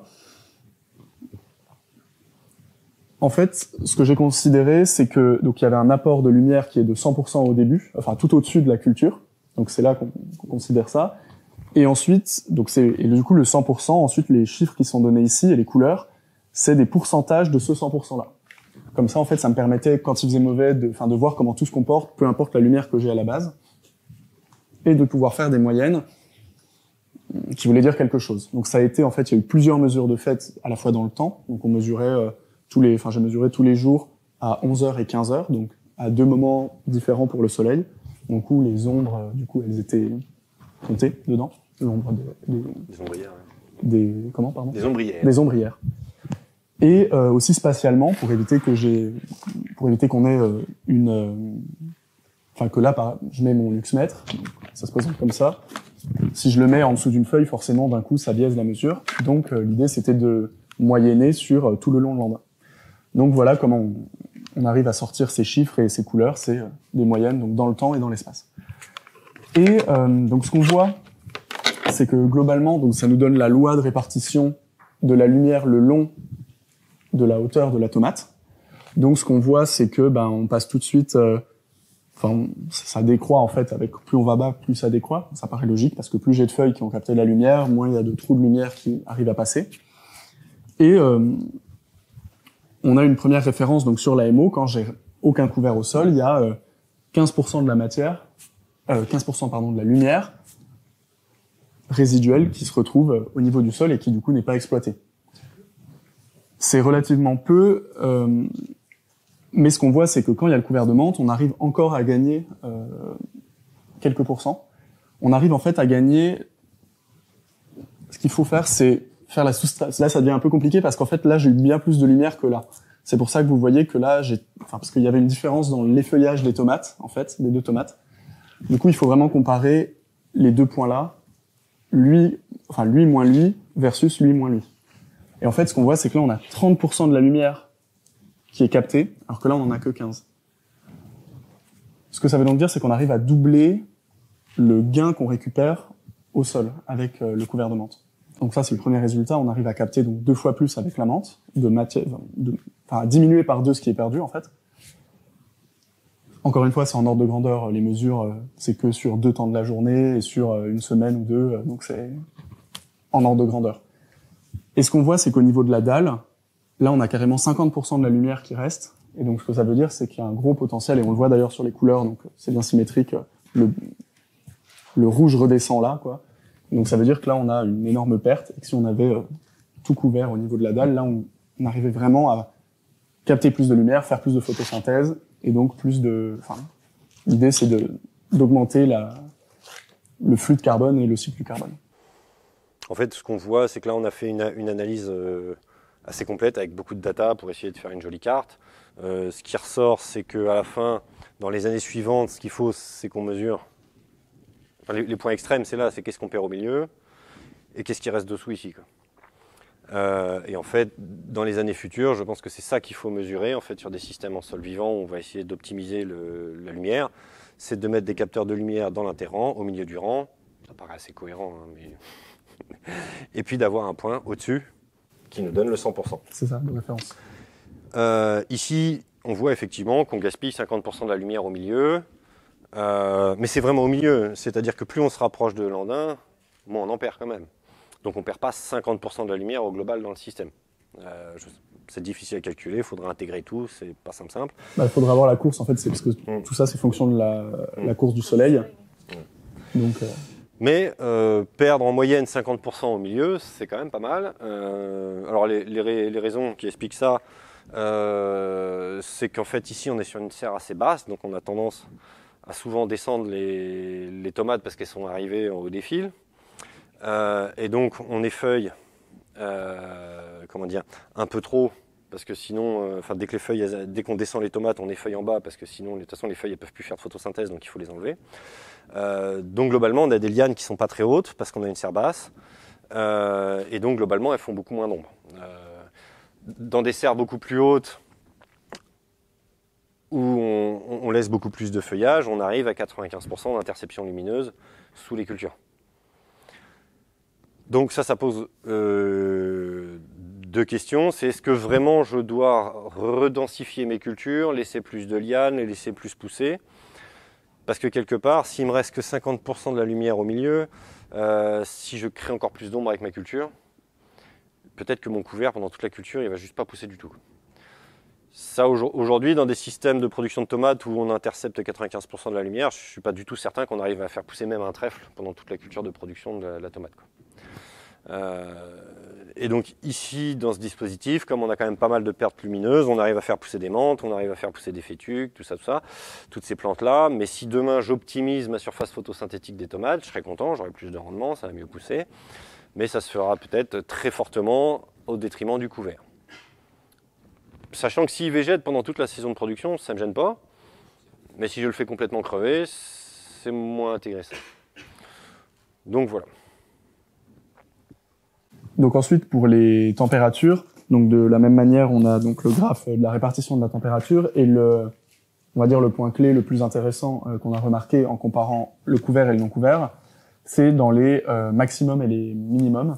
En fait, ce que j'ai considéré, c'est que donc il y avait un apport de lumière qui est de cent pour cent au début, enfin tout au-dessus de la culture. Donc c'est là qu'on, qu'on considère ça. Et ensuite, donc c'est et du coup le cent pour cent. Ensuite, les chiffres qui sont donnés ici et les couleurs, c'est des pourcentages de ce cent pour cent là. Comme ça, en fait, ça me permettait quand il faisait mauvais, de, enfin de voir comment tout se comporte, peu importe la lumière que j'ai à la base, et de pouvoir faire des moyennes qui voulait dire quelque chose. Donc ça a été, en fait, il y a eu plusieurs mesures de fait à la fois dans le temps. Donc on mesurait euh, tous les, enfin j'ai mesuré tous les jours à onze heures et quinze heures, donc à deux moments différents pour le soleil. Donc où les ombres, euh, du coup, elles étaient comptées dedans. L'ombre des, des, Des ombrières. Ouais. des, comment, pardon? Des ombrières. Des ombrières. Et euh, aussi spatialement pour éviter que j'ai, pour éviter qu'on ait euh, une, euh, enfin que là, par, je mets mon luxmètre, ça se présente comme ça. Si je le mets en dessous d'une feuille, forcément, d'un coup, ça biaise la mesure. Donc, euh, l'idée, c'était de moyenner sur euh, tout le long de l'andin. Donc, voilà comment on, on arrive à sortir ces chiffres et ces couleurs. C'est euh, des moyennes, donc dans le temps et dans l'espace. Et euh, donc, ce qu'on voit, c'est que globalement, donc ça nous donne la loi de répartition de la lumière le long de la hauteur de la tomate. Donc, ce qu'on voit, c'est que ben, on passe tout de suite... Euh, Enfin, ça décroît en fait, avec plus on va bas, plus ça décroît. Ça paraît logique parce que plus j'ai de feuilles qui ont capté la lumière, moins il y a de trous de lumière qui arrivent à passer. Et euh, on a une première référence donc sur la M O. Quand j'ai aucun couvert au sol, il y a euh, quinze pour cent de la matière, euh, quinze pour cent pardon de la lumière résiduel qui se retrouve au niveau du sol et qui du coup n'est pas exploité. C'est relativement peu, euh, mais ce qu'on voit, c'est que quand il y a le couvert de menthe, on arrive encore à gagner euh, quelques pourcents. On arrive en fait à gagner. Ce qu'il faut faire, c'est faire la soustraction. Là, ça devient un peu compliqué parce qu'en fait, là, j'ai eu bien plus de lumière que là. C'est pour ça que vous voyez que là, j'ai, enfin, parce qu'il y avait une différence dans l'effeuillage des tomates, en fait, des deux tomates. Du coup, il faut vraiment comparer les deux points-là, lui, enfin, lui moins lui versus lui moins lui. Et en fait, ce qu'on voit, c'est que là, on a trente pour cent de la lumière qui est captée, alors que là, on en a que quinze. Ce que ça veut donc dire, c'est qu'on arrive à doubler le gain qu'on récupère au sol avec euh, le couvert de menthe. Donc ça, c'est le premier résultat. On arrive à capter donc deux fois plus avec la menthe, de matière, de, enfin, à diminuer par deux ce qui est perdu, en fait. Encore une fois, c'est en ordre de grandeur. Les mesures, euh, c'est que sur deux temps de la journée et sur euh, une semaine ou deux. Euh, donc c'est en ordre de grandeur. Et ce qu'on voit, c'est qu'au niveau de la dalle, là, on a carrément cinquante pour cent de la lumière qui reste. Et donc, ce que ça veut dire, c'est qu'il y a un gros potentiel, et on le voit d'ailleurs sur les couleurs, donc c'est bien symétrique. Le, le rouge redescend là, quoi. Donc, ça veut dire que là, on a une énorme perte, et que si on avait euh, tout couvert au niveau de la dalle, là, on, on arrivait vraiment à capter plus de lumière, faire plus de photosynthèse, et donc plus de... Enfin, l'idée, c'est de, d'augmenter la, le flux de carbone et le cycle du carbone. En fait, ce qu'on voit, c'est que là, on a fait une, une analyse euh, assez complète avec beaucoup de data pour essayer de faire une jolie carte. Euh, ce qui ressort, c'est qu'à la fin, dans les années suivantes, ce qu'il faut, c'est qu'on mesure. Enfin, les, les points extrêmes, c'est là, c'est qu'est-ce qu'on perd au milieu et qu'est-ce qui reste dessous ici, quoi. Euh, et en fait, dans les années futures, je pense que c'est ça qu'il faut mesurer en fait sur des systèmes en sol vivant où on va essayer d'optimiser le, la lumière. C'est de mettre des capteurs de lumière dans l'interrang, au milieu du rang. Ça paraît assez cohérent, hein, mais... et puis d'avoir un point au-dessus qui nous donne le cent pour cent. C'est ça, de référence. Euh, ici, on voit effectivement qu'on gaspille cinquante pour cent de la lumière au milieu, euh, mais c'est vraiment au milieu, c'est-à-dire que plus on se rapproche de l'andin, moins on en perd quand même. Donc on ne perd pas cinquante pour cent de la lumière au global dans le système. Euh, je... C'est difficile à calculer, il faudra intégrer tout, c'est pas simple simple. Bah, il faudra avoir la course, en fait, c'est parce que mm. tout ça, c'est fonction de la, mm. la course du soleil. Mm. Donc... Euh... Mais euh, perdre en moyenne cinquante pour cent au milieu, c'est quand même pas mal. Euh, alors les, les, les raisons qui expliquent ça, euh, c'est qu'en fait ici on est sur une serre assez basse, donc on a tendance à souvent descendre les, les tomates parce qu'elles sont arrivées en haut des fils. Euh, et donc on effeuille, euh, comment dire, un peu trop, parce que sinon, enfin euh, dès que les feuilles, dès qu'on descend les tomates, on effeuille en bas, parce que sinon, de toute façon, les feuilles ne peuvent plus faire de photosynthèse, donc il faut les enlever. Euh, donc globalement, on a des lianes qui ne sont pas très hautes, parce qu'on a une serre basse, euh, et donc globalement, elles font beaucoup moins d'ombre. Euh, dans des serres beaucoup plus hautes, où on, on laisse beaucoup plus de feuillage, on arrive à quatre-vingt-quinze pour cent d'interception lumineuse sous les cultures. Donc ça, ça pose euh, deux questions. C'est est-ce que vraiment je dois redensifier mes cultures, laisser plus de lianes, les laisser plus pousser? Parce que quelque part, s'il me reste que cinquante pour cent de la lumière au milieu, euh, si je crée encore plus d'ombre avec ma culture, peut-être que mon couvert pendant toute la culture, il va juste pas pousser du tout. Ça, aujourd'hui, dans des systèmes de production de tomates où on intercepte quatre-vingt-quinze pour cent de la lumière, je ne suis pas du tout certain qu'on arrive à faire pousser même un trèfle pendant toute la culture de production de la, la tomate, quoi. Euh, et donc ici, dans ce dispositif, comme on a quand même pas mal de pertes lumineuses, on arrive à faire pousser des menthes, on arrive à faire pousser des fétuques, tout ça, tout ça, toutes ces plantes-là. Mais si demain j'optimise ma surface photosynthétique des tomates, je serai content, j'aurai plus de rendement, ça va mieux pousser. Mais ça se fera peut-être très fortement au détriment du couvert. Sachant que s'il végète pendant toute la saison de production, ça ne me gêne pas. Mais si je le fais complètement crever, c'est moins intéressant. Donc voilà. Donc ensuite, pour les températures, donc de la même manière, on a donc le graphe de la répartition de la température et le, on va dire le point clé le plus intéressant euh, qu'on a remarqué en comparant le couvert et le non couvert, c'est dans les euh, maximums et les minimums.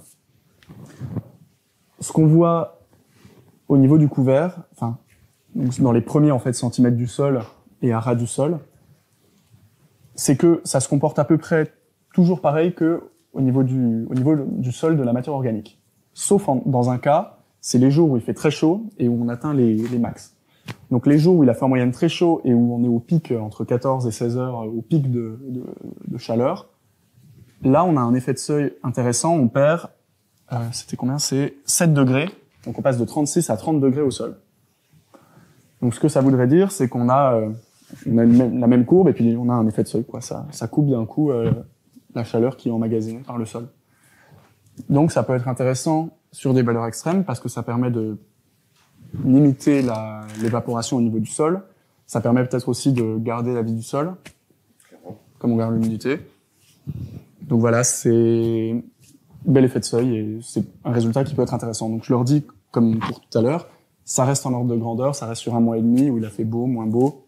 Ce qu'on voit au niveau du couvert, enfin, donc dans les premiers en fait centimètres du sol et à ras du sol, c'est que ça se comporte à peu près toujours pareil que au niveau du, au niveau du sol de la matière organique. Sauf en, dans un cas, c'est les jours où il fait très chaud et où on atteint les, les max. Donc les jours où il a fait en moyenne très chaud et où on est au pic entre quatorze et seize heures, au pic de, de, de chaleur, Là, on a un effet de seuil intéressant. On perd, euh, c'était combien? C'est sept degrés. Donc on passe de trente-six à trente degrés au sol. Donc ce que ça voudrait dire, c'est qu'on a, euh, on a une même, la même courbe et puis on a un effet de seuil, quoi. Ça, ça coupe d'un coup euh, la chaleur qui est emmagasinée par le sol. Donc ça peut être intéressant sur des valeurs extrêmes parce que ça permet de limiter la, l'évaporation au niveau du sol. Ça permet peut-être aussi de garder la vie du sol, comme on garde l'humidité. Donc voilà, c'est bel effet de seuil et c'est un résultat qui peut être intéressant. Donc je leur dis, comme pour tout à l'heure, ça reste en ordre de grandeur, ça reste sur un mois et demi où il a fait beau, moins beau.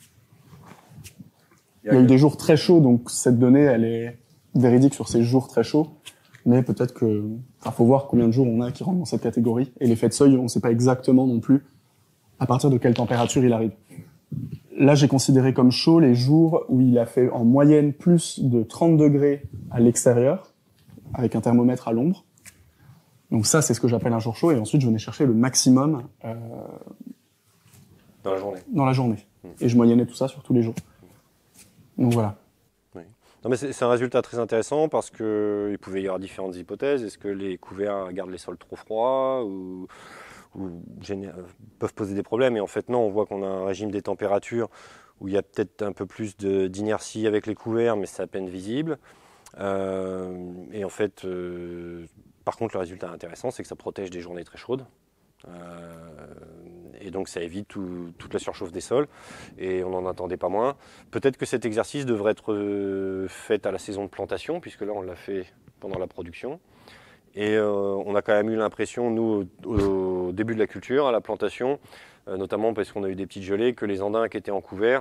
Il y a eu des jours très chauds, donc cette donnée, elle est véridique sur ces jours très chauds. Mais peut-être que, enfin, faut voir combien de jours on a qui rentrent dans cette catégorie. Et l'effet de seuil, on ne sait pas exactement non plus à partir de quelle température il arrive. Là, j'ai considéré comme chaud les jours où il a fait en moyenne plus de trente degrés à l'extérieur, avec un thermomètre à l'ombre. Donc ça, c'est ce que j'appelle un jour chaud. Et ensuite, je venais chercher le maximum euh, dans la journée. Dans la journée. Mmh. Et je moyennais tout ça sur tous les jours. Donc voilà. Oui. Non, mais c'est, c'est un résultat très intéressant parce que il pouvait y avoir différentes hypothèses. Est-ce que les couverts gardent les sols trop froids ou, ou géné- peuvent poser des problèmes? Et en fait, non, on voit qu'on a un régime des températures où il y a peut-être un peu plus de, d'inertie avec les couverts, mais c'est à peine visible. Euh, et en fait, euh, par contre, le résultat intéressant, c'est que ça protège des journées très chaudes. Euh, et donc ça évite tout, toute la surchauffe des sols et on n'en attendait pas moins. Peut-être que cet exercice devrait être euh, fait à la saison de plantation, puisque là on l'a fait pendant la production. Et euh, on a quand même eu l'impression, nous, au, au début de la culture, à la plantation, euh, notamment parce qu'on a eu des petites gelées, que les andins qui étaient en couvert,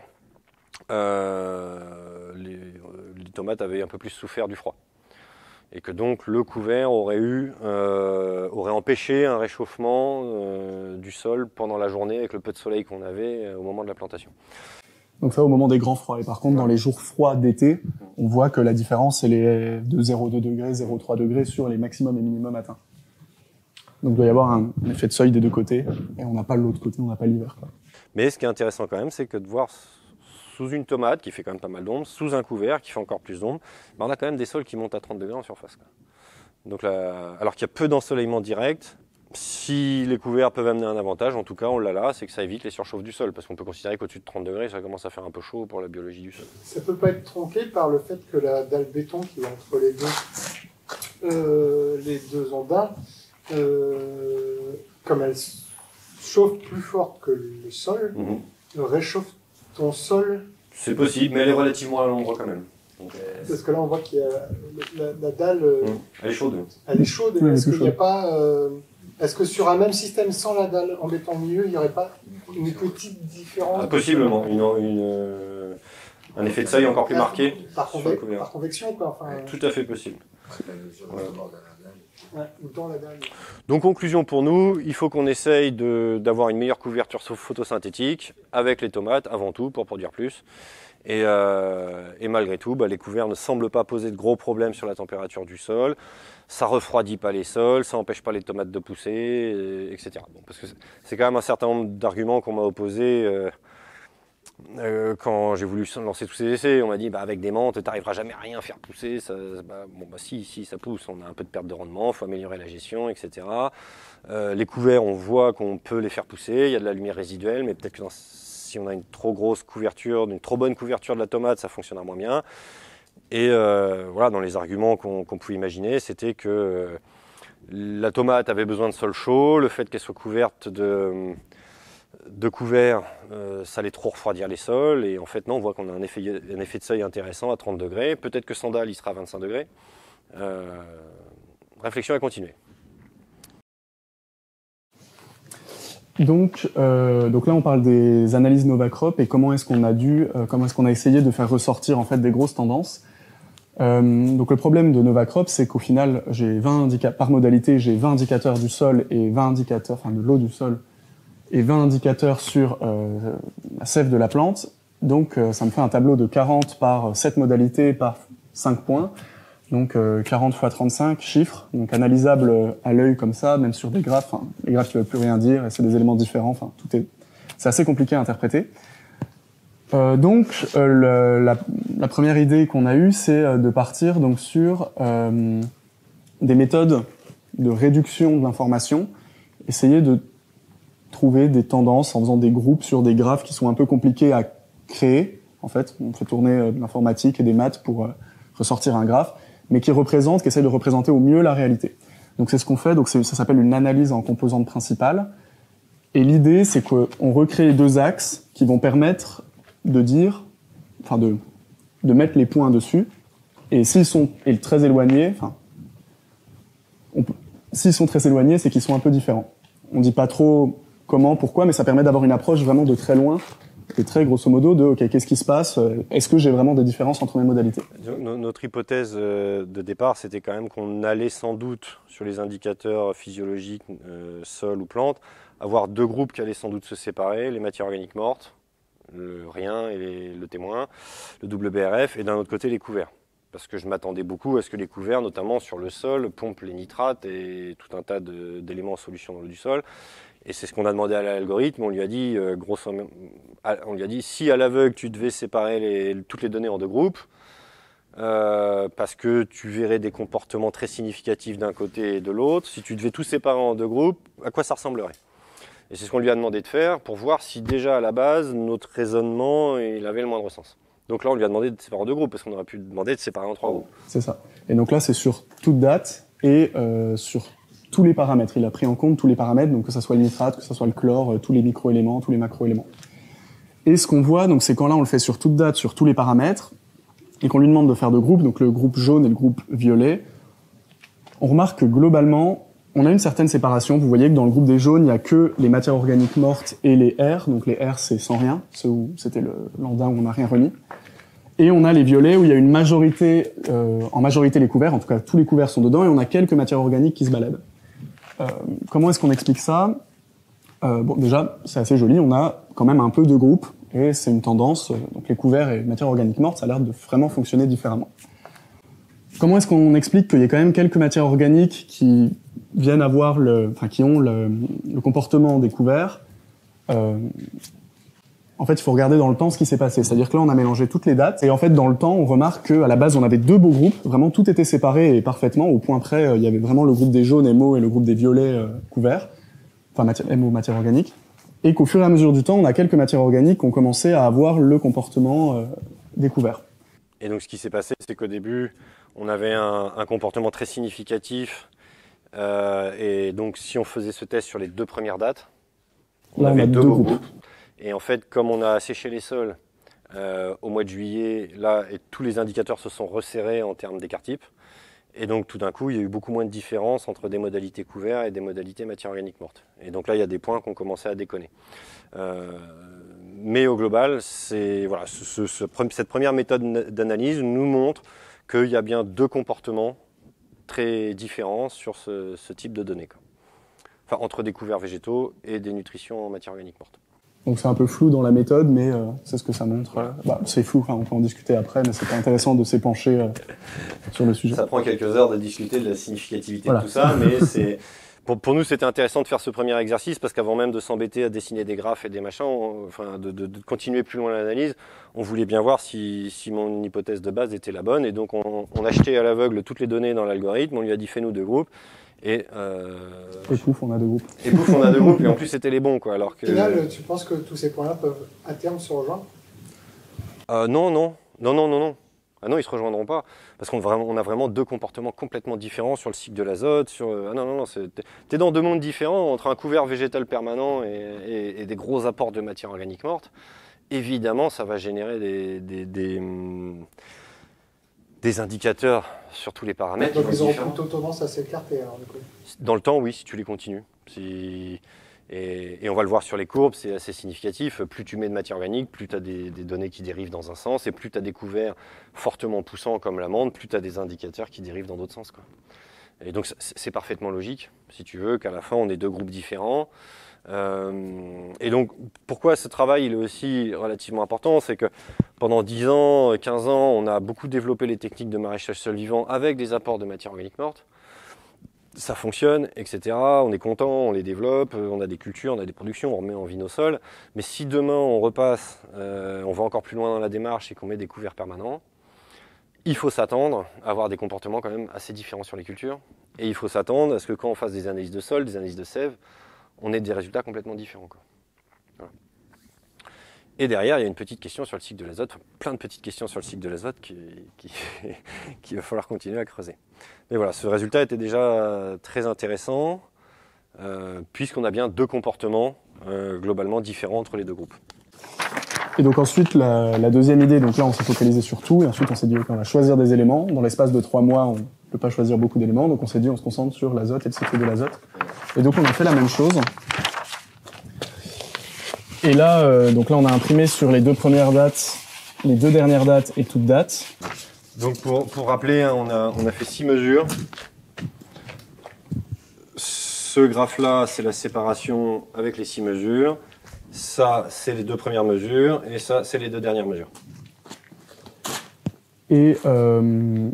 euh, les, les tomates avaient un peu plus souffert du froid. Et que donc le couvert aurait, eu, euh, aurait empêché un réchauffement euh, du sol pendant la journée avec le peu de soleil qu'on avait euh, au moment de la plantation. Donc ça au moment des grands froids. Et par contre, dans les jours froids d'été, on voit que la différence elle est de zéro virgule deux degrés, zéro virgule trois degrés sur les maximums et minimums atteints. Donc il doit y avoir un, un effet de seuil des deux côtés, et on n'a pas l'autre côté, on n'a pas l'hiver, quoi. Mais ce qui est intéressant quand même, c'est que de voir sous une tomate qui fait quand même pas mal d'ombre, sous un couvert qui fait encore plus d'ombre, ben on a quand même des sols qui montent à trente degrés en surface, quoi. Donc là, alors qu'il y a peu d'ensoleillement direct, si les couverts peuvent amener un avantage, en tout cas on l'a là, c'est que ça évite les surchauffes du sol, parce qu'on peut considérer qu'au-dessus de trente degrés, ça commence à faire un peu chaud pour la biologie du sol. Ça peut pas être tronqué par le fait que la dalle béton qui est entre les deux, euh, les deux ondins, euh, comme elle chauffe plus fort que le sol, mm-hmm. réchauffe ton sol. C'est possible, mais elle est relativement à l'ombre quand même. Donc, euh... Parce que là, on voit qu'il y a la, la dalle. Euh, mmh. Elle est chaude. Elle est chaude. Mmh, est-ce qu'il n'y a pas euh, Est-ce que sur un même système sans la dalle en béton au milieu, il n'y aurait pas une petite différence? Ah, possiblement, une, une, euh, un effet de seuil encore plus marqué. Par, conve- par convection, quoi. Enfin, ouais, tout à fait possible. Ouais. Ouais, ou dans la dalle. Donc conclusion pour nous, il faut qu'on essaye de, d'avoir une meilleure couverture photosynthétique avec les tomates avant tout pour produire plus. Et, euh, et malgré tout, bah, les couverts ne semblent pas poser de gros problèmes sur la température du sol. Ça refroidit pas les sols, ça empêche pas les tomates de pousser, et, et cetera. Bon, parce que c'est quand même un certain nombre d'arguments qu'on m'a opposés euh, euh, quand j'ai voulu lancer tous ces essais. On m'a dit, bah, avec des menthes, t'arriveras jamais à rien faire pousser. Ça, bah, bon, bah si, si, ça pousse. On a un peu de perte de rendement, faut améliorer la gestion, et cetera. Euh, les couverts, on voit qu'on peut les faire pousser. Il y a de la lumière résiduelle, mais peut-être que dans si on a une trop grosse couverture, une trop bonne couverture de la tomate, ça fonctionnera moins bien. Et euh, voilà, dans les arguments qu'on, qu'on pouvait imaginer, c'était que euh, la tomate avait besoin de sol chaud, le fait qu'elle soit couverte de, de couverts, euh, ça allait trop refroidir les sols. Et en fait, non, on voit qu'on a un effet, un effet de seuil intéressant à trente degrés. Peut-être que Sandal, il sera à vingt-cinq degrés. Euh, réflexion à continuer. Donc, euh, donc là, on parle des analyses Novacrop et comment est-ce qu'on a dû, euh, comment est-ce qu'on a essayé de faire ressortir en fait des grosses tendances. Euh, donc le problème de Novacrop, c'est qu'au final, j'ai vingt indicateurs par modalité, j'ai vingt indicateurs du sol et vingt indicateurs, enfin de l'eau du sol, et vingt indicateurs sur euh, la sève de la plante. Donc, euh, ça me fait un tableau de quarante par sept modalités par cinq points. Donc euh, quarante fois trente-cinq chiffres, donc analysables à l'œil comme ça, même sur des graphes. Hein, les graphes qui veulent plus rien dire, et c'est des éléments différents. Enfin, tout est, c'est assez compliqué à interpréter. Euh, donc, euh, le, la, la première idée qu'on a eue, c'est euh, de partir donc sur euh, des méthodes de réduction de l'information, essayer de trouver des tendances en faisant des groupes sur des graphes qui sont un peu compliqués à créer. En fait, on fait tourner euh, de l'informatique et des maths pour euh, ressortir un graphe, mais qui représente, qui essaie de représenter au mieux la réalité. Donc c'est ce qu'on fait. Donc c'est, ça s'appelle une analyse en composantes principales. Et l'idée, c'est qu'on recrée deux axes qui vont permettre de dire, enfin de, de mettre les points dessus, et s'ils sont et très éloignés, enfin, on peut, s'ils sont très éloignés, c'est qu'ils sont un peu différents. On dit pas trop comment, pourquoi, mais ça permet d'avoir une approche vraiment de très loin, et très grosso modo de, ok, qu'est-ce qui se passe, est-ce que j'ai vraiment des différences entre mes modalités? Notre hypothèse de départ, c'était quand même qu'on allait sans doute, sur les indicateurs physiologiques, euh, sol ou plante, avoir deux groupes qui allaient sans doute se séparer, les matières organiques mortes, le rien et les, le témoin, le W B R F, et d'un autre côté les couverts. Parce que je m'attendais beaucoup à ce que les couverts, notamment sur le sol, pompent les nitrates et tout un tas de, d'éléments en solution dans l'eau du sol. Et c'est ce qu'on a demandé à l'algorithme. On lui a dit, euh, grosso, on lui a dit, si à l'aveugle tu devais séparer les, toutes les données en deux groupes, euh, parce que tu verrais des comportements très significatifs d'un côté et de l'autre, si tu devais tout séparer en deux groupes, à quoi ça ressemblerait? Et c'est ce qu'on lui a demandé de faire pour voir si déjà à la base, notre raisonnement, il avait le moindre sens. Donc là, on lui a demandé de séparer en deux groupes, parce qu'on aurait pu demander de séparer en trois groupes. C'est ça. Et donc là, c'est sur toute date et euh, sur tous les paramètres. Il a pris en compte tous les paramètres, donc que ce soit le nitrate, que ce soit le chlore, euh, tous les micro-éléments, tous les macro-éléments. Et ce qu'on voit, donc, c'est quand là, on le fait sur toute date, sur tous les paramètres, et qu'on lui demande de faire deux groupes, donc le groupe jaune et le groupe violet, on remarque que globalement, on a une certaine séparation. Vous voyez que dans le groupe des jaunes, il n'y a que les matières organiques mortes et les R. Donc les R, c'est sans rien, ceux où c'était le lambda où on n'a rien remis. Et on a les violets où il y a une majorité, euh, en majorité les couverts, en tout cas tous les couverts sont dedans, et on a quelques matières organiques qui se baladent. Euh, comment est-ce qu'on explique ça? euh, Bon, déjà, c'est assez joli, on a quand même un peu de groupes, et c'est une tendance. Donc les couverts et les matières organiques mortes, ça a l'air de vraiment fonctionner différemment. Comment est-ce qu'on explique qu'il y a quand même quelques matières organiques qui viennent avoir le, enfin qui ont le, le comportement des couverts? euh, En fait, il faut regarder dans le temps ce qui s'est passé. C'est-à-dire que là, on a mélangé toutes les dates, et en fait, dans le temps, on remarque qu'à la base, on avait deux beaux groupes. Vraiment, tout était séparé et parfaitement. Au point près, euh, il y avait vraiment le groupe des jaunes M O et le groupe des violets euh, couverts, enfin matière, M O matière organique. Et qu'au fur et à mesure du temps, on a quelques matières organiques qui ont commencé à avoir le comportement euh, des couverts. Et donc, ce qui s'est passé, c'est qu'au début, on avait un, un comportement très significatif. Euh, et donc, si on faisait ce test sur les deux premières dates, on là, avait on a deux, deux groupes. groupes. Et en fait, comme on a asséché les sols euh, au mois de juillet, là, et tous les indicateurs se sont resserrés en termes d'écart type. Et donc, tout d'un coup, il y a eu beaucoup moins de différence entre des modalités couverts et des modalités matière organique morte. Et donc là, il y a des points qui ont commencé à déconner. Euh, mais au global, c'est, voilà, ce, ce, cette première méthode d'analyse nous montre qu'il y a bien deux comportements très différents sur ce, ce type de données, quoi. Enfin, entre des couverts végétaux et des nutritions en matière organique morte. Donc c'est un peu flou dans la méthode, mais euh, c'est ce que ça montre. Euh, bah, c'est flou, enfin, on peut en discuter après, mais c'est intéressant de s'épancher euh, sur le sujet. Ça prend quelques heures de discuter de la significativité voilà. de tout ça, mais c'est... Pour, pour nous, c'était intéressant de faire ce premier exercice, parce qu'avant même de s'embêter à dessiner des graphes et des machins, on, enfin, de, de, de continuer plus loin l'analyse, on voulait bien voir si, si mon hypothèse de base était la bonne, et donc on, on achetait à l'aveugle toutes les données dans l'algorithme, on lui a dit fais-nous deux groupes, et... Euh, et pouf, on a deux groupes. Et pouf, on a deux groupes, et en plus c'était les bons, quoi, alors que... Et là, le, tu penses que tous ces points-là peuvent à terme se rejoindre? euh, Non, non, non, non, non, non. Ah non, ils ne se rejoindront pas, parce qu'on on a vraiment deux comportements complètement différents sur le cycle de l'azote. Sur... Ah non, non, non, tu es dans deux mondes différents, entre un couvert végétal permanent et, et, et des gros apports de matière organique morte. Évidemment, ça va générer des, des, des, des indicateurs sur tous les paramètres. Donc ils auront plutôt tendance à s'écarter, alors, du coup. Dans le temps, oui, si tu les continues. Si... Et, et on va le voir sur les courbes, c'est assez significatif. Plus tu mets de matière organique, plus tu as des, des données qui dérivent dans un sens, et plus tu as des couverts fortement poussants comme l'amande, plus tu as des indicateurs qui dérivent dans d'autres sens, quoi. Et donc c'est parfaitement logique, si tu veux, qu'à la fin on ait deux groupes différents. Euh, et donc pourquoi ce travail il est aussi relativement important, c'est que pendant dix ans, quinze ans, on a beaucoup développé les techniques de maraîchage sol vivant avec des apports de matière organique morte. ça fonctionne, et cetera. On est content, on les développe, on a des cultures, on a des productions, on remet en vie nos sols. Mais si demain on repasse, euh, on va encore plus loin dans la démarche et qu'on met des couverts permanents, il faut s'attendre à avoir des comportements quand même assez différents sur les cultures. Et il faut s'attendre à ce que quand on fasse des analyses de sol, des analyses de sève, on ait des résultats complètement différents, quoi. Voilà. Et derrière, il y a une petite question sur le cycle de l'azote, enfin, plein de petites questions sur le cycle de l'azote qu'il qui, qui va falloir continuer à creuser. Mais voilà, ce résultat était déjà très intéressant, euh, puisqu'on a bien deux comportements euh, globalement différents entre les deux groupes. Et donc ensuite, la, la deuxième idée, donc là on s'est focalisé sur tout, et ensuite on s'est dit qu'on va choisir des éléments. Dans l'espace de trois mois, on ne peut pas choisir beaucoup d'éléments, donc on s'est dit on se concentre sur l'azote et le cycle de l'azote. Et donc on a fait la même chose. Et là, euh, donc là on a imprimé sur les deux premières dates, les deux dernières dates et toute date. Donc pour, pour rappeler, hein, on, a, on a fait six mesures. Ce graphe-là, c'est la séparation avec les six mesures. Ça, c'est les deux premières mesures. Et ça, c'est les deux dernières mesures. Et, euh,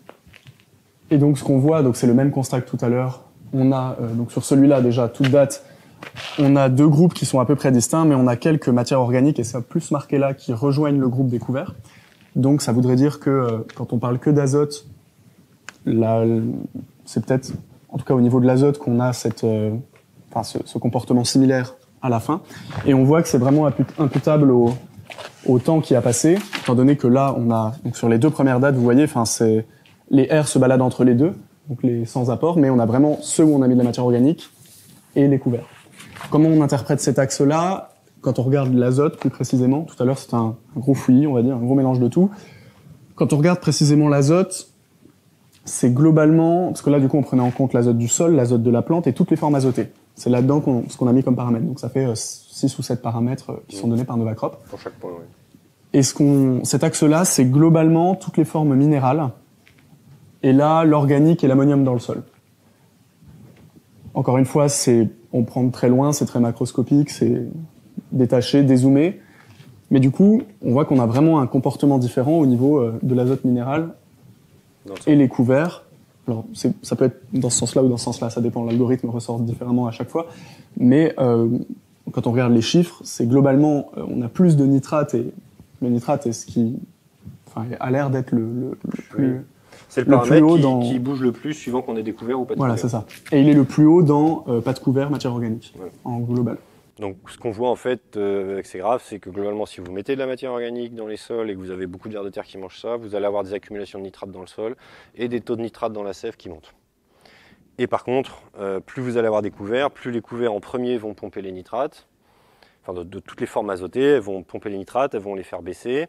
et donc ce qu'on voit, donc c'est le même constat que tout à l'heure. On a euh, donc sur celui-là déjà toute date. On a deux groupes qui sont à peu près distincts, mais on a quelques matières organiques, et c'est plus marqué là, qui rejoignent le groupe des couverts. Donc ça voudrait dire que euh, quand on parle que d'azote, là, c'est peut-être, en tout cas au niveau de l'azote, qu'on a cette, euh, enfin, ce, ce comportement similaire à la fin. Et on voit que c'est vraiment imputable au, au temps qui a passé, étant donné que là, on a, donc sur les deux premières dates, vous voyez, enfin, c'est, les R se baladent entre les deux, donc les sans apport, mais on a vraiment ceux où on a mis de la matière organique et les couverts. Comment on interprète cet axe-là? Quand on regarde l'azote plus précisément, tout à l'heure c'était un, un gros fouillis, on va dire, un gros mélange de tout. Quand on regarde précisément l'azote, c'est globalement, parce que là du coup on prenait en compte l'azote du sol, l'azote de la plante et toutes les formes azotées. C'est là-dedans qu'on, ce qu'on a mis comme paramètres. Donc ça fait euh, six ou sept paramètres euh, qui sont donnés par Novacrop. Pour chaque point, oui. Et ce qu'on, cet axe-là, c'est globalement toutes les formes minérales. Et là, l'organique et l'ammonium dans le sol. Encore une fois, c'est, on prend de très loin, c'est très macroscopique, c'est détaché, dézoomé. Mais du coup, on voit qu'on a vraiment un comportement différent au niveau euh, de l'azote minéral et les couverts. Alors, c'est, ça peut être dans ce sens-là ou dans ce sens-là, ça dépend, l'algorithme ressort différemment à chaque fois. Mais euh, quand on regarde les chiffres, c'est globalement, euh, on a plus de nitrate, et le nitrate est ce qui enfin, a l'air d'être le, le, le plus... Oui. C'est le, le paramètre plus haut qui, dans... qui bouge le plus suivant qu'on ait découvert ou pas de Voilà, couvert. c'est ça. Et il est le plus haut dans euh, pas de couvert, matière organique, ouais. En global. Donc ce qu'on voit en fait euh, avec ces graphes, c'est que globalement si vous mettez de la matière organique dans les sols et que vous avez beaucoup de vers de terre qui mangent ça, vous allez avoir des accumulations de nitrate dans le sol et des taux de nitrate dans la sève qui montent. Et par contre, euh, plus vous allez avoir des couverts, plus les couverts en premier vont pomper les nitrates, enfin de, de toutes les formes azotées, elles vont pomper les nitrates, elles vont les faire baisser.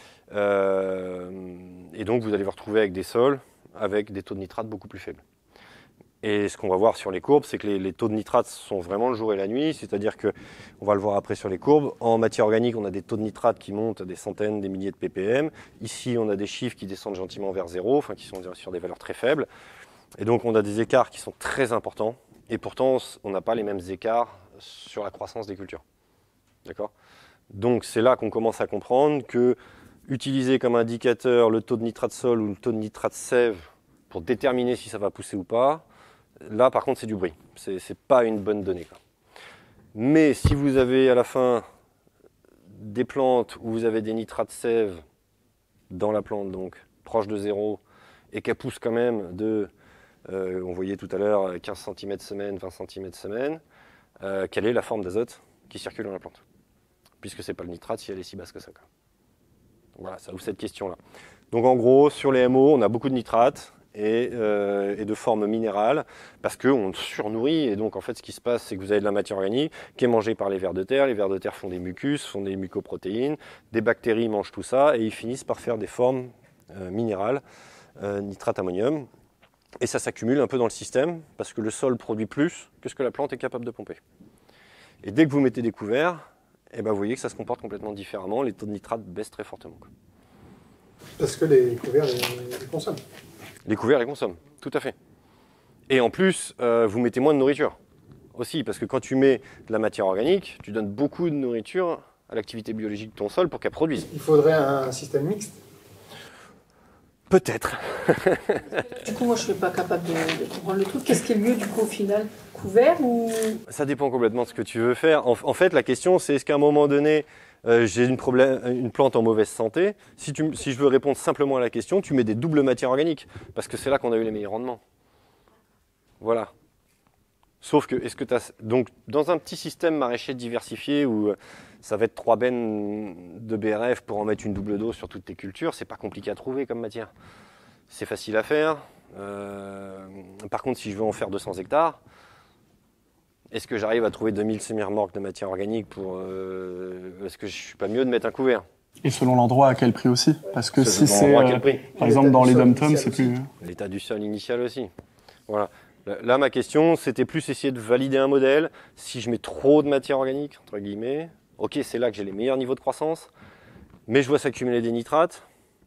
Euh, et donc vous allez vous retrouver avec des sols avec des taux de nitrate beaucoup plus faibles. Et ce qu'on va voir sur les courbes, c'est que les, les taux de nitrate sont vraiment le jour et la nuit, c'est-à-dire que, on va le voir après sur les courbes, en matière organique, on a des taux de nitrate qui montent à des centaines, des milliers de ppm. Ici, on a des chiffres qui descendent gentiment vers zéro, enfin qui sont sur des valeurs très faibles. Et donc, on a des écarts qui sont très importants, et pourtant, on n'a pas les mêmes écarts sur la croissance des cultures. D'accord ? Donc, c'est là qu'on commence à comprendre que utiliser comme indicateur le taux de nitrate sol ou le taux de nitrate sève pour déterminer si ça va pousser ou pas, là par contre c'est du bruit, c'est, c'est pas une bonne donnée, quoi. Mais si vous avez à la fin des plantes où vous avez des nitrates sève dans la plante, donc proche de zéro, et qu'elle pousse quand même de, euh, on voyait tout à l'heure, quinze centimètres semaine, vingt centimètres semaine, euh, quelle est la forme d'azote qui circule dans la plante? Puisque c'est pas le nitrate si elle est si basse que ça, quoi. Voilà, ça ouvre cette question-là. Donc en gros, sur les M O, on a beaucoup de nitrates et, euh, et de formes minérales parce qu'on surnourrit. Et donc en fait, ce qui se passe, c'est que vous avez de la matière organique qui est mangée par les vers de terre. Les vers de terre font des mucus, font des mucoprotéines. Des bactéries mangent tout ça et ils finissent par faire des formes euh, minérales, euh, nitrate ammonium. Et ça s'accumule un peu dans le système parce que le sol produit plus que ce que la plante est capable de pomper. Et dès que vous mettez des couverts, et ben vous voyez que ça se comporte complètement différemment, les taux de nitrate baissent très fortement. Parce que les couverts les, les consomment. Les couverts les consomment, tout à fait. Et en plus, euh, vous mettez moins de nourriture aussi, parce que quand tu mets de la matière organique, tu donnes beaucoup de nourriture à l'activité biologique de ton sol pour qu'elle produise. Il faudrait un système mixte. Peut-être. Du coup, moi, je ne suis pas capable de, de comprendre le truc. Qu'est-ce qui est le mieux, du coup, au final? Couvert ou... Ça dépend complètement de ce que tu veux faire. En, en fait, la question, c'est est-ce qu'à un moment donné, euh, j'ai une, problème, une plante en mauvaise santé? Si, tu, si je veux répondre simplement à la question, tu mets des doubles matières organiques, parce que c'est là qu'on a eu les meilleurs rendements. Voilà. Sauf que, est-ce que tu as... Donc, dans un petit système maraîcher diversifié où ça va être trois bennes de B R F pour en mettre une double dose sur toutes tes cultures, c'est pas compliqué à trouver comme matière. C'est facile à faire. Euh... Par contre, si je veux en faire deux cents hectares, est-ce que j'arrive à trouver deux mille semi-remorques de matière organique pour... Euh... Est-ce que je suis pas mieux de mettre un couvert? Et selon l'endroit, à quel prix aussi? Parce que si c'est, à euh, quel prix? par exemple, dans les dom-toms, c'est plus... L'état du sol initial aussi. Voilà. Là, ma question, c'était plus essayer de valider un modèle. Si je mets trop de matière organique, entre guillemets, ok, c'est là que j'ai les meilleurs niveaux de croissance, mais je vois s'accumuler des nitrates.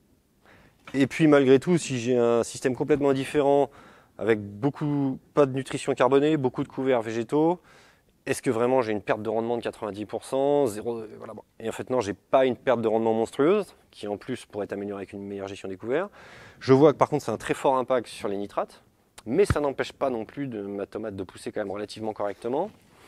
Et puis, malgré tout, si j'ai un système complètement différent, avec beaucoup, pas de nutrition carbonée, beaucoup de couverts végétaux, est-ce que vraiment j'ai une perte de rendement de quatre-vingt-dix pour cent, zéro, voilà. Et en fait, non, j'ai pas une perte de rendement monstrueuse, qui en plus pourrait être améliorée avec une meilleure gestion des couverts. Je vois que par contre, c'est un très fort impact sur les nitrates, mais ça n'empêche pas non plus de ma tomate de pousser quand même relativement correctement.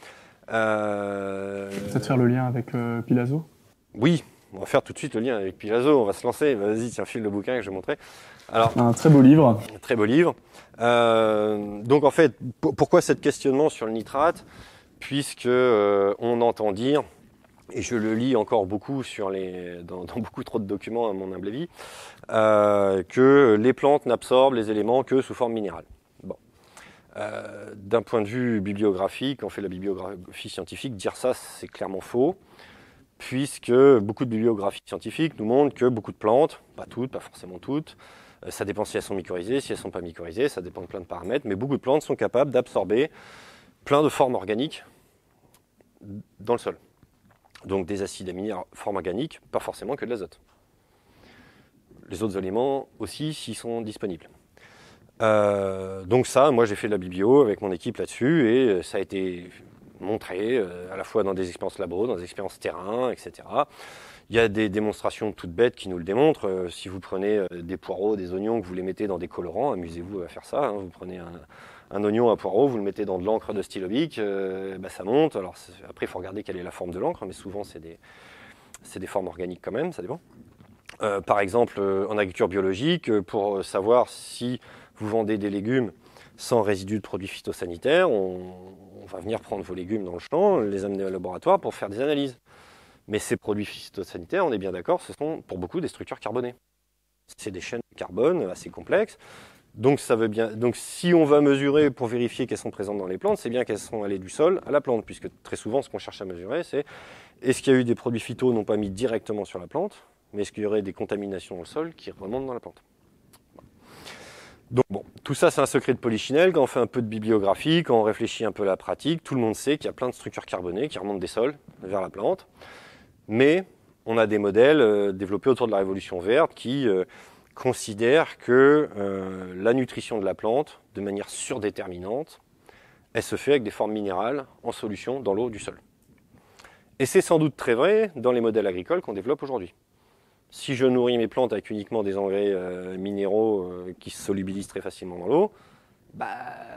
Euh... Peut-être faire le lien avec euh, Pilazo? Oui, on va faire tout de suite le lien avec Pilazo, on va se lancer. Vas-y, tiens, file le bouquin que je vais montrer. Alors, un très beau livre. Très beau livre. Euh, donc en fait, p- pourquoi cet questionnement sur le nitrate? Puisque euh, on entend dire, et je le lis encore beaucoup sur les, dans, dans beaucoup trop de documents à mon humble avis, euh, que les plantes n'absorbent les éléments que sous forme minérale. Bon. Euh, d'un point de vue bibliographique, on fait la bibliographie scientifique, dire ça c'est clairement faux, puisque beaucoup de bibliographies scientifiques nous montrent que beaucoup de plantes, pas toutes, pas forcément toutes, euh, ça dépend si elles sont mycorhizées, si elles ne sont pas mycorhizées, ça dépend de plein de paramètres, mais beaucoup de plantes sont capables d'absorber plein de formes organiques dans le sol. Donc des acides aminés en forme organique, pas forcément que de l'azote. Les autres éléments aussi s'ils sont disponibles. Euh, donc ça, moi j'ai fait de la biblio avec mon équipe là-dessus et ça a été montré euh, à la fois dans des expériences labo, dans des expériences terrain, et cetera. Il y a des démonstrations toutes bêtes qui nous le démontrent. Euh, si vous prenez euh, des poireaux, des oignons, que vous les mettez dans des colorants, amusez-vous à faire ça. Hein. Vous prenez un, un oignon, un poireau, vous le mettez dans de l'encre de stylo bic, euh, bah, ça monte. Alors après, il faut regarder quelle est la forme de l'encre, mais souvent c'est des, c'est des formes organiques quand même, ça dépend. Euh, par exemple, euh, en agriculture biologique, euh, pour savoir si vous vendez des légumes sans résidus de produits phytosanitaires, on, on va venir prendre vos légumes dans le champ, les amener au laboratoire pour faire des analyses. Mais ces produits phytosanitaires, on est bien d'accord, ce sont pour beaucoup des structures carbonées. C'est des chaînes de carbone assez complexes. Donc, ça veut bien, donc si on va mesurer pour vérifier qu'elles sont présentes dans les plantes, c'est bien qu'elles sont allées du sol à la plante, puisque très souvent, ce qu'on cherche à mesurer, c'est est-ce qu'il y a eu des produits phyto non pas mis directement sur la plante, mais est-ce qu'il y aurait des contaminations au sol qui remontent dans la plante. Donc bon, tout ça c'est un secret de polichinelle. Quand on fait un peu de bibliographie, quand on réfléchit un peu à la pratique, tout le monde sait qu'il y a plein de structures carbonées qui remontent des sols vers la plante. Mais on a des modèles euh, développés autour de la révolution verte qui euh, considèrent que euh, la nutrition de la plante, de manière surdéterminante, elle se fait avec des formes minérales en solution dans l'eau du sol. Et c'est sans doute très vrai dans les modèles agricoles qu'on développe aujourd'hui. Si je nourris mes plantes avec uniquement des engrais euh, minéraux euh, qui se solubilisent très facilement dans l'eau, bah,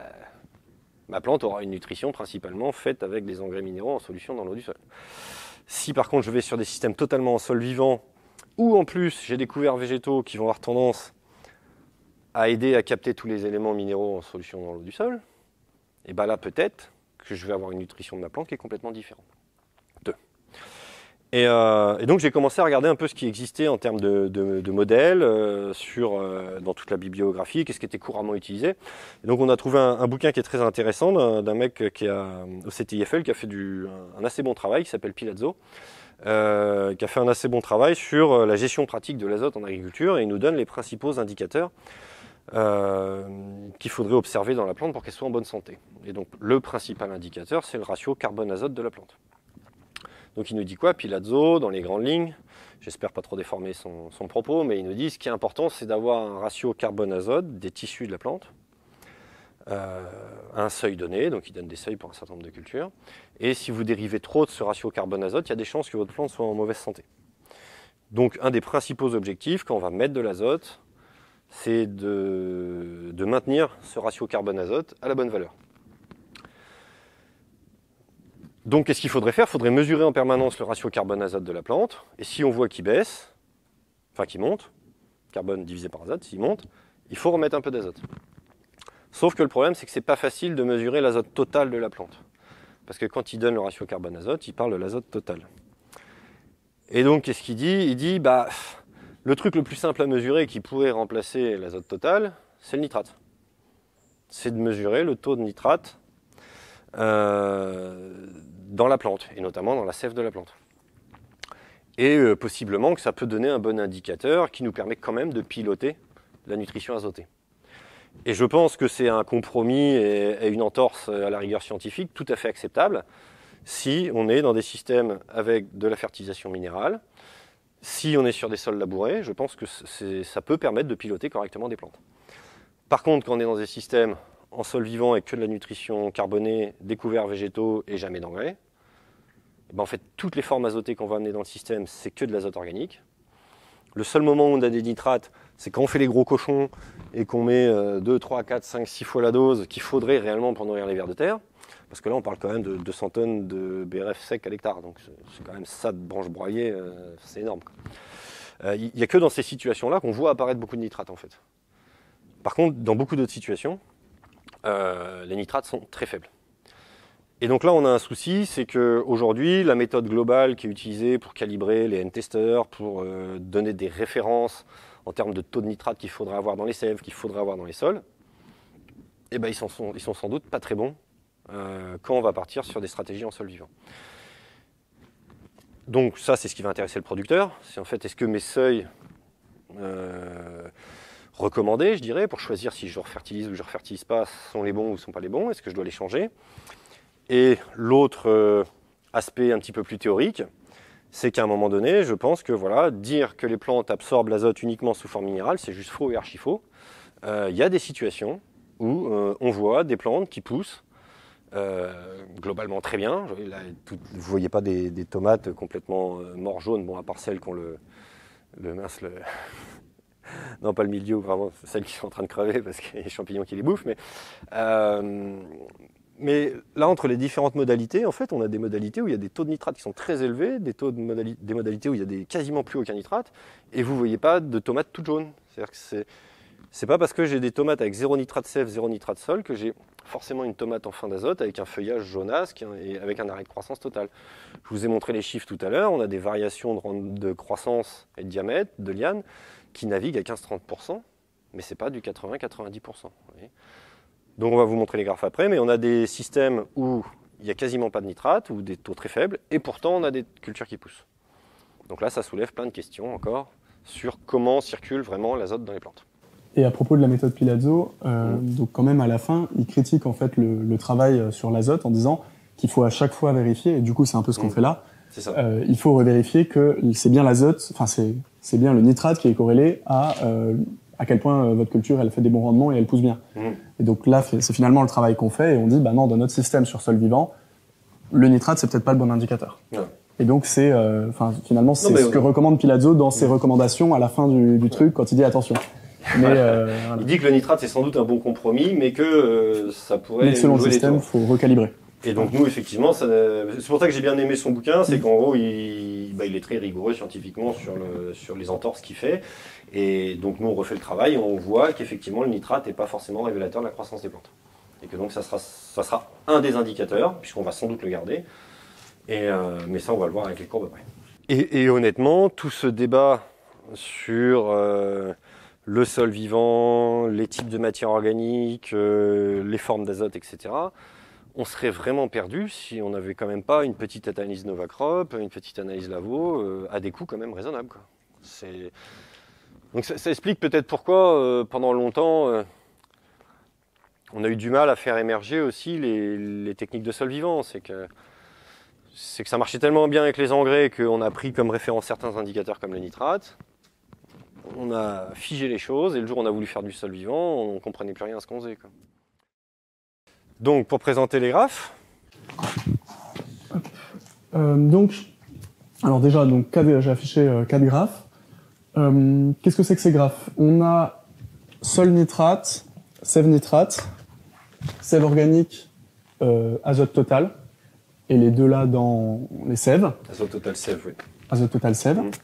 ma plante aura une nutrition principalement faite avec des engrais minéraux en solution dans l'eau du sol. Si par contre je vais sur des systèmes totalement en sol vivant, ou en plus j'ai des couverts végétaux qui vont avoir tendance à aider à capter tous les éléments minéraux en solution dans l'eau du sol, et bien là peut-être que je vais avoir une nutrition de ma plante qui est complètement différente. Deux. Et, euh, et donc j'ai commencé à regarder un peu ce qui existait en termes de, de, de modèles euh, sur, euh, dans toute la bibliographie, qu'est-ce qui était couramment utilisé. Et donc on a trouvé un, un bouquin qui est très intéressant d'un, d'un mec qui a, au C T I F L qui a fait du, un, un assez bon travail, qui s'appelle Pilazo, euh, qui a fait un assez bon travail sur la gestion pratique de l'azote en agriculture et il nous donne les principaux indicateurs euh, qu'il faudrait observer dans la plante pour qu'elle soit en bonne santé. Et donc le principal indicateur, c'est le ratio carbone-azote de la plante. Donc il nous dit quoi, Pilazo, dans les grandes lignes, j'espère pas trop déformer son, son propos, mais il nous dit ce qui est important, c'est d'avoir un ratio carbone-azote des tissus de la plante, euh, à un seuil donné, donc il donne des seuils pour un certain nombre de cultures, et si vous dérivez trop de ce ratio carbone-azote, il y a des chances que votre plante soit en mauvaise santé. Donc un des principaux objectifs, quand on va mettre de l'azote, c'est de, de maintenir ce ratio carbone-azote à la bonne valeur. Donc, qu'est-ce qu'il faudrait faire? Il faudrait mesurer en permanence le ratio carbone-azote de la plante. Et si on voit qu'il baisse, enfin qu'il monte, carbone divisé par azote, s'il monte, il faut remettre un peu d'azote. Sauf que le problème, c'est que c'est pas facile de mesurer l'azote total de la plante. Parce que quand il donne le ratio carbone-azote, il parle de l'azote total. Et donc, qu'est-ce qu'il dit? Il dit, bah, le truc le plus simple à mesurer qui pourrait remplacer l'azote total, c'est le nitrate. C'est de mesurer le taux de nitrate euh, dans la plante, et notamment dans la sève de la plante. Et euh, possiblement que ça peut donner un bon indicateur qui nous permet quand même de piloter la nutrition azotée. Et je pense que c'est un compromis et, et une entorse à la rigueur scientifique tout à fait acceptable si on est dans des systèmes avec de la fertilisation minérale, si on est sur des sols labourés, je pense que ça peut permettre de piloter correctement des plantes. Par contre, quand on est dans des systèmes en sol vivant avec que de la nutrition carbonée, des couverts végétaux et jamais d'engrais, ben en fait, toutes les formes azotées qu'on va amener dans le système, c'est que de l'azote organique. Le seul moment où on a des nitrates, c'est quand on fait les gros cochons et qu'on met deux, trois, quatre, cinq, six fois la dose qu'il faudrait réellement pour nourrir les vers de terre. Parce que là, on parle quand même de deux cents tonnes de B R F sec à l'hectare. Donc c'est quand même ça de branches broyées, euh, c'est énorme. Il euh, n'y a que dans ces situations-là qu'on voit apparaître beaucoup de nitrates en fait. Par contre, dans beaucoup d'autres situations, euh, les nitrates sont très faibles. Et donc là, on a un souci, c'est qu'aujourd'hui, la méthode globale qui est utilisée pour calibrer les N-testeurs, pour euh, donner des références en termes de taux de nitrate qu'il faudrait avoir dans les sèves, qu'il faudrait avoir dans les sols, eh ben, ils, sont, ils sont sans doute pas très bons euh, quand on va partir sur des stratégies en sol vivant. Donc ça, c'est ce qui va intéresser le producteur. C'est en fait, est-ce que mes seuils euh, recommandés, je dirais, pour choisir si je refertilise ou je ne refertilise pas, sont les bons ou ne sont pas les bons? Est-ce que je dois les changer? Et l'autre euh, aspect un petit peu plus théorique, c'est qu'à un moment donné, je pense que voilà, dire que les plantes absorbent l'azote uniquement sous forme minérale, c'est juste faux et archi faux. Il euh, y a des situations où euh, on voit des plantes qui poussent euh, globalement très bien. Là, tout, vous ne voyez pas des, des tomates complètement euh, morts jaunes, bon, à part celles qui ont le, le mince... Le... non, pas le mildiou, vraiment, celles qui sont en train de crever parce qu'il y a les champignons qui les bouffent, mais... Euh, Mais là, entre les différentes modalités, en fait, on a des modalités où il y a des taux de nitrate qui sont très élevés, des, taux de modali- des modalités où il y a des, quasiment plus aucun nitrate, et vous ne voyez pas de tomates toutes jaunes. C'est-à-dire que c'est, c'est pas parce que j'ai des tomates avec zéro nitrate sève, zéro nitrate sol, que j'ai forcément une tomate en fin d'azote avec un feuillage jaunasque et avec un arrêt de croissance total. Je vous ai montré les chiffres tout à l'heure, on a des variations de, de croissance et de diamètre de lianes qui naviguent à quinze à trente pour cent, mais ce n'est pas du quatre-vingts à quatre-vingt-dix pour cent. Vous voyez. Donc on va vous montrer les graphes après, mais on a des systèmes où il n'y a quasiment pas de nitrate, ou des taux très faibles, et pourtant on a des cultures qui poussent. Donc là, ça soulève plein de questions encore sur comment circule vraiment l'azote dans les plantes. Et à propos de la méthode Pilazzo, euh, mmh. donc quand même à la fin, il critique en fait le, le travail sur l'azote en disant qu'il faut à chaque fois vérifier, et du coup c'est un peu ce qu'on mmh. fait là, c'est ça. Euh, il faut revérifier que c'est bien l'azote, enfin c'est, c'est bien le nitrate qui est corrélé à... Euh, à quel point euh, votre culture elle fait des bons rendements et elle pousse bien. Mmh. Et donc là, c'est finalement le travail qu'on fait et on dit, bah non, dans notre système sur sol vivant, le nitrate, c'est peut-être pas le bon indicateur. Ouais. Et donc c'est, enfin euh, finalement, c'est ce ouais. que recommande Pilazzo dans ses mmh. recommandations à la fin du, du truc quand il dit attention. Mais, euh, voilà. Il dit que le nitrate c'est sans doute un bon compromis, mais que euh, ça pourrait. Mais selon le système, il faut recalibrer. Et donc nous, effectivement, ça, c'est pour ça que j'ai bien aimé son bouquin, c'est mmh. qu'en gros, il, bah, il est très rigoureux scientifiquement sur, le, sur les entorses qu'il fait. Et donc nous, on refait le travail et on voit qu'effectivement, le nitrate n'est pas forcément révélateur de la croissance des plantes. Et que donc ça sera, ça sera un des indicateurs, puisqu'on va sans doute le garder. Et, euh, mais ça, on va le voir avec les courbes après. Et, et honnêtement, tout ce débat sur euh, le sol vivant, les types de matières organiques, euh, les formes d'azote, et cetera, on serait vraiment perdu si on n'avait quand même pas une petite analyse Novacrop, une petite analyse Lavo, euh, à des coûts quand même raisonnables, quoi. C'est... Donc ça, ça explique peut-être pourquoi, euh, pendant longtemps, euh, on a eu du mal à faire émerger aussi les, les techniques de sol vivant. C'est que, c'est que ça marchait tellement bien avec les engrais qu'on a pris comme référence certains indicateurs comme les nitrates. On a figé les choses et le jour où on a voulu faire du sol vivant, on ne comprenait plus rien à ce qu'on faisait, quoi. Donc, pour présenter les graphes. Euh, donc, alors déjà, donc, j'ai affiché euh, quatre graphes. Euh, qu'est-ce que c'est que ces graphes? On a sol nitrate, sève nitrate, sève organique, euh, azote total, et les deux là dans les sèves. Azote total sève, oui. Azote total sève. Mmh.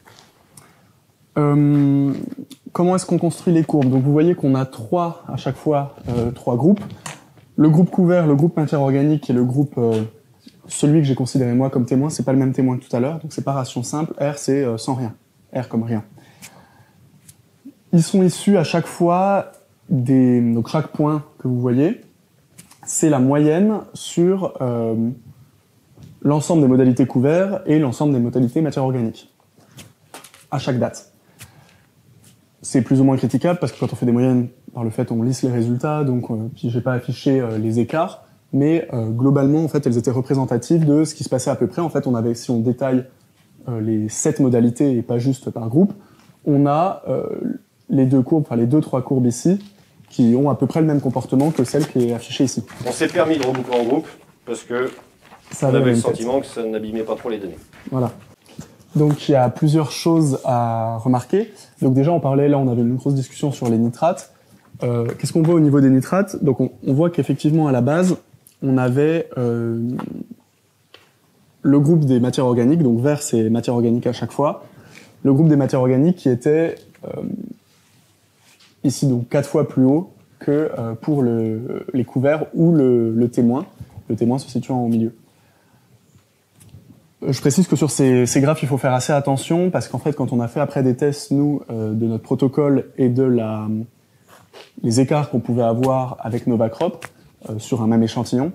Euh, comment est-ce qu'on construit les courbes? Donc vous voyez qu'on a trois, à chaque fois, euh, trois groupes. Le groupe couvert, le groupe matière organique et le groupe, euh, celui que j'ai considéré moi comme témoin, c'est pas le même témoin que tout à l'heure, donc séparation simple, R c'est euh, sans rien, R comme rien. Ils sont issus à chaque fois des, donc chaque point que vous voyez, c'est la moyenne sur euh, l'ensemble des modalités couverts et l'ensemble des modalités matière organique, à chaque date. C'est plus ou moins critiquable parce que quand on fait des moyennes, par le fait on lisse les résultats, donc euh, puis j'ai pas affiché euh, les écarts, mais euh, globalement en fait elles étaient représentatives de ce qui se passait à peu près. En fait on avait, si on détaille euh, les sept modalités et pas juste par groupe, on a euh, les deux courbes, enfin les deux trois courbes ici, qui ont à peu près le même comportement que celle qui est affichée ici. On s'est permis de reboucler en groupe parce que Ça on avait le même sentiment que ça n'abîmait pas trop les données. Voilà. Donc il y a plusieurs choses à remarquer. Donc déjà on parlait, là on avait une grosse discussion sur les nitrates. Euh, qu'est-ce qu'on voit au niveau des nitrates? Donc on, on voit qu'effectivement à la base on avait euh, le groupe des matières organiques, donc vert c'est matières organiques à chaque fois. Le groupe des matières organiques qui était euh, ici donc quatre fois plus haut que euh, pour le, les couverts ou le, le témoin. Le témoin se situant au milieu. Je précise que sur ces, ces graphes, il faut faire assez attention parce qu'en fait, quand on a fait après des tests, nous, euh, de notre protocole et de la, les écarts qu'on pouvait avoir avec Novacrop euh, sur un même échantillon,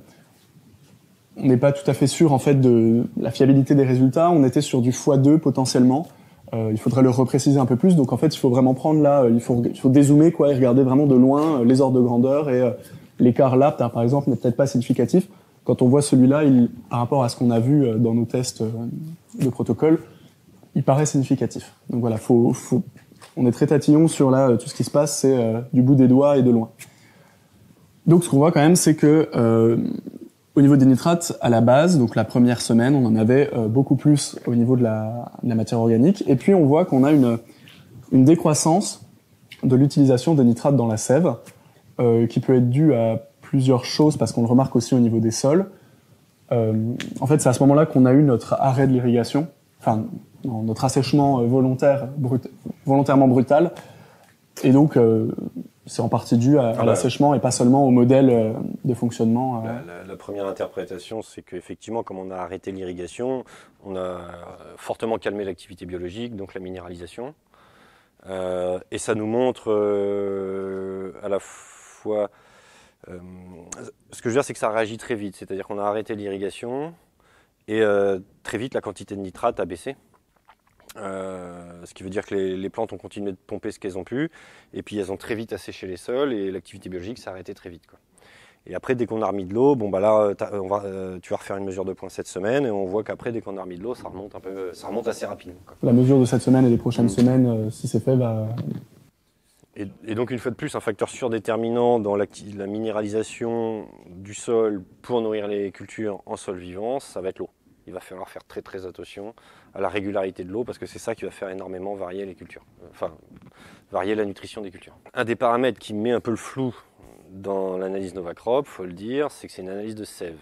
on n'est pas tout à fait sûr en fait de la fiabilité des résultats. On était sur du fois deux potentiellement. Euh, il faudrait le repréciser un peu plus. Donc en fait, il faut vraiment prendre là, il faut, il faut dézoomer quoi et regarder vraiment de loin euh, les ordres de grandeur et euh, l'écart là, par exemple, n'est peut-être pas significatif. Quand on voit celui-là, il, par rapport à ce qu'on a vu dans nos tests de protocole, il paraît significatif. Donc voilà, faut, faut, on est très tatillon sur là, tout ce qui se passe, c'est euh, du bout des doigts et de loin. Donc ce qu'on voit quand même, c'est que euh, au niveau des nitrates, à la base, donc la première semaine, on en avait euh, beaucoup plus au niveau de la, de la matière organique. Et puis on voit qu'on a une, une décroissance de l'utilisation des nitrates dans la sève, euh, qui peut être due à plusieurs choses, parce qu'on le remarque aussi au niveau des sols. Euh, en fait, c'est à ce moment-là qu'on a eu notre arrêt de l'irrigation, enfin, non, notre assèchement volontaire, brut, volontairement brutal. Et donc, euh, c'est en partie dû à, à l'assèchement et pas seulement au modèle euh, de fonctionnement. Euh. La, la, la première interprétation, c'est qu'effectivement, comme on a arrêté l'irrigation, on a fortement calmé l'activité biologique, donc la minéralisation. Euh, et ça nous montre euh, à la fois... Euh, ce que je veux dire, c'est que ça réagit très vite, c'est-à-dire qu'on a arrêté l'irrigation et euh, très vite la quantité de nitrate a baissé. Euh, ce qui veut dire que les, les plantes ont continué de pomper ce qu'elles ont pu, et puis elles ont très vite asséché les sols et l'activité biologique s'est arrêtée très vite, quoi. Et après, dès qu'on a remis de l'eau, bon bah là, on va, euh, tu vas refaire une mesure de point cette semaine, et on voit qu'après, dès qu'on a remis de l'eau, ça remonte un peu, ça remonte assez rapidement, quoi. La mesure de cette semaine et des prochaines mmh. semaines, euh, si c'est fait, va. Et, et donc, une fois de plus, un facteur surdéterminant dans la, la minéralisation du sol pour nourrir les cultures en sol vivant, ça va être l'eau. Il va falloir faire très très attention à la régularité de l'eau parce que c'est ça qui va faire énormément varier les cultures, enfin varier la nutrition des cultures. Un des paramètres qui met un peu le flou dans l'analyse Novacrop, faut le dire, c'est que c'est une analyse de sève.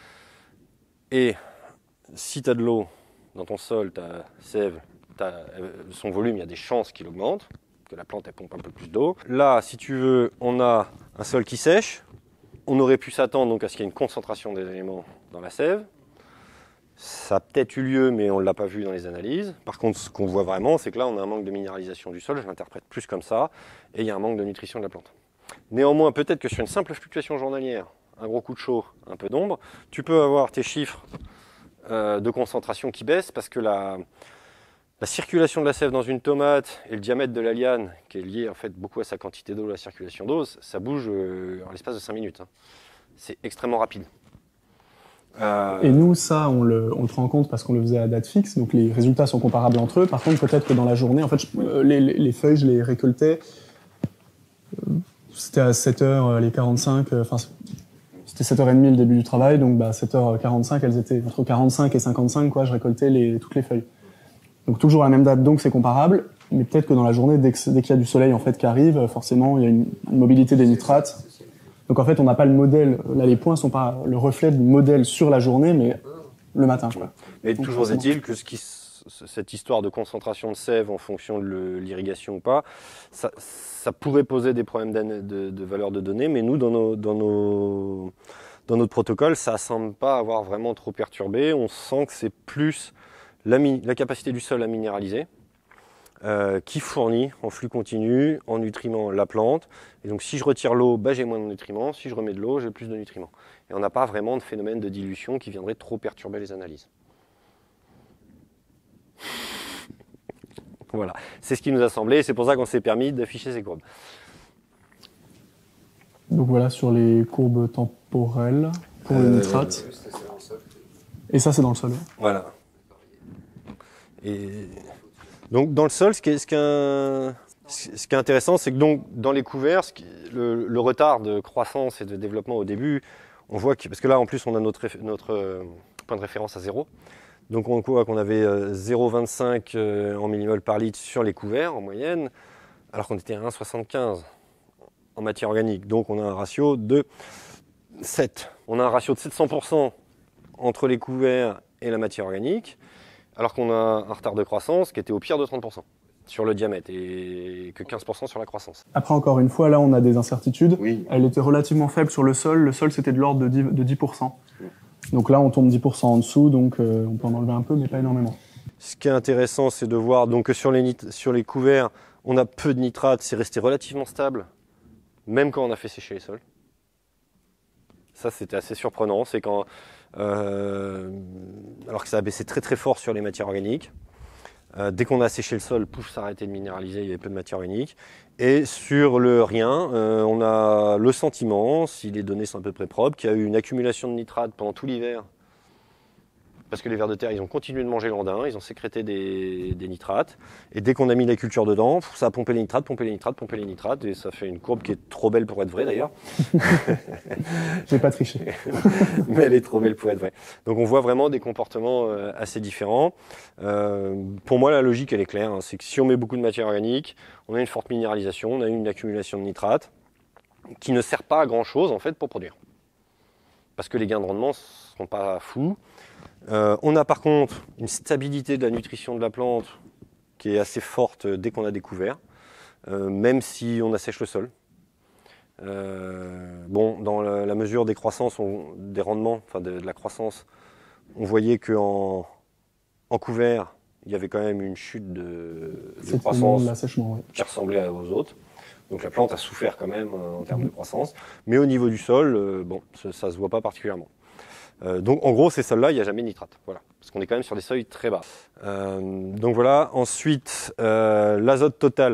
Et si tu as de l'eau dans ton sol, ta sève, t'as, son volume, il y a des chances qu'il augmente, que la plante elle pompe un peu plus d'eau. Là, si tu veux, on a un sol qui sèche. On aurait pu s'attendre donc à ce qu'il y ait une concentration des éléments dans la sève. Ça a peut-être eu lieu, mais on ne l'a pas vu dans les analyses. Par contre, ce qu'on voit vraiment, c'est que là, on a un manque de minéralisation du sol, je l'interprète plus comme ça, et il y a un manque de nutrition de la plante. Néanmoins, peut-être que sur une simple fluctuation journalière, un gros coup de chaud, un peu d'ombre, tu peux avoir tes chiffres euh, de concentration qui baissent parce que la... La circulation de la sève dans une tomate et le diamètre de la liane, qui est lié en fait beaucoup à sa quantité d'eau, la circulation d'eau, ça bouge euh, en l'espace de cinq minutes. Hein. C'est extrêmement rapide. Euh... Et nous, ça, on le, on le prend en compte parce qu'on le faisait à date fixe, donc les résultats sont comparables entre eux. Par contre, peut-être que dans la journée, en fait, je, euh, les, les feuilles, je les récoltais, euh, c'était à sept heures quarante-cinq, enfin, euh, c'était sept heures trente le début du travail, donc bah, sept heures quarante-cinq, elles étaient entre quarante-cinq et cinquante-cinq, quoi, je récoltais les, toutes les feuilles. Donc toujours à la même date, donc c'est comparable. mais peut-être que dans la journée, dès qu'il y a du soleil en fait qui arrive, forcément, il y a une, une mobilité des nitrates. Donc en fait, on n'a pas le modèle. Là, les points sont pas le reflet du modèle sur la journée, mais le matin. Quoi. Mais Donc, toujours forcément. est-il que ce qui, cette histoire de concentration de sève en fonction de le- l'irrigation ou pas, ça, ça pourrait poser des problèmes de, de valeur de données, mais nous, dans, nos, dans, nos, dans notre protocole, ça ne semble pas avoir vraiment trop perturbé. On sent que c'est plus la, la capacité du sol à minéraliser, euh, qui fournit en flux continu, en nutriments, la plante. Et donc si je retire l'eau, bah, j'ai moins de nutriments. Si je remets de l'eau, j'ai plus de nutriments. Et on n'a pas vraiment de phénomène de dilution qui viendrait trop perturber les analyses. Voilà, c'est ce qui nous a semblé, et c'est pour ça qu'on s'est permis d'afficher ces courbes. Donc voilà, sur les courbes temporelles pour Euh, les nitrates. Et ça, c'est dans le sol. Voilà. Et donc dans le sol, ce qui est, ce qui est, ce qui est intéressant, c'est que donc dans les couverts, ce qui, le, le retard de croissance et de développement au début, on voit que, parce que là en plus on a notre, notre euh, point de référence à zéro. Donc on voit qu'on avait euh, zéro virgule vingt-cinq euh, en millimoles par litre sur les couverts en moyenne, alors qu'on était à un virgule soixante-quinze en matière organique. Donc on a un ratio de sept. On a un ratio de sept cents pour cent entre les couverts et la matière organique, alors qu'on a un retard de croissance qui était au pire de trente pour cent sur le diamètre et que quinze pour cent sur la croissance. Après, encore une fois, là, on a des incertitudes. Oui. Elle était relativement faible sur le sol. Le sol, c'était de l'ordre de dix, de dix pour cent. Donc là, on tombe dix pour cent en dessous, donc euh, on peut en enlever un peu, mais pas énormément. Ce qui est intéressant, c'est de voir donc, que sur les, nit- sur les couverts, on a peu de nitrates, c'est resté relativement stable, même quand on a fait sécher les sols. Ça, c'était assez surprenant. C'est quand, euh, alors que ça a baissé très très fort sur les matières organiques. Euh, dès qu'on a séché le sol, pouf, ça a arrêté de minéraliser, il y avait peu de matière organique. Et sur le rien, euh, on a le sentiment, si les données sont à peu près propres, qu'il y a eu une accumulation de nitrates pendant tout l'hiver. Parce que les vers de terre, ils ont continué de manger l'andin, ils ont sécrété des, des nitrates. Et dès qu'on a mis la culture dedans, ça a pompé les nitrates, pompé les nitrates, pompé les nitrates. Et ça fait une courbe qui est trop belle pour être vraie d'ailleurs. J'ai pas triché. Mais elle est trop belle pour être vraie. Donc on voit vraiment des comportements euh, assez différents. Euh, pour moi, la logique, elle est claire. Hein. C'est que si on met beaucoup de matière organique, on a une forte minéralisation, on a une accumulation de nitrates qui ne sert pas à grand chose en fait pour produire. Parce que les gains de rendement ne seront pas fous. Euh, on a par contre une stabilité de la nutrition de la plante qui est assez forte dès qu'on a découvert, euh, même si on assèche le sol. Euh, bon, dans la, la mesure des croissances, on, des rendements, enfin de, de la croissance, on voyait qu'en en couvert, il y avait quand même une chute de, de C'est croissance l'assèchement, ouais. qui ressemblait aux autres. Donc la plante a souffert quand même euh, en termes de croissance. Mais au niveau du sol, euh, bon, ça ne se voit pas particulièrement. Euh, donc en gros, ces sols-là, il n'y a jamais de nitrate. Voilà. Parce qu'on est quand même sur des seuils très bas. Euh, donc voilà. Ensuite, euh, l'azote total.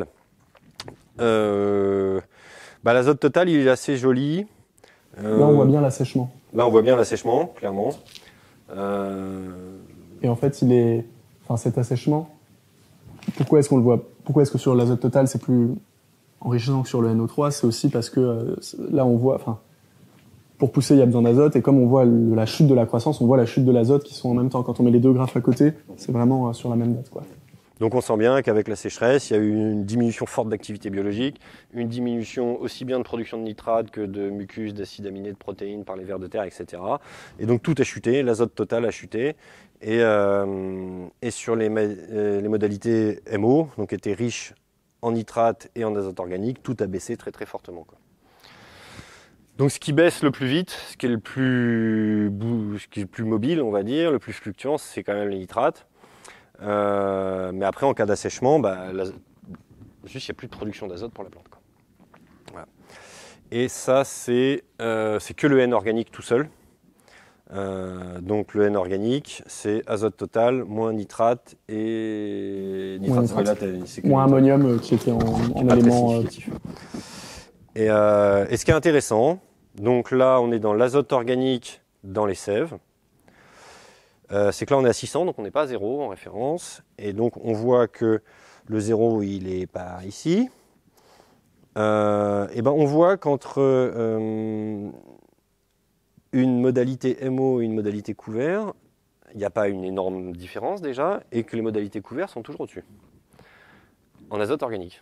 Euh, bah, l'azote total, il est assez joli. Euh, Là, on voit bien l'assèchement. Là, on voit bien l'assèchement, clairement. Euh, Et en fait, il est, enfin, cet assèchement, pourquoi est-ce qu'on le voit? Pourquoi est-ce que sur l'azote total, c'est plus enrichissant que sur le N O trois? C'est aussi parce que euh, là, on voit, enfin, pour pousser, il y a besoin d'azote, et comme on voit le, la chute de la croissance, on voit la chute de l'azote qui sont en même temps. Quand on met les deux graphes à côté, c'est vraiment euh, sur la même date, quoi. Donc on sent bien qu'avec la sécheresse, il y a eu une diminution forte d'activité biologique, une diminution aussi bien de production de nitrates que de mucus, d'acides aminés, de protéines par les vers de terre, et cetera. Et donc tout a chuté, l'azote total a chuté. Et, euh, et sur les, les modalités M O, donc étaient riches en nitrates et en azote organique, tout a baissé très très fortement, quoi. Donc ce qui baisse le plus vite, ce qui est le plus, ce qui est le plus mobile, on va dire, le plus fluctuant, c'est quand même les nitrates. Euh, mais après, en cas d'assèchement, bah, juste il n'y a plus de production d'azote pour la plante, quoi. Voilà. Et ça, c'est euh, que le N organique tout seul. Euh, donc le N organique, c'est azote total, moins nitrate et nitrate. Moins, nitrate. Voilà, moins ammonium euh, qui était en, en élément. Euh... Et, euh, et ce qui est intéressant, donc là, on est dans l'azote organique dans les sèves. Euh, c'est que là on est à six cents, donc on n'est pas à zéro en référence. Et donc on voit que le zéro, il est par ici. Euh, et ben on voit qu'entre euh, une modalité M O et une modalité couvert, il n'y a pas une énorme différence déjà, et que les modalités couvertes sont toujours au-dessus. en azote organique.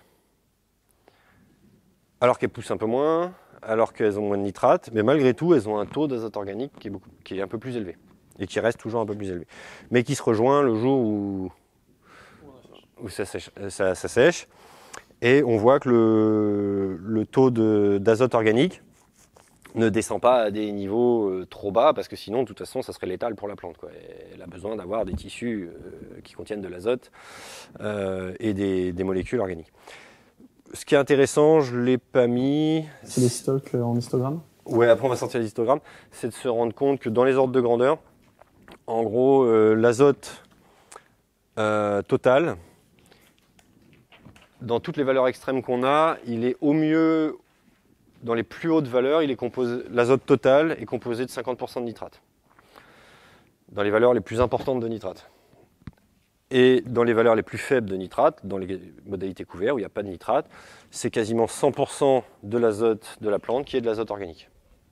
Alors qu'elles poussent un peu moins, alors qu'elles ont moins de nitrate, mais malgré tout, elles ont un taux d'azote organique qui est, beaucoup, qui est un peu plus élevé, et qui reste toujours un peu plus élevé, mais qui se rejoint le jour où, où ça, sèche, ça, ça sèche, et on voit que le, le taux d'azote organique ne descend pas à des niveaux euh, trop bas, parce que sinon, de toute façon, ça serait létal pour la plante, quoi. Elle a besoin d'avoir des tissus euh, qui contiennent de l'azote euh, et des, des molécules organiques. Ce qui est intéressant, je ne l'ai pas mis... C'est les stocks en histogramme? Ouais, après on va sortir les histogrammes. C'est de se rendre compte que dans les ordres de grandeur, en gros, euh, l'azote euh, total, dans toutes les valeurs extrêmes qu'on a, il est au mieux... Dans les plus hautes valeurs, il est composé, l'azote total est composé de cinquante pour cent de nitrate. Dans les valeurs les plus importantes de nitrate. Et dans les valeurs les plus faibles de nitrate, dans les modalités couvertes où il n'y a pas de nitrate, c'est quasiment cent pour cent de l'azote de la plante qui est de l'azote organique.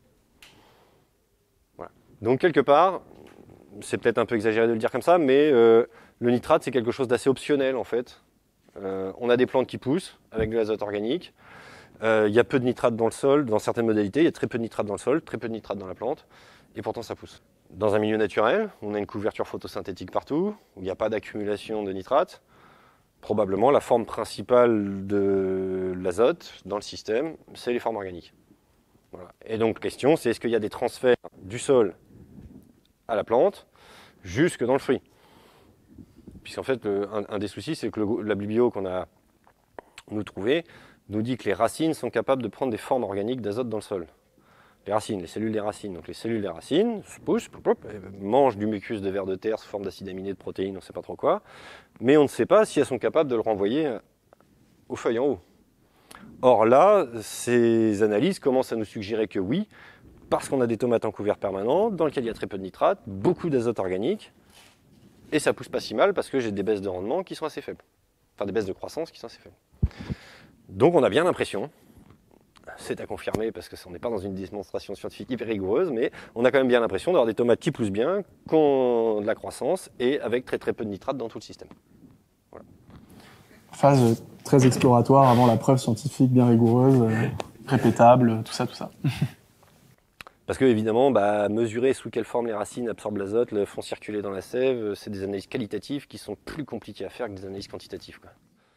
Voilà. Donc quelque part, c'est peut-être un peu exagéré de le dire comme ça, mais euh, le nitrate c'est quelque chose d'assez optionnel en fait. Euh, on a des plantes qui poussent avec de l'azote organique. Euh, il y a peu de nitrate dans le sol, dans certaines modalités, il y a très peu de nitrate dans le sol, très peu de nitrate dans la plante, et pourtant ça pousse. Dans un milieu naturel, on a une couverture photosynthétique partout, où il n'y a pas d'accumulation de nitrate, probablement la forme principale de l'azote dans le système, c'est les formes organiques. Voilà. Et donc la question, c'est est-ce qu'il y a des transferts du sol à la plante jusque dans le fruit? Puisqu'en fait, le, un, un des soucis, c'est que le, la biblio qu'on a nous trouvé nous dit que les racines sont capables de prendre des formes organiques d'azote dans le sol. Les racines, les cellules des racines. Donc les cellules des racines se poussent, pop, pop, mangent du mucus de vers de terre sous forme d'acides aminés, de protéines, on ne sait pas trop quoi, mais on ne sait pas si elles sont capables de le renvoyer aux feuilles en haut. Or là, ces analyses commencent à nous suggérer que oui, parce qu'on a des tomates en couvert permanent, dans lesquelles il y a très peu de nitrate, beaucoup d'azote organique, et ça pousse pas si mal parce que j'ai des baisses de rendement qui sont assez faibles. Enfin, des baisses de croissance qui sont assez faibles. Donc on a bien l'impression, c'est à confirmer parce que on n'est pas dans une démonstration scientifique hyper rigoureuse, mais on a quand même bien l'impression d'avoir des tomates qui poussent bien, qui ont de la croissance et avec très très peu de nitrate dans tout le système. Voilà. Phase très exploratoire avant la preuve scientifique bien rigoureuse, euh, répétable, tout ça, tout ça. Parce que évidemment, bah, mesurer sous quelle forme les racines absorbent l'azote, le font circuler dans la sève, c'est des analyses qualitatives qui sont plus compliquées à faire que des analyses quantitatives, quoi.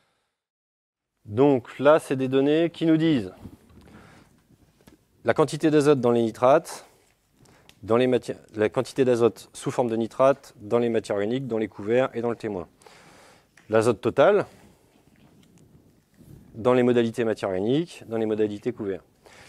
Donc là, c'est des données qui nous disent la quantité d'azote dans les nitrates, dans les matières, la quantité d'azote sous forme de nitrate dans les matières organiques, dans les couverts et dans le témoin. L'azote total dans les modalités matières organiques, dans les modalités couverts.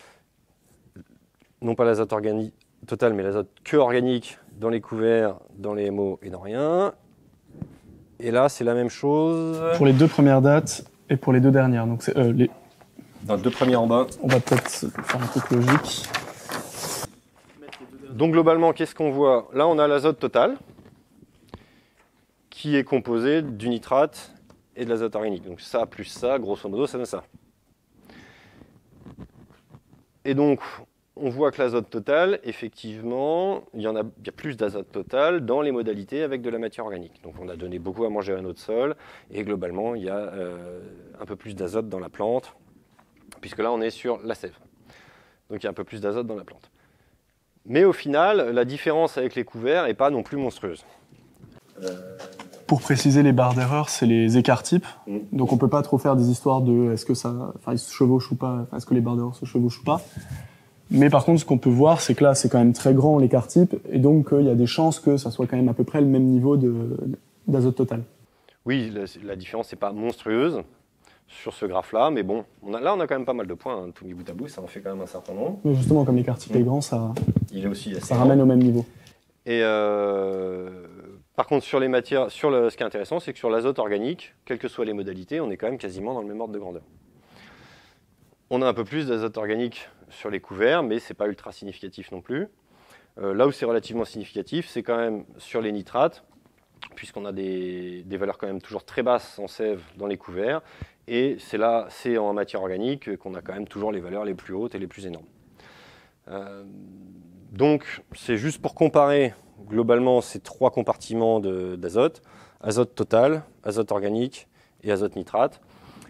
Non pas l'azote organique total, mais l'azote que organique dans les couverts, dans les M O et dans rien. Et là, c'est la même chose. Pour les deux premières dates et pour les deux dernières. Donc c'est euh, les. Dans les deux premières en bas. On va peut-être faire un truc logique. Donc globalement, qu'est-ce qu'on voit? Là, on a l'azote total qui est composé du nitrate et de l'azote organique. Donc ça plus ça, grosso modo, ça donne ça. Et donc, on voit que l'azote total, effectivement, il y en a, il y a plus d'azote total dans les modalités avec de la matière organique. Donc on a donné beaucoup à manger à notre sol, et globalement, il y a euh, un peu plus d'azote dans la plante, puisque là, on est sur la sève. Donc il y a un peu plus d'azote dans la plante. Mais au final, la différence avec les couverts n'est pas non plus monstrueuse. Pour préciser les barres d'erreur, c'est les écarts types. Mmh. Donc on ne peut pas trop faire des histoires de est-ce que ça, enfin, ils se chevauchent ou pas, est-ce que les barres d'erreur se chevauchent ou pas. Mais par contre, ce qu'on peut voir, c'est que là, c'est quand même très grand l'écart type, et donc il euh, y a des chances que ça soit quand même à peu près le même niveau de, d'azote total. Oui, la, la différence n'est pas monstrueuse sur ce graphe-là, mais bon, on a, là, on a quand même pas mal de points, hein, tout mis bout à bout, ça en fait quand même un certain nombre. Mais justement, comme l'écart type mmh. est grand, ça, il est aussi assez ça ramène au même niveau. Et euh, par contre, sur les matières, sur le, ce qui est intéressant, c'est que sur l'azote organique, quelles que soient les modalités, on est quand même quasiment dans le même ordre de grandeur. On a un peu plus d'azote organique sur les couverts, mais ce n'est pas ultra significatif non plus. Euh, là où c'est relativement significatif, c'est quand même sur les nitrates, puisqu'on a des, des valeurs quand même toujours très basses en sève dans les couverts, et c'est là, c'est en matière organique qu'on a quand même toujours les valeurs les plus hautes et les plus énormes. Euh, donc, c'est juste pour comparer globalement ces trois compartiments d'azote, azote total, azote organique et azote nitrate.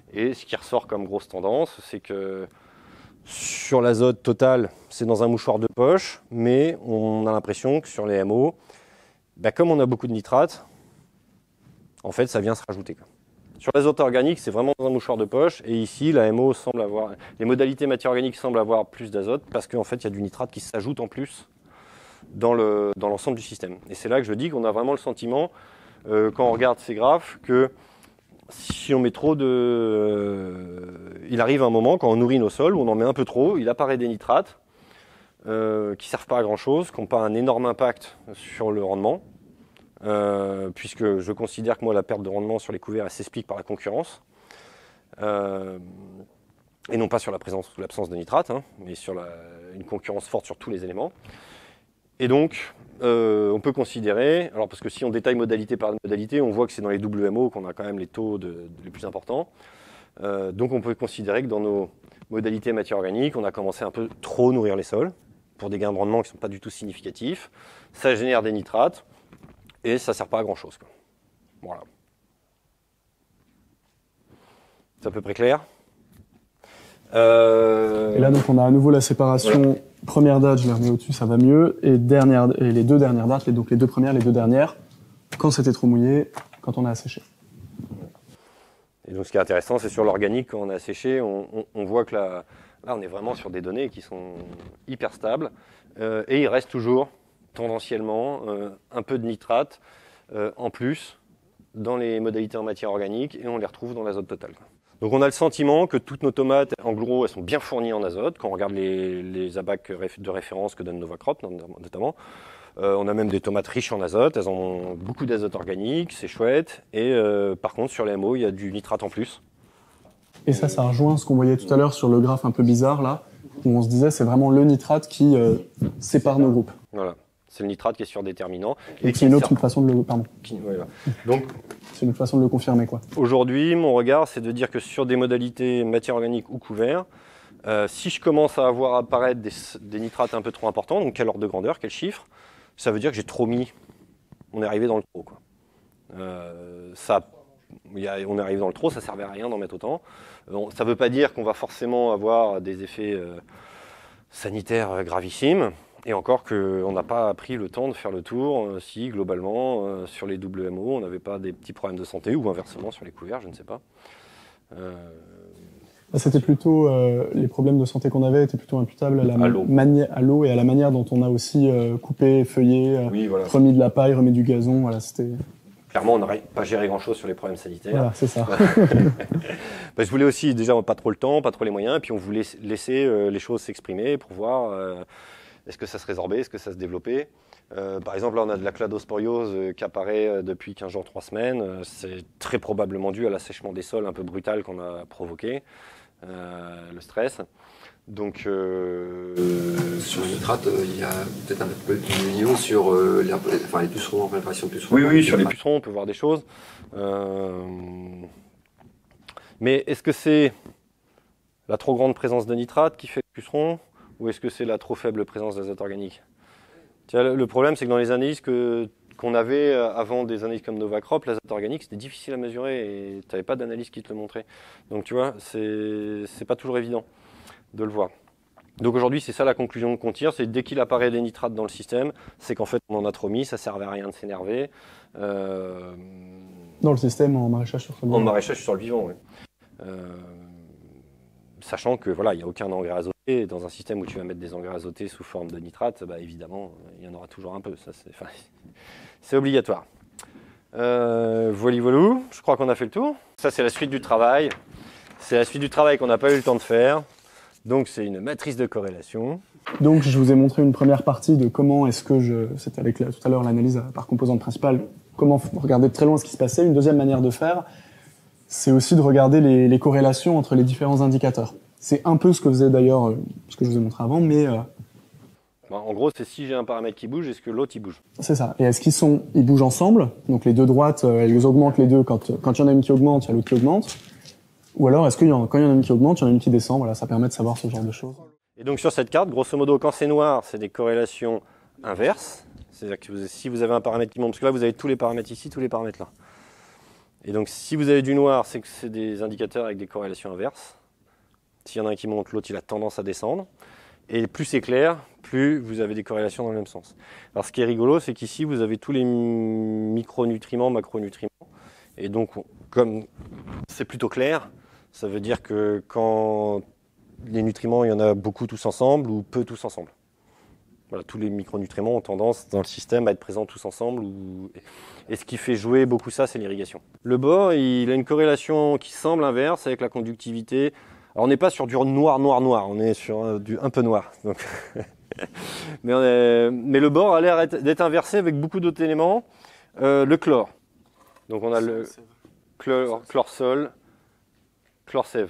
Et ce qui ressort comme grosse tendance, c'est que sur l'azote total, c'est dans un mouchoir de poche, mais on a l'impression que sur les M O, bah comme on a beaucoup de nitrates, en fait, ça vient se rajouter, quoi. Sur l'azote organique, c'est vraiment dans un mouchoir de poche, et ici, la M O semble avoir, les modalités matière organique semblent avoir plus d'azote, parce qu'en fait, il y a du nitrate qui s'ajoute en plus dans le, dans l'ensemble du système. Et c'est là que je dis qu'on a vraiment le sentiment, euh, quand on regarde ces graphes, que si on met trop de... Euh, il arrive un moment, quand on nourrit nos sols, où on en met un peu trop, il apparaît des nitrates euh, qui ne servent pas à grand-chose, qui n'ont pas un énorme impact sur le rendement, euh, puisque je considère que moi, la perte de rendement sur les couverts, elle s'explique par la concurrence, euh, et non pas sur la présence ou l'absence de nitrates, hein, mais sur la, une concurrence forte sur tous les éléments. Et donc, euh, on peut considérer, alors parce que si on détaille modalité par modalité, on voit que c'est dans les W M O qu'on a quand même les taux de, de, les plus importants. Euh, donc on peut considérer que dans nos modalités matière organique, on a commencé un peu trop nourrir les sols, pour des gains de rendement qui ne sont pas du tout significatifs. Ça génère des nitrates, et ça ne sert pas à grand chose, quoi. Voilà. C'est à peu près clair. Euh... Et là, donc, on a à nouveau la séparation. Voilà. Première date, je les remets au-dessus, ça va mieux. Et, dernière, et les deux dernières dates, les, donc les deux premières, les deux dernières, quand c'était trop mouillé, quand on a asséché. Et donc, ce qui est intéressant, c'est sur l'organique, quand on a asséché, on, on, on voit que là, là, on est vraiment sur des données qui sont hyper stables. Euh, et il reste toujours, tendanciellement, euh, un peu de nitrate euh, en plus dans les modalités en matière organique, et on les retrouve dans l'azote total, quoi. Donc on a le sentiment que toutes nos tomates, en gros, elles sont bien fournies en azote. Quand on regarde les, les abacs de référence que donne Novacrop, notamment, euh, on a même des tomates riches en azote. Elles ont beaucoup d'azote organique, c'est chouette. Et euh, par contre, sur les M O, il y a du nitrate en plus. Et ça, ça rejoint ce qu'on voyait tout à l'heure sur le graphe un peu bizarre, là, où on se disait c'est vraiment le nitrate qui euh, sépare nos groupes. Voilà. C'est le nitrate qui est surdéterminant. Et, et c'est une autre sert... façon de le... Pardon. Qui... Voilà. Donc, c'est une façon de le confirmer, quoi. Aujourd'hui, mon regard, c'est de dire que sur des modalités matière organique ou couvert, euh, si je commence à avoir apparaître des, des nitrates un peu trop importants, donc quel ordre de grandeur, quel chiffre, ça veut dire que j'ai trop mis. On est arrivé dans le trop, quoi. Euh, ça, y a, on est arrivé dans le trop, ça ne servait à rien d'en mettre autant. Euh, ça ne veut pas dire qu'on va forcément avoir des effets euh, sanitaires gravissimes. Et encore qu'on n'a pas pris le temps de faire le tour euh, si, globalement, euh, sur les W M O, on n'avait pas des petits problèmes de santé, ou inversement sur les couverts, je ne sais pas. Euh... C'était plutôt, euh, les problèmes de santé qu'on avait étaient plutôt imputables à la à l'eau mani- à l'eau et à la manière dont on a aussi euh, coupé, feuillé, euh, oui, voilà. remis de la paille, remis du gazon. Voilà, c'était... Clairement, on n'aurait pas géré grand-chose sur les problèmes sanitaires. Voilà, c'est ça. bah, je voulais aussi, déjà, pas trop le temps, pas trop les moyens, et puis on voulait laisser euh, les choses s'exprimer pour voir... Euh, est-ce que ça se résorbait, est-ce que ça se développait? euh, Par exemple, là, on a de la cladosporiose euh, qui apparaît euh, depuis quinze jours, trois semaines. Euh, c'est très probablement dû à l'assèchement des sols un peu brutal qu'on a provoqué, euh, le stress. Donc, euh, euh, sur le nitrate, il euh, y a peut-être un peu de millions sur euh, les, enfin, les pucerons, en préparation de pucerons. Oui, oui, sur les pucerons, on peut voir des choses. Euh, mais est-ce que c'est la trop grande présence de nitrate qui fait le puceron? Ou est-ce que c'est la trop faible présence d'azote organique? Tiens, le problème, c'est que dans les analyses que, qu'on avait avant des analyses comme Novacrop, l'azote organique, c'était difficile à mesurer et tu n'avais pas d'analyse qui te le montrait. Donc tu vois, c'est, c'est pas toujours évident de le voir. Donc aujourd'hui, c'est ça la conclusion qu'on tire, c'est dès qu'il apparaît des nitrates dans le système, c'est qu'en fait, on en a trop mis, ça servait à rien de s'énerver. Euh... Dans le système, en maraîchage sur le vivant. En maraîchage sur le vivant, oui. Euh... Sachant que voilà, il n'y a aucun engrais azoté. Et dans un système où tu vas mettre des engrais azotés sous forme de nitrate, bah, évidemment, il y en aura toujours un peu. Ça, c'est, enfin, c'est obligatoire. Euh, voilà, voilà, je crois qu'on a fait le tour. Ça, c'est la suite du travail. C'est la suite du travail qu'on n'a pas eu le temps de faire. Donc, c'est une matrice de corrélation. Donc, je vous ai montré une première partie de comment est-ce que je... C'était avec la, tout à l'heure l'analyse par composante principale. Comment regarder de très loin ce qui se passait. Une deuxième manière de faire, c'est aussi de regarder les, les corrélations entre les différents indicateurs. C'est un peu ce que faisait d'ailleurs, euh, ce que je vous ai montré avant, mais... Euh... Bah, en gros, c'est si j'ai un paramètre qui bouge, est-ce que l'autre, il bouge? C'est ça. Et est-ce qu'ils sont, ils bougent ensemble? Donc les deux droites, euh, elles augmentent les deux. Quand, quand il y en a une qui augmente, il y a l'autre qui augmente. Ou alors, est-ce que quand il y en a une qui augmente, il y en a une qui descend? Voilà, ça permet de savoir ce genre de choses. Et donc sur cette carte, grosso modo, quand c'est noir, c'est des corrélations inverses. C'est-à-dire que vous, si vous avez un paramètre qui monte, parce que là, vous avez tous les paramètres ici, tous les paramètres là. Et donc si vous avez du noir, c'est que c'est des indicateurs avec des corrélations inverses. S'il y en a un qui monte, l'autre il a tendance à descendre. Et plus c'est clair, plus vous avez des corrélations dans le même sens. Alors ce qui est rigolo, c'est qu'ici vous avez tous les micronutriments, macronutriments. Et donc comme c'est plutôt clair, ça veut dire que quand les nutriments, il y en a beaucoup tous ensemble ou peu tous ensemble. Voilà, tous les micronutriments ont tendance dans le système à être présents tous ensemble. Ou... Et ce qui fait jouer beaucoup ça, c'est l'irrigation. Le bord, il a une corrélation qui semble inverse avec la conductivité. Alors on n'est pas sur du noir, noir, noir, on est sur du un peu noir. Donc mais, on est... mais le bord a l'air d'être inversé avec beaucoup d'autres éléments. Euh, le chlore. Donc on a le chlore, chlore-sol, chlore-sève.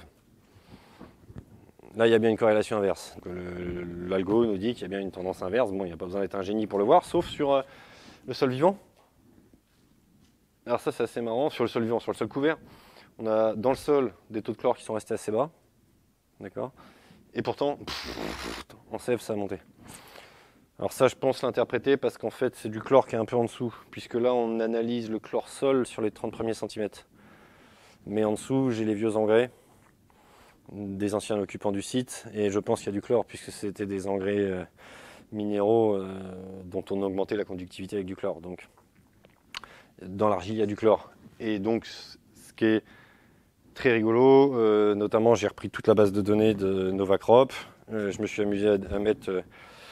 Là, il y a bien une corrélation inverse. L'algo nous dit qu'il y a bien une tendance inverse. Bon, il n'y a pas besoin d'être un génie pour le voir, sauf sur euh, le sol vivant. Alors ça, c'est assez marrant. Sur le sol vivant, sur le sol couvert, on a dans le sol des taux de chlore qui sont restés assez bas. D'accord. Et pourtant, pff, en sève, ça a monté. Alors ça, je pense l'interpréter parce qu'en fait, c'est du chlore qui est un peu en dessous, puisque là, on analyse le chlore sol sur les trente premiers centimètres. Mais en dessous, j'ai les vieux engrais des anciens occupants du site, et je pense qu'il y a du chlore, puisque c'était des engrais euh, minéraux euh, dont on augmentait la conductivité avec du chlore. Donc, dans l'argile, il y a du chlore. Et donc, ce qui est très rigolo, euh, notamment, j'ai repris toute la base de données de Novacrop. Euh, je me suis amusé à, à mettre, euh,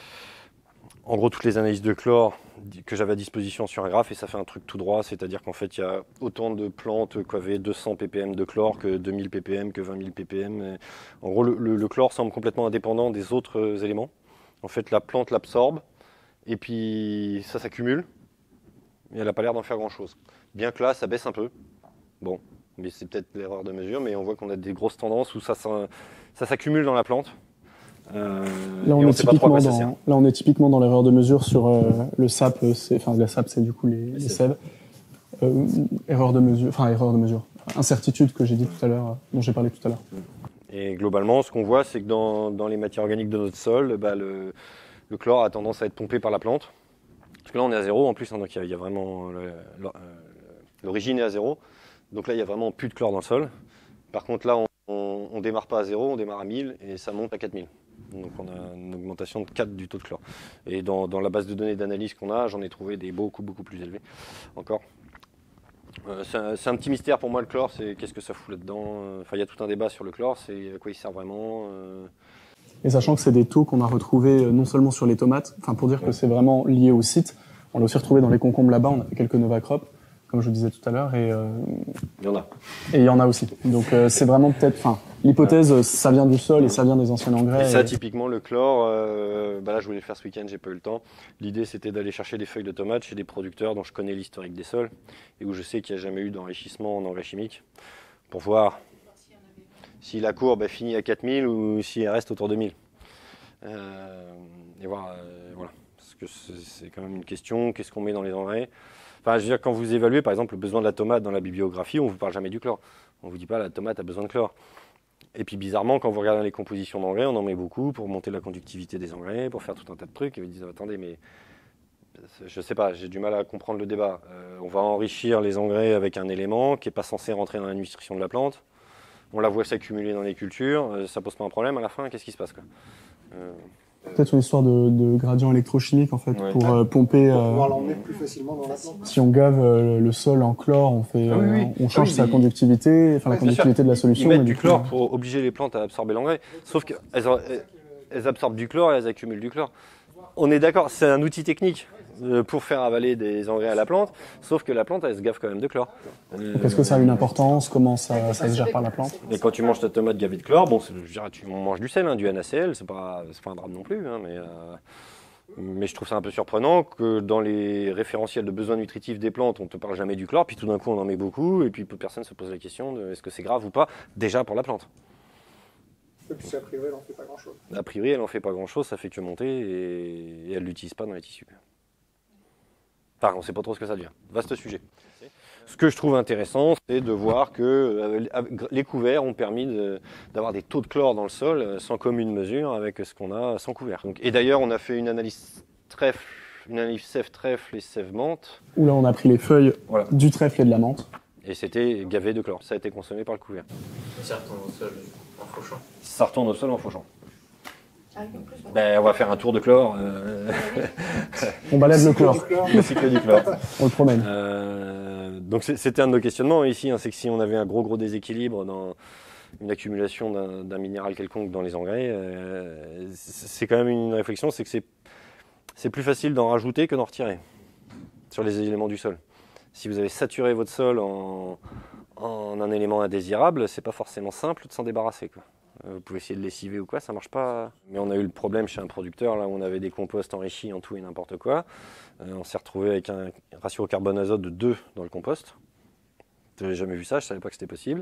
en gros, toutes les analyses de chlore que j'avais à disposition sur un graphe, et ça fait un truc tout droit, c'est-à-dire qu'en fait, il y a autant de plantes qui avaient deux cents ppm de chlore que deux mille ppm, que vingt mille ppm. Et en gros, le, le, le chlore semble complètement indépendant des autres éléments. En fait, la plante l'absorbe, et puis ça s'accumule, et elle n'a pas l'air d'en faire grand-chose. Bien que là, ça baisse un peu. Bon, mais c'est peut-être l'erreur de mesure, mais on voit qu'on a des grosses tendances où ça, ça, ça s'accumule dans la plante. Euh, là, on on est typiquement dans, là, on est typiquement dans l'erreur de mesure sur euh, le S A P, enfin le S A P, c'est du coup les, les sèves. Euh, erreur de mesure, enfin erreur de mesure, incertitude que j'ai dit tout à l'heure, dont j'ai parlé tout à l'heure. Et globalement, ce qu'on voit, c'est que dans, dans les matières organiques de notre sol, bah, le, le chlore a tendance à être pompé par la plante. Parce que là, on est à zéro en plus, hein, donc il y, y a vraiment l'origine est à zéro. Donc là, il y a vraiment plus de chlore dans le sol. Par contre, là, on ne démarre pas à zéro, on démarre à mille et ça monte à quatre mille. Donc on a une augmentation de quatre du taux de chlore. Et dans, dans la base de données d'analyse qu'on a, j'en ai trouvé des beaucoup, beaucoup plus élevés encore. Euh, c'est, un, c'est un petit mystère pour moi le chlore, c'est qu'est-ce que ça fout là-dedans. Enfin, il y a tout un débat sur le chlore, c'est à quoi il sert vraiment. Euh... Et sachant que c'est des taux qu'on a retrouvés non seulement sur les tomates, enfin pour dire que c'est vraiment lié au site, on l'a aussi retrouvé dans les concombres là-bas, on a fait quelques Novacrop, comme je vous disais tout à l'heure, et euh... il y en a. Et il y en a aussi. Donc euh, c'est vraiment peut-être, enfin, l'hypothèse, ça vient du sol et ça vient des anciens engrais. Et ça, et... typiquement, le chlore, euh, bah là, je voulais le faire ce week-end, j'ai pas eu le temps. L'idée, c'était d'aller chercher des feuilles de tomates chez des producteurs dont je connais l'historique des sols et où je sais qu'il n'y a jamais eu d'enrichissement en engrais chimiques, pour voir si la courbe a fini à quatre mille ou si elle reste autour de mille. Euh, et voir, euh, voilà. Parce que c'est, c'est quand même une question, qu'est-ce qu'on met dans les engrais? Enfin, je veux dire, quand vous évaluez, par exemple, le besoin de la tomate dans la bibliographie, on ne vous parle jamais du chlore. On ne vous dit pas la tomate a besoin de chlore. Et puis bizarrement, quand vous regardez les compositions d'engrais, on en met beaucoup pour monter la conductivité des engrais, pour faire tout un tas de trucs. Et vous dites, attendez, mais je sais pas, j'ai du mal à comprendre le débat. Euh, on va enrichir les engrais avec un élément qui n'est pas censé rentrer dans la nutrition de la plante. On la voit s'accumuler dans les cultures, euh, ça pose pas un problème à la fin, qu'est-ce qui se passe quoi euh... Peut-être une histoire de, de gradient électrochimique en fait, ouais. pour euh, pomper. Pour euh, pouvoir l'emmener plus facilement dans la plante. Si on gave euh, le sol en chlore, on fait, ah, oui, oui. euh, on change ah, oui, sa mais... conductivité, enfin ouais, la conductivité de la solution. Ils mettent mais du, du chlore coup, pour obliger les plantes à absorber l'engrais, sauf qu'elles elles, elles absorbent du chlore et elles accumulent du chlore. On est d'accord, c'est un outil technique euh, pour faire avaler des engrais à la plante, sauf que la plante elle se gave quand même de chlore. Euh, Est-ce que ça a une importance? Comment ça, ça se gère par la plante? Et quand tu manges ta tomate gavée de chlore, bon, je dirais, tu manges du sel, hein, du N A C L, c'est pas, c'est pas un drame non plus, hein, mais, euh, mais je trouve ça un peu surprenant que dans les référentiels de besoins nutritifs des plantes, on te parle jamais du chlore, puis tout d'un coup on en met beaucoup, et puis personne se pose la question de est-ce que c'est grave ou pas, déjà pour la plante. Et puis a priori, elle n'en fait pas grand-chose. A priori, elle n'en fait pas grand-chose, ça fait que monter, et, et elle ne l'utilise pas dans les tissus. Enfin, on ne sait pas trop ce que ça devient. Vaste sujet. Ce que je trouve intéressant, c'est de voir que euh, les couverts ont permis de, d'avoir des taux de chlore dans le sol euh, sans commune mesure avec ce qu'on a sans couvert. Donc, et d'ailleurs, on a fait une analyse trèfle, une analyse sève trèfle et sève menthe. Où là, on a pris les feuilles voilà. du trèfle et de la menthe. Et c'était gavé de chlore. Ça a été consommé par le couvert. Ça retourne au sol en fauchant. Ça retourne au sol en fauchant. Ah, en plus, bon. Ben, on va faire un tour de chlore. Euh... On balade le chlore, le cycle du chlore. on le promène. Euh, donc c'était un de nos questionnements ici, hein, c'est que si on avait un gros gros déséquilibre dans une accumulation d'un, d'un minéral quelconque dans les engrais, euh, c'est quand même une réflexion, c'est que c'est, c'est plus facile d'en rajouter que d'en retirer sur les éléments du sol. Si vous avez saturé votre sol en, en un élément indésirable, c'est pas forcément simple de s'en débarrasser, quoi. Vous pouvez essayer de lessiver ou quoi, ça marche pas. Mais on a eu le problème chez un producteur, là où on avait des composts enrichis en tout et n'importe quoi. Euh, on s'est retrouvé avec un ratio carbone-azote de deux dans le compost. Je n'avais jamais vu ça, je ne savais pas que c'était possible.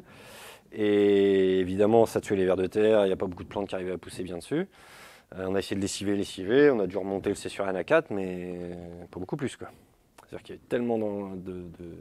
Et évidemment, ça tuait les vers de terre, il n'y a pas beaucoup de plantes qui arrivaient à pousser bien dessus. Euh, on a essayé de lessiver, lessiver, on a dû remonter le C sur N A quatre, mais pas beaucoup plus, quoi. C'est-à-dire qu'il y avait tellement de, de, de...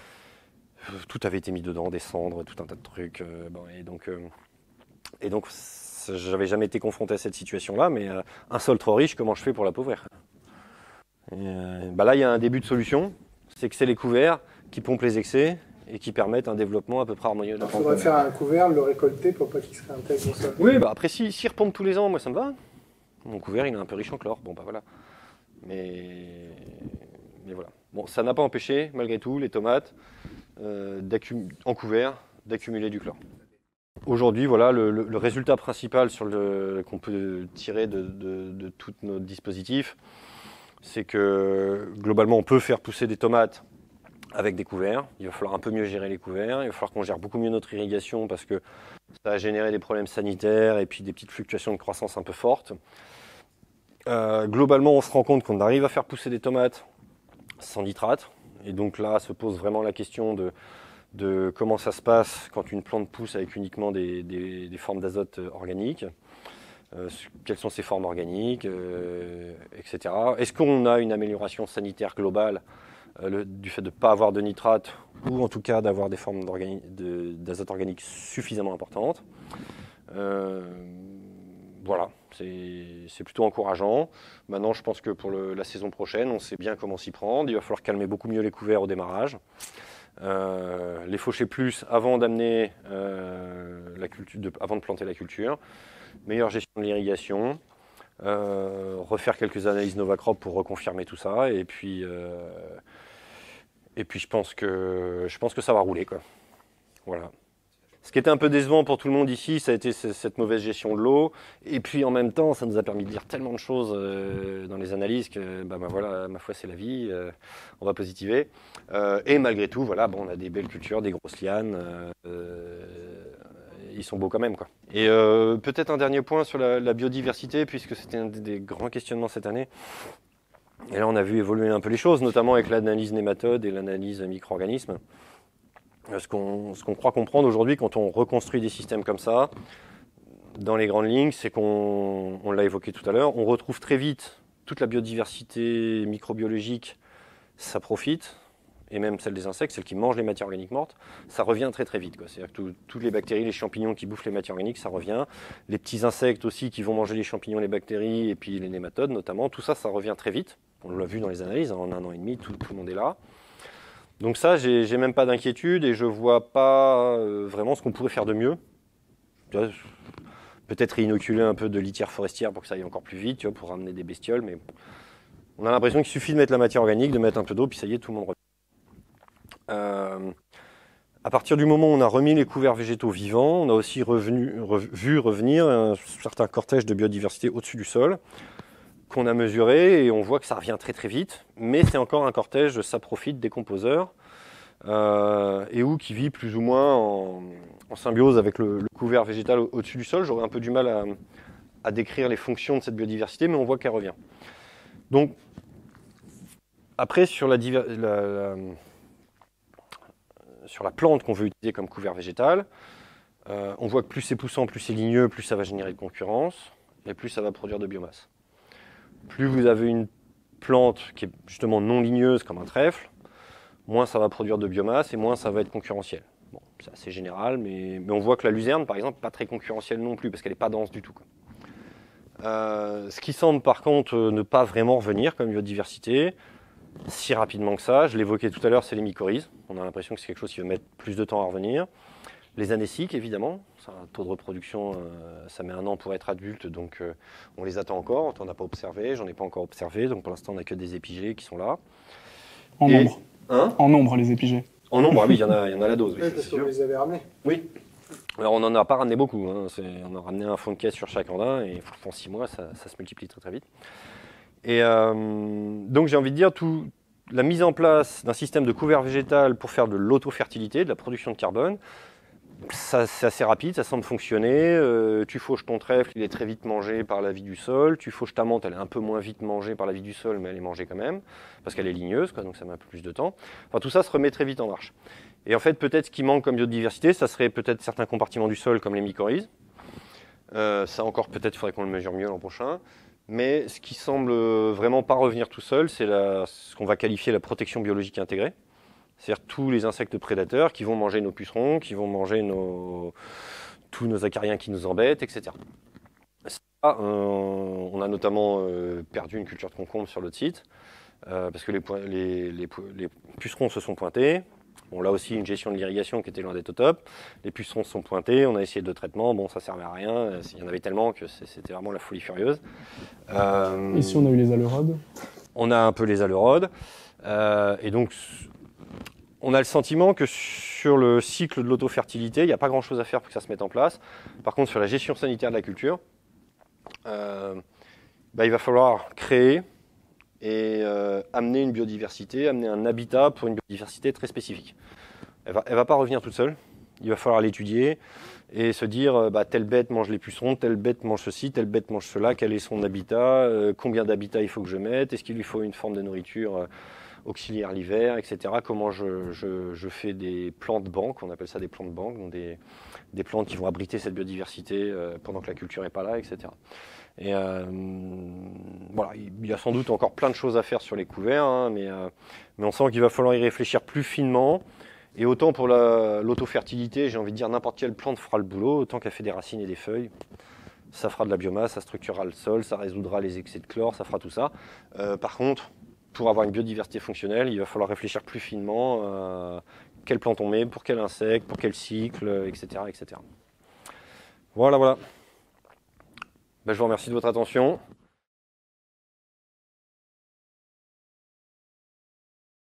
Tout avait été mis dedans, des cendres, tout un tas de trucs. Euh, bon, et donc... Euh... Et donc, j'avais jamais été confronté à cette situation-là, mais euh, un sol trop riche, comment je fais pour l'appauvrir ? Et, euh, bah là, il y a un début de solution, c'est que c'est les couverts qui pompent les excès et qui permettent un développement à peu près harmonieux. Il faudrait faire un couvert, le récolter pour pas qu'il se réintègre au sol. Oui, bah après, s'il si, si repompe tous les ans, moi ça me va. Mon couvert, il est un peu riche en chlore, bon bah voilà. Mais, mais voilà. Bon, ça n'a pas empêché, malgré tout, les tomates euh, en couvert d'accumuler du chlore. Aujourd'hui, voilà, le, le, le résultat principal sur le, qu'on peut tirer de, de, de tout notre dispositif, c'est que globalement, on peut faire pousser des tomates avec des couverts. Il va falloir un peu mieux gérer les couverts. Il va falloir qu'on gère beaucoup mieux notre irrigation parce que ça a généré des problèmes sanitaires et puis des petites fluctuations de croissance un peu fortes. Euh, globalement, on se rend compte qu'on arrive à faire pousser des tomates sans nitrate. Et donc là, se pose vraiment la question de de comment ça se passe quand une plante pousse avec uniquement des, des, des formes d'azote organiques, euh, quelles sont ces formes organiques, euh, et cetera. Est-ce qu'on a une amélioration sanitaire globale euh, le, du fait de ne pas avoir de nitrate, ou en tout cas d'avoir des formes de, d'azote organique suffisamment importantes. Euh, voilà, c'est, c'est plutôt encourageant. Maintenant, je pense que pour le, la saison prochaine, on sait bien comment s'y prendre. Il va falloir calmer beaucoup mieux les couverts au démarrage. Euh, les faucher plus avant d'amener euh, la culture, de, avant de planter la culture, meilleure gestion de l'irrigation, euh, refaire quelques analyses Novacrop pour reconfirmer tout ça, et puis euh, et puis je pense que je pense que ça va rouler, quoi. Voilà. Ce qui était un peu décevant pour tout le monde ici, ça a été cette mauvaise gestion de l'eau. Et puis en même temps, ça nous a permis de lire tellement de choses euh, dans les analyses que, bah, bah voilà, ma foi, c'est la vie. Euh, on va positiver. Euh, et malgré tout, voilà, bon, on a des belles cultures, des grosses lianes. Euh, ils sont beaux quand même, quoi. Et euh, peut-être un dernier point sur la, la biodiversité, puisque c'était un des, des grands questionnements cette année. Et là, on a vu évoluer un peu les choses, notamment avec l'analyse nématode et l'analyse micro-organismes. Ce qu'on, ce qu'on croit comprendre aujourd'hui quand on reconstruit des systèmes comme ça, dans les grandes lignes, c'est qu'on, on l'a évoqué tout à l'heure, on retrouve très vite toute la biodiversité microbiologique, ça profite, et même celle des insectes, celle qui mange les matières organiques mortes, ça revient très très vite, quoi. C'est-à-dire que tout, toutes les bactéries, les champignons qui bouffent les matières organiques, ça revient. Les petits insectes aussi qui vont manger les champignons, les bactéries, et puis les nématodes notamment, tout ça, ça revient très vite. On l'a vu dans les analyses, hein, en un an et demi, tout, tout le monde est là. Donc ça, j'ai, j'ai même pas d'inquiétude et je vois pas euh, vraiment ce qu'on pourrait faire de mieux. Peut-être inoculer un peu de litière forestière pour que ça aille encore plus vite, tu vois, pour ramener des bestioles, mais on a l'impression qu'il suffit de mettre la matière organique, de mettre un peu d'eau, puis ça y est, tout le monde revient. Euh, à partir du moment où on a remis les couverts végétaux vivants, on a aussi revenu, rev, vu revenir un certain cortège de biodiversité au-dessus du sol, qu'on a mesuré et on voit que ça revient très très vite, mais c'est encore un cortège de saprophytes décomposeurs euh, et où qui vit plus ou moins en, en symbiose avec le, le couvert végétal au, au-dessus du sol. J'aurais un peu du mal à, à décrire les fonctions de cette biodiversité, mais on voit qu'elle revient. Donc après sur la, diver, la, la, sur la plante qu'on veut utiliser comme couvert végétal, euh, on voit que plus c'est poussant, plus c'est ligneux, plus ça va générer de concurrence et plus ça va produire de biomasse. Plus vous avez une plante qui est justement non ligneuse comme un trèfle, moins ça va produire de biomasse et moins ça va être concurrentiel. Bon, c'est assez général, mais, mais on voit que la luzerne, par exemple, pas très concurrentielle non plus, parce qu'elle n'est pas dense du tout, quoi. Euh, ce qui semble par contre ne pas vraiment revenir comme biodiversité, si rapidement que ça. Je l'évoquais tout à l'heure, c'est les mycorhizes. On a l'impression que c'est quelque chose qui va mettre plus de temps à revenir. Les anéciques, évidemment. C'est un taux de reproduction, euh, ça met un an pour être adulte, donc euh, on les attend encore. On n'en a pas observé, j'en ai pas encore observé, donc pour l'instant on n'a que des épigées qui sont là. En Et- nombre. Hein En nombre, les épigées. En nombre, ah oui, il y en a, il y en a la dose, oui, Oui, c'est parce que sûr. vous les avez ramenés. Oui. Alors on n'en a pas ramené beaucoup, hein. C'est- on a ramené un fond de caisse sur chaque andin et en six mois ça, ça se multiplie très très vite. Et euh, donc j'ai envie de dire, tout, la mise en place d'un système de couvert végétal pour faire de l'autofertilité, de la production de carbone, ça, c'est assez rapide, ça semble fonctionner. Euh, tu fauches ton trèfle, il est très vite mangé par la vie du sol. Tu fauches ta menthe, elle est un peu moins vite mangée par la vie du sol, mais elle est mangée quand même, parce qu'elle est ligneuse, quoi, donc ça met un peu plus de temps. Enfin, tout ça se remet très vite en marche. Et en fait, peut-être ce qui manque comme biodiversité, ça serait peut-être certains compartiments du sol, comme les mycorhizes. Euh, ça encore, peut-être, il faudrait qu'on le mesure mieux l'an prochain. Mais ce qui semble vraiment pas revenir tout seul, c'est la, ce qu'on va qualifier la protection biologique intégrée. C'est-à-dire tous les insectes prédateurs qui vont manger nos pucerons, qui vont manger nos, tous nos acariens qui nous embêtent, et cetera. Ça, euh, on a notamment euh, perdu une culture de concombre sur l'autre site, euh, parce que les, point- les, les, les pucerons se sont pointés. Bon, là aussi, une gestion de l'irrigation qui était loin d'être au top. Les pucerons se sont pointés, on a essayé de traitement, bon, ça servait à rien. Il y en avait tellement que c'était vraiment la folie furieuse. Euh, Ici, on a eu les alerodes. on a un peu les alerodes. Euh, et donc, on a le sentiment que sur le cycle de l'autofertilité, il n'y a pas grand-chose à faire pour que ça se mette en place. Par contre, sur la gestion sanitaire de la culture, euh, bah, il va falloir créer et euh, amener une biodiversité, amener un habitat pour une biodiversité très spécifique. Elle ne va, elle va pas revenir toute seule. Il va falloir l'étudier et se dire euh, bah, telle bête mange les pucerons, telle bête mange ceci, telle bête mange cela, quel est son habitat, euh, combien d'habitats il faut que je mette, est-ce qu'il lui faut une forme de nourriture euh, auxiliaire l'hiver, et cetera. Comment je, je, je fais des plantes banques, on appelle ça des plantes banques, donc des, des plantes qui vont abriter cette biodiversité euh, pendant que la culture n'est pas là, et cetera. Et euh, voilà, il y a sans doute encore plein de choses à faire sur les couverts, hein, mais, euh, mais on sent qu'il va falloir y réfléchir plus finement. Et autant pour la, l'autofertilité, j'ai envie de dire n'importe quelle plante fera le boulot, autant qu'elle fait des racines et des feuilles. Ça fera de la biomasse, ça structurera le sol, ça résoudra les excès de chlore, ça fera tout ça. Euh, par contre, pour avoir une biodiversité fonctionnelle, il va falloir réfléchir plus finement à quelle plante on met, pour quel insecte, pour quel cycle, et cetera et cetera. Voilà, voilà. Ben, je vous remercie de votre attention.